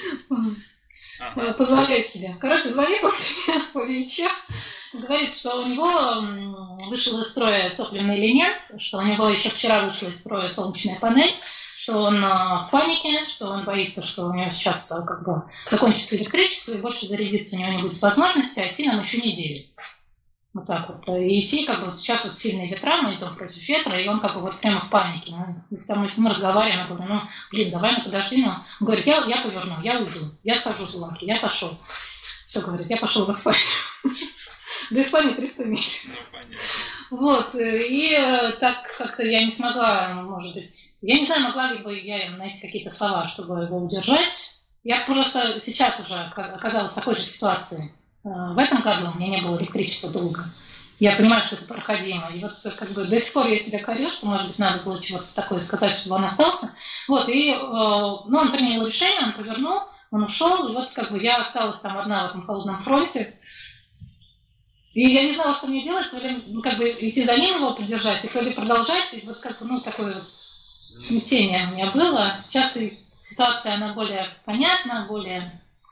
Ага. Позволяю себе. Короче, звонит он мне по вечер, говорит, что у него вышел из строя топливный элемент, что у него еще вчера вышла из строя солнечная панель, что он в панике, что он боится, что у него сейчас как бы закончится электричество и больше зарядиться у него не будет возможности, а идти нам еще неделю. Вот так вот. И идти, как бы, сейчас вот сильные ветра, мы идем против ветра, и он как бы вот прямо в панике. Мы, потому что мы разговариваем, я говорю, ну, блин, давай, ну, подожди, ну. Он говорит, я, я поверну, я уйду, я схожу с лодки, я пошел. Все, говорит, я пошел в Испанию. До Испании триста миль. Ну, понятно. Вот, и так как-то я не смогла, может быть, я не знаю, могла ли бы я найти какие-то слова, чтобы его удержать. Я просто сейчас уже оказалась в такой же ситуации. В этом году у меня не было электричества долго. Я понимаю, что это проходимо. И вот как бы до сих пор я себя корю, что, может быть, надо было чего-то такое сказать, чтобы он остался. Вот, и ну, он принял решение, он повернул, он ушел, и вот как бы я осталась там одна в этом холодном фронте. И я не знала, что мне делать, то ли ну, как бы идти за ним его поддержать, и то ли продолжать. И вот как бы, ну, такое вот смятение у меня было. Сейчас ситуация, она более понятна, более...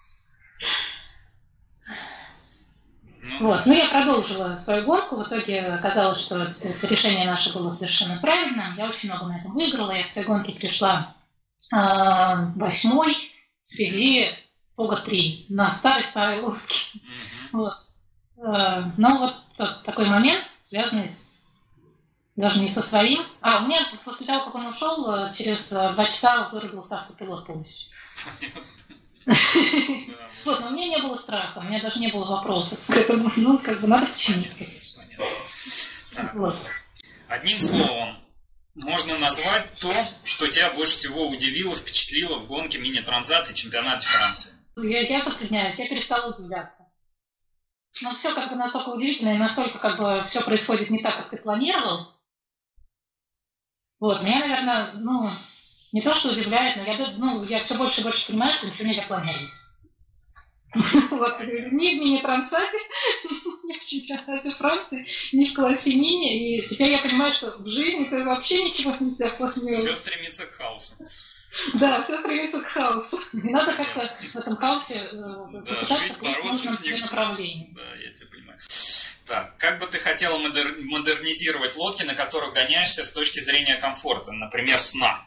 Вот. Ну, я продолжила свою гонку. В итоге оказалось, что это решение наше было совершенно правильным. Я очень много на этом выиграла. Я в той гонке пришла э, восьмой среди Пога три на старой-старой лодке. Mm-hmm. Вот. Э, но вот такой момент, связанный с, даже не со своим. А, у меня после того, как он ушел, через два часа вырубился автопилот полностью. Вот, но у меня не было страха, у меня даже не было вопросов к этому, ну, как бы надо починиться. Вот. Одним словом, можно назвать то, что тебя больше всего удивило, впечатлило в гонке мини-трансат и чемпионате Франции. Я, я затрудняюсь, я перестала удивляться. Но все как бы настолько удивительно, и настолько как бы все происходит не так, как ты планировал. Вот, меня, наверное, ну... Не то, что удивляет, но я, ну, я все больше и больше понимаю, что ничего нельзя планировать. Вот, ни в мини-трансате, ни в чемпионате Франции, ни в классе мини. И теперь я понимаю, что в жизни ты вообще ничего нельзя планировать. Все стремится к хаосу. Да, все стремится к хаосу. И надо как-то в этом хаосе попытаться пойти в нужном тебе направлении. Да, я тебя понимаю. Так, как бы ты хотела модер- модернизировать лодки, на которых гоняешься с точки зрения комфорта, например, сна?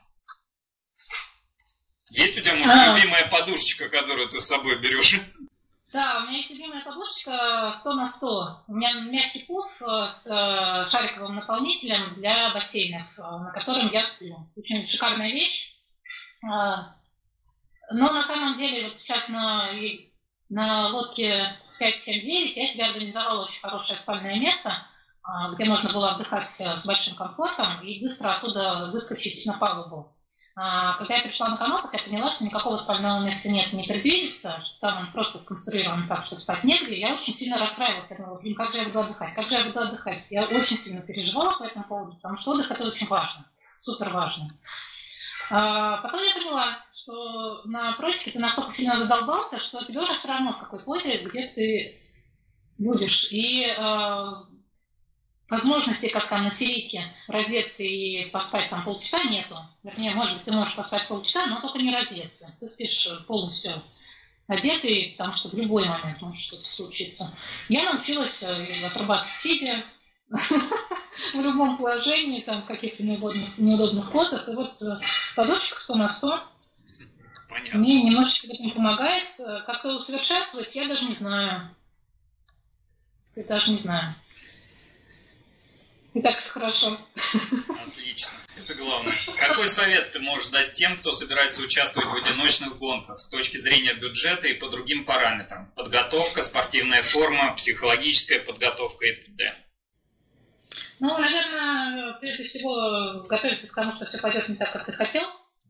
Есть у тебя, может, а, любимая подушечка, которую ты с собой берешь? Да, у меня есть любимая подушечка сто на сто. У меня мягкий пуф с шариковым наполнителем для бассейнов, на котором я сплю. Очень шикарная вещь. Но на самом деле вот сейчас на, на лодке пять семь девять я себе организовала очень хорошее спальное место, где можно было отдыхать с большим комфортом и быстро оттуда выскочить на палубу. Когда я пришла на Канопус, я поняла, что никакого спального места нет, не предвидится, что там он просто сконструирован так, что спать негде. Я очень сильно расстраивалась. Я думала, блин, как же я буду отдыхать, как же я буду отдыхать. Я очень сильно переживала по этому поводу, потому что отдых – это очень важно. супер важно. А потом я поняла, что на просеке ты настолько сильно задолбался, что тебе уже все равно в какой позе, где ты будешь. И э, возможности как там на селике раздеться и поспать там полчаса нету. Вернее, может быть, ты можешь поспать полчаса, но только не раздеться. Ты спишь полностью одетый, потому что в любой момент может что-то случиться. Я научилась отрабатывать сидя в любом положении, там в каких-то неудобных, неудобных позах. И вот подушечка сто на сто мне немножечко в этом помогает. Как-то усовершенствовать я даже не знаю. Ты даже не знаю. И так все хорошо. Отлично. Это главное. Какой совет ты можешь дать тем, кто собирается участвовать в одиночных гонках с точки зрения бюджета и по другим параметрам? Подготовка, спортивная форма, психологическая подготовка и т.д. Ну, наверное, прежде всего готовиться к тому, что все пойдет не так, как ты хотел.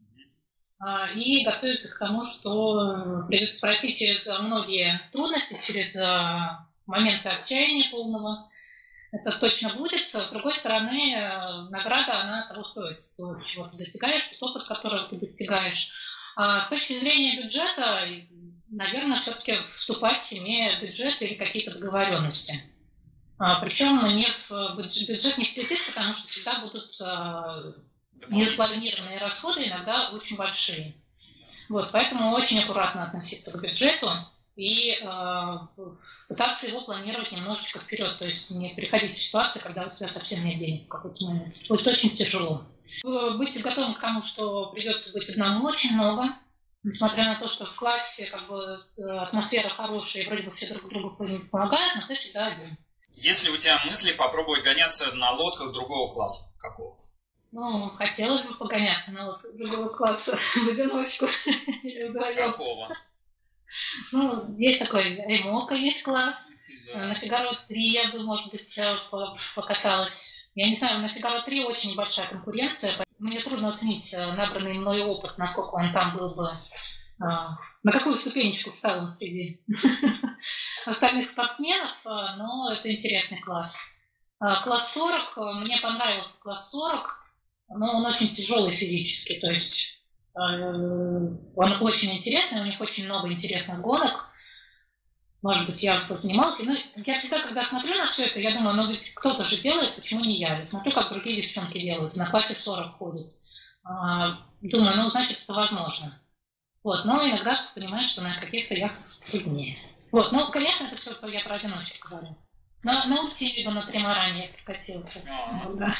И готовиться к тому, что придется пройти через многие трудности, через моменты отчаяния полного. Это точно будет. С другой стороны, награда, она того стоит. То, чего ты достигаешь, тот опыт, которого ты достигаешь. А с точки зрения бюджета, наверное, все-таки вступать, имея бюджет или какие-то договоренности. А, причем не в бюджет не впритык, потому что всегда будут а, незапланированные расходы, иногда очень большие. Вот, поэтому очень аккуратно относиться к бюджету и э, пытаться его планировать немножечко вперед, то есть не переходить в ситуацию, когда у тебя совсем нет денег в какой-то момент. Будет очень тяжело. Быть готовым к тому, что придется быть одному, очень много, несмотря на то, что в классе как бы атмосфера хорошая, и вроде бы все друг другу помогают, но ты всегда один. Есть ли у тебя мысли попробовать гоняться на лодках другого класса? Какого? Ну, хотелось бы погоняться на лодках другого класса в одиночку или вдвоем. Какого? Ну, есть такой Аймока, есть класс. Да. На Фигаро три я бы, может быть, покаталась. Я не знаю, на Фигаро три очень большая конкуренция. Мне трудно оценить набранный мной опыт, насколько он там был бы, на какую ступенечку встал он среди остальных спортсменов, но это интересный класс. Класс сорок, мне понравился класс сорок, но он очень тяжелый физически, то есть он очень интересный, у них очень много интересных гонок. Может быть, я позанималась. Ну, я всегда, когда смотрю на все это, я думаю, ну ведь кто-то же делает, почему не я? Я смотрю, как другие девчонки делают, на классе сорок ходят. Думаю, ну, значит, это возможно. Вот, но иногда понимаешь, что на каких-то яхтах труднее. Вот, ну, конечно, это все я про одиночку говорю. На, на ути, либо на тримаране я прокатился. Ну, да.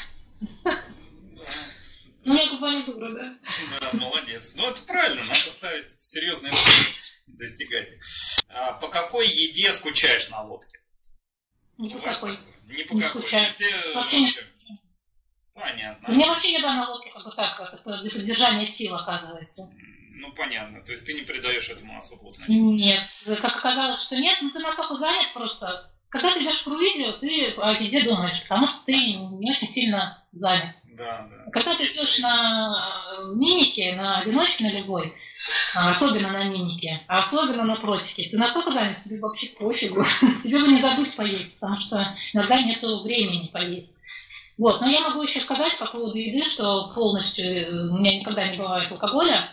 Ну, я губа не дура, да? Да, молодец. Ну, это правильно, надо ставить серьезные цели, достигать их. А по какой еде скучаешь на лодке? Ни по какой. Не по не какой. Скучаю. Везде... Вообще не вообще... Понятно. У меня вообще еда на лодке как бы так, это для поддержания сил, оказывается. Ну, понятно. То есть ты не придаешь этому особого значения? Нет. Как оказалось, что нет, ну ты настолько занят просто. Когда ты идешь в круизе, ты о еде думаешь, потому что ты не очень сильно занят. Да, да. Когда ты идешь на минике, на одиночке, на любой, особенно на минике, а особенно на просеке, ты настолько занят, тебе вообще пофигу. Тебе бы не забыть поесть, потому что иногда нету времени поесть. Вот. Но я могу еще сказать по поводу еды, что полностью у меня никогда не бывает алкоголя.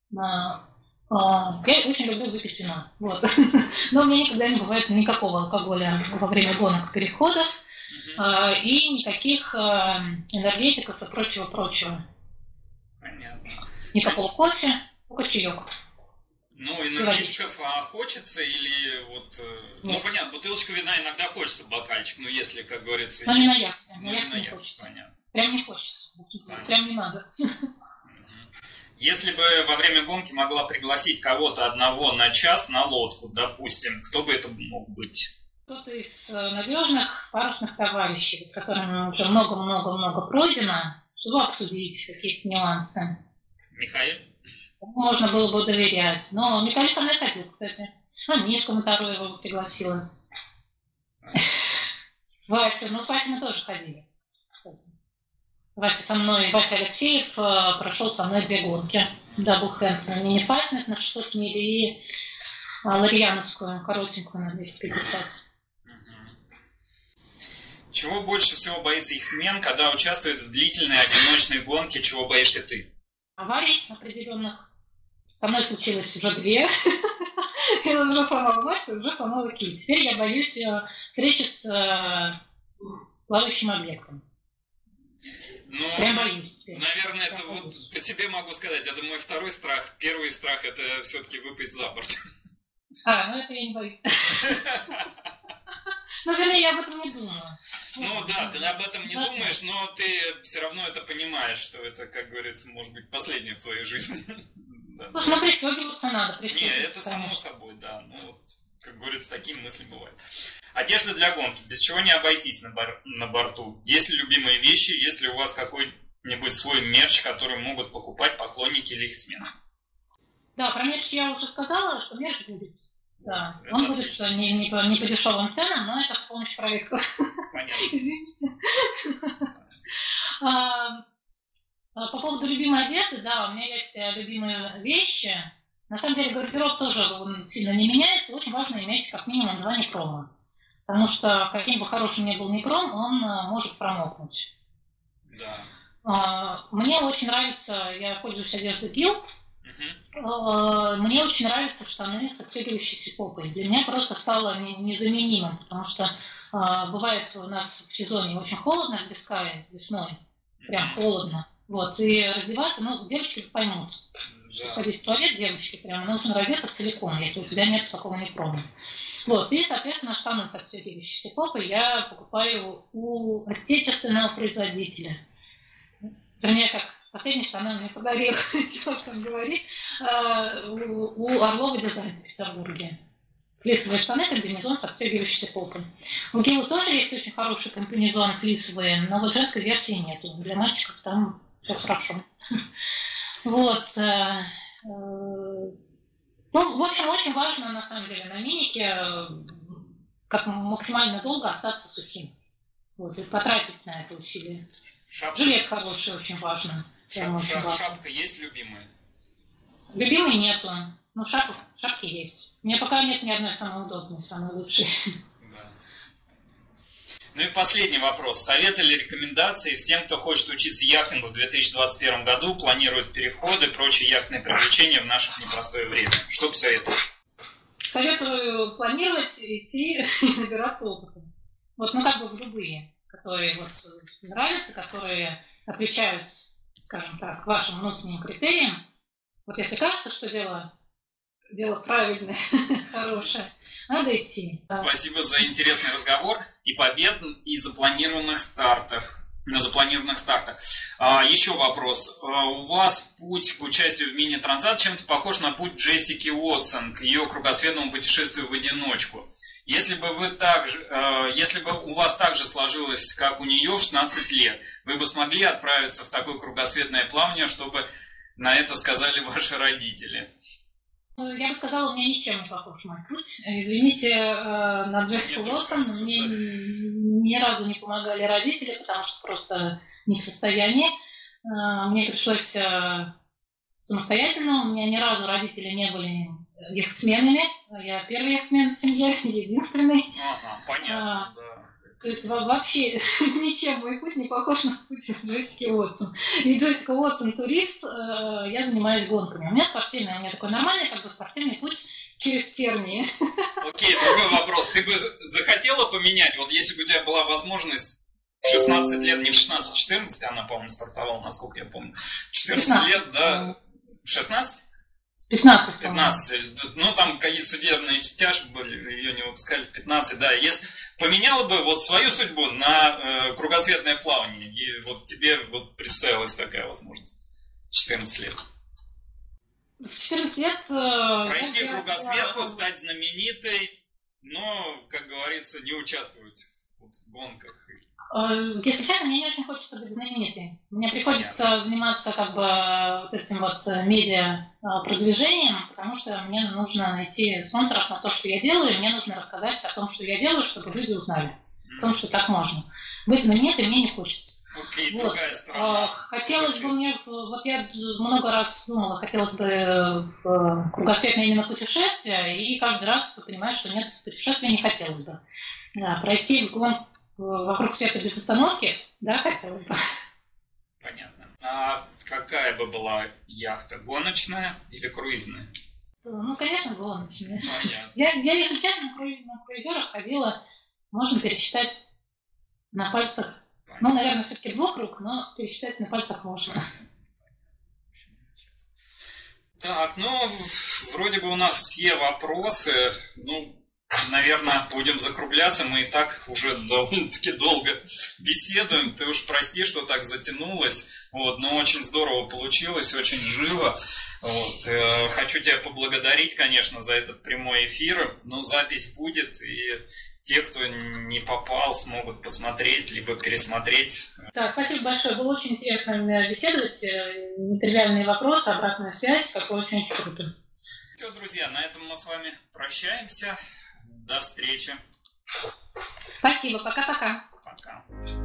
Я очень люблю выпить вино. Вот. Но у меня никогда не бывает никакого алкоголя во время гонок, переходов. Uh, и никаких uh, энергетиков и прочего-прочего. Понятно. Никакого кофе, только чаек. Ну, энергетиков а хочется или вот... Нет. Ну, понятно, бутылочка вина иногда хочется, бокальчик, но если, как говорится... Но есть... не на яхте, ну, на яхте не, не яхте, хочется. Понятно. Прям не хочется, понятно. Прям не надо. Если бы во время гонки могла пригласить кого-то одного на час на лодку, допустим, кто бы это мог быть? Кто-то из надежных парусных товарищей, с которыми уже много-много-много пройдено, чтобы обсудить какие-то нюансы. Михаил? Можно было бы доверять. Но Михаил со мной ходил, кстати. А Мишка Мотороева пригласила. Вася, ну с Васей мы тоже ходили, кстати. Вася со мной, Вася Алексеев прошел со мной две гонки. Даблхенд на мини-фастинг на шестьсот миль и Ларьяновскую, коротенькую на двести пятьдесят. Чего больше всего боится яхтсмен, когда участвует в длительной одиночной гонке? Чего боишься ты? Аварий определенных. Со мной случилось уже две. Я уже сломала мачту, уже сломала киль. Теперь я боюсь встречи с плавающим объектом. Ну, Прям боюсь теперь. Наверное, это вот по себе могу сказать. Это мой второй страх. Первый страх — это все-таки выпасть за борт. А, ну это я не боюсь. Ну, вернее, я об этом не думаю. Ну да, ты об этом не думаешь, но ты все равно это понимаешь, что это, как говорится, может быть последнее в твоей жизни. Слушай, ну пристегиваться надо. Не, это само собой, да. Ну, вот, как говорится, такие мысли бывают. Одежда для гонки. Без чего не обойтись на, бор на борту? Есть ли любимые вещи? Есть ли у вас какой-нибудь свой мерч, который могут покупать поклонники или яхтсмены? Да, про мерч я уже сказала, что мерч будет. Да, это он будет не, не, по, не по дешевым ценам, но это в помощь проекту. Понятно. Извините. а, по поводу любимой одежды, да, у меня есть любимые вещи. На самом деле гардероб тоже он сильно не меняется. Очень важно иметь как минимум два непрома. Потому что каким бы хорошим ни был непром, он может промокнуть. Да. А, мне очень нравится, я пользуюсь одеждой Гил. Uh-huh. Мне очень нравятся штаны с отстегивающейся попой. Для меня просто стало незаменимым, потому что э, бывает у нас в сезоне очень холодно в Бискае весной, прям uh-huh. холодно. Вот, и раздеваться, ну, девочки поймут, uh-huh. что ходить в туалет девочки, прям нужно раздеться целиком, если у тебя нет такого непрома. Вот, и, соответственно, штаны с отстегивающейся попой я покупаю у отечественного производителя. Вернее, как последние штаны мне подарил, что там говорит, у Орлова дизайн в Петербурге. Флисовые штаны, комбинезон с отстегивающейся попой. У Гилы тоже есть очень хороший комбинезон флисовые, но вот женской версии нету. Для мальчиков там все хорошо. Вот. Ну, в общем, очень важно, на самом деле, на минике как максимально долго остаться сухим. Вот, и потратить на это усилие. Шапка. Жилет хороший, очень важно. Шап, шап, шапка есть любимая? Любимой нету. Ну, шапка, шапки есть. У меня пока нет ни одной самой удобной, самой лучшей. Да. Ну и последний вопрос. Совет или рекомендации всем, кто хочет учиться яхтингу в две тысячи двадцать первом году, планирует переходы, прочие яхтные приключения в наше непростое время? Что посоветуешь? Советую планировать, идти и набираться опыта. Вот, ну как бы в любые, которые вот нравятся, которые отвечают, скажем так, вашим внутренним критериям. Вот если кажется, что дело, дело правильное, хорошее, надо идти. Спасибо за интересный разговор и побед, и запланированных стартах. На запланированных стартах. А, еще вопрос. А, у вас путь к участию в мини-трансат чем-то похож на путь Джессики Уотсон к ее кругосветному путешествию в одиночку. Если бы вы так же, э, если бы у вас так же сложилось, как у нее в шестнадцать лет, вы бы смогли отправиться в такое кругосветное плавание, чтобы на это сказали ваши родители? Я бы сказала, у меня ничем не похож мой путь. Извините, э, на Джессику Уотсон мне да. ни разу не помогали родители, потому что просто не в состоянии. Э, мне пришлось э, самостоятельно, у меня ни разу родители не были яхтсменами. Я первый яхтсмен в семье, единственный. Ага, понятно, а, да. То есть вообще ничем мой путь не похож на путь Джессики Уотсон. И Джессика Уотсон турист, я занимаюсь гонками. У меня спортивный, у меня такой нормальный, как бы спортивный путь через тернии. Окей, другой вопрос. Ты бы захотела поменять, вот если бы у тебя была возможность в шестнадцать лет, не в шестнадцать, четырнадцать, она, по-моему, стартовала, насколько я помню. четырнадцать лет, да? шестнадцать? пятнадцать. пятнадцать. Ну, там какие-то судебные тяжбы были, ее не выпускали в пятнадцать, да. Если поменяла бы вот свою судьбу на э, кругосветное плавание, и вот тебе вот представилась такая возможность. четырнадцать лет. В четырнадцать лет... Э, Пройти кругосветку, я... стать знаменитой, но, как говорится, не участвовать вот, в гонках. Если честно, мне не очень хочется быть знаменитой. Мне приходится Понятно. заниматься как бы вот этим вот медиа продвижением, потому что мне нужно найти спонсоров на то, что я делаю, и мне нужно рассказать о том, что я делаю, чтобы люди узнали, mm-hmm. о том, что так можно. Быть знаменитой мне не хочется. Okay, вот. Хотелось бы мне, вот я много раз думала, хотелось бы в кругосветное именно путешествие, и каждый раз понимаю, что нет, путешествия не хотелось бы. Да, пройти в гон... вокруг света без остановки, да, хотелось бы. Понятно. А какая бы была яхта? Гоночная или круизная? Ну, конечно, гоночная. Понятно. Я, я, если честно, на, круиз, на круизерах ходила, можно пересчитать на пальцах. Понятно. Ну, наверное, все-таки двух рук, но пересчитать на пальцах можно. Так, ну, вроде бы у нас все вопросы, ну, наверное, будем закругляться, мы и так уже довольно-таки долго беседуем, ты уж прости, что так затянулось, вот, но очень здорово получилось, очень живо, вот, э, хочу тебя поблагодарить, конечно, за этот прямой эфир, но запись будет, и те, кто не попал, смогут посмотреть, либо пересмотреть. Да, спасибо большое, было очень интересно беседовать, нетривиальные вопросы, обратная связь, как очень-очень круто. Все, друзья, на этом мы с вами прощаемся. До встречи. Спасибо. Пока-пока. Пока.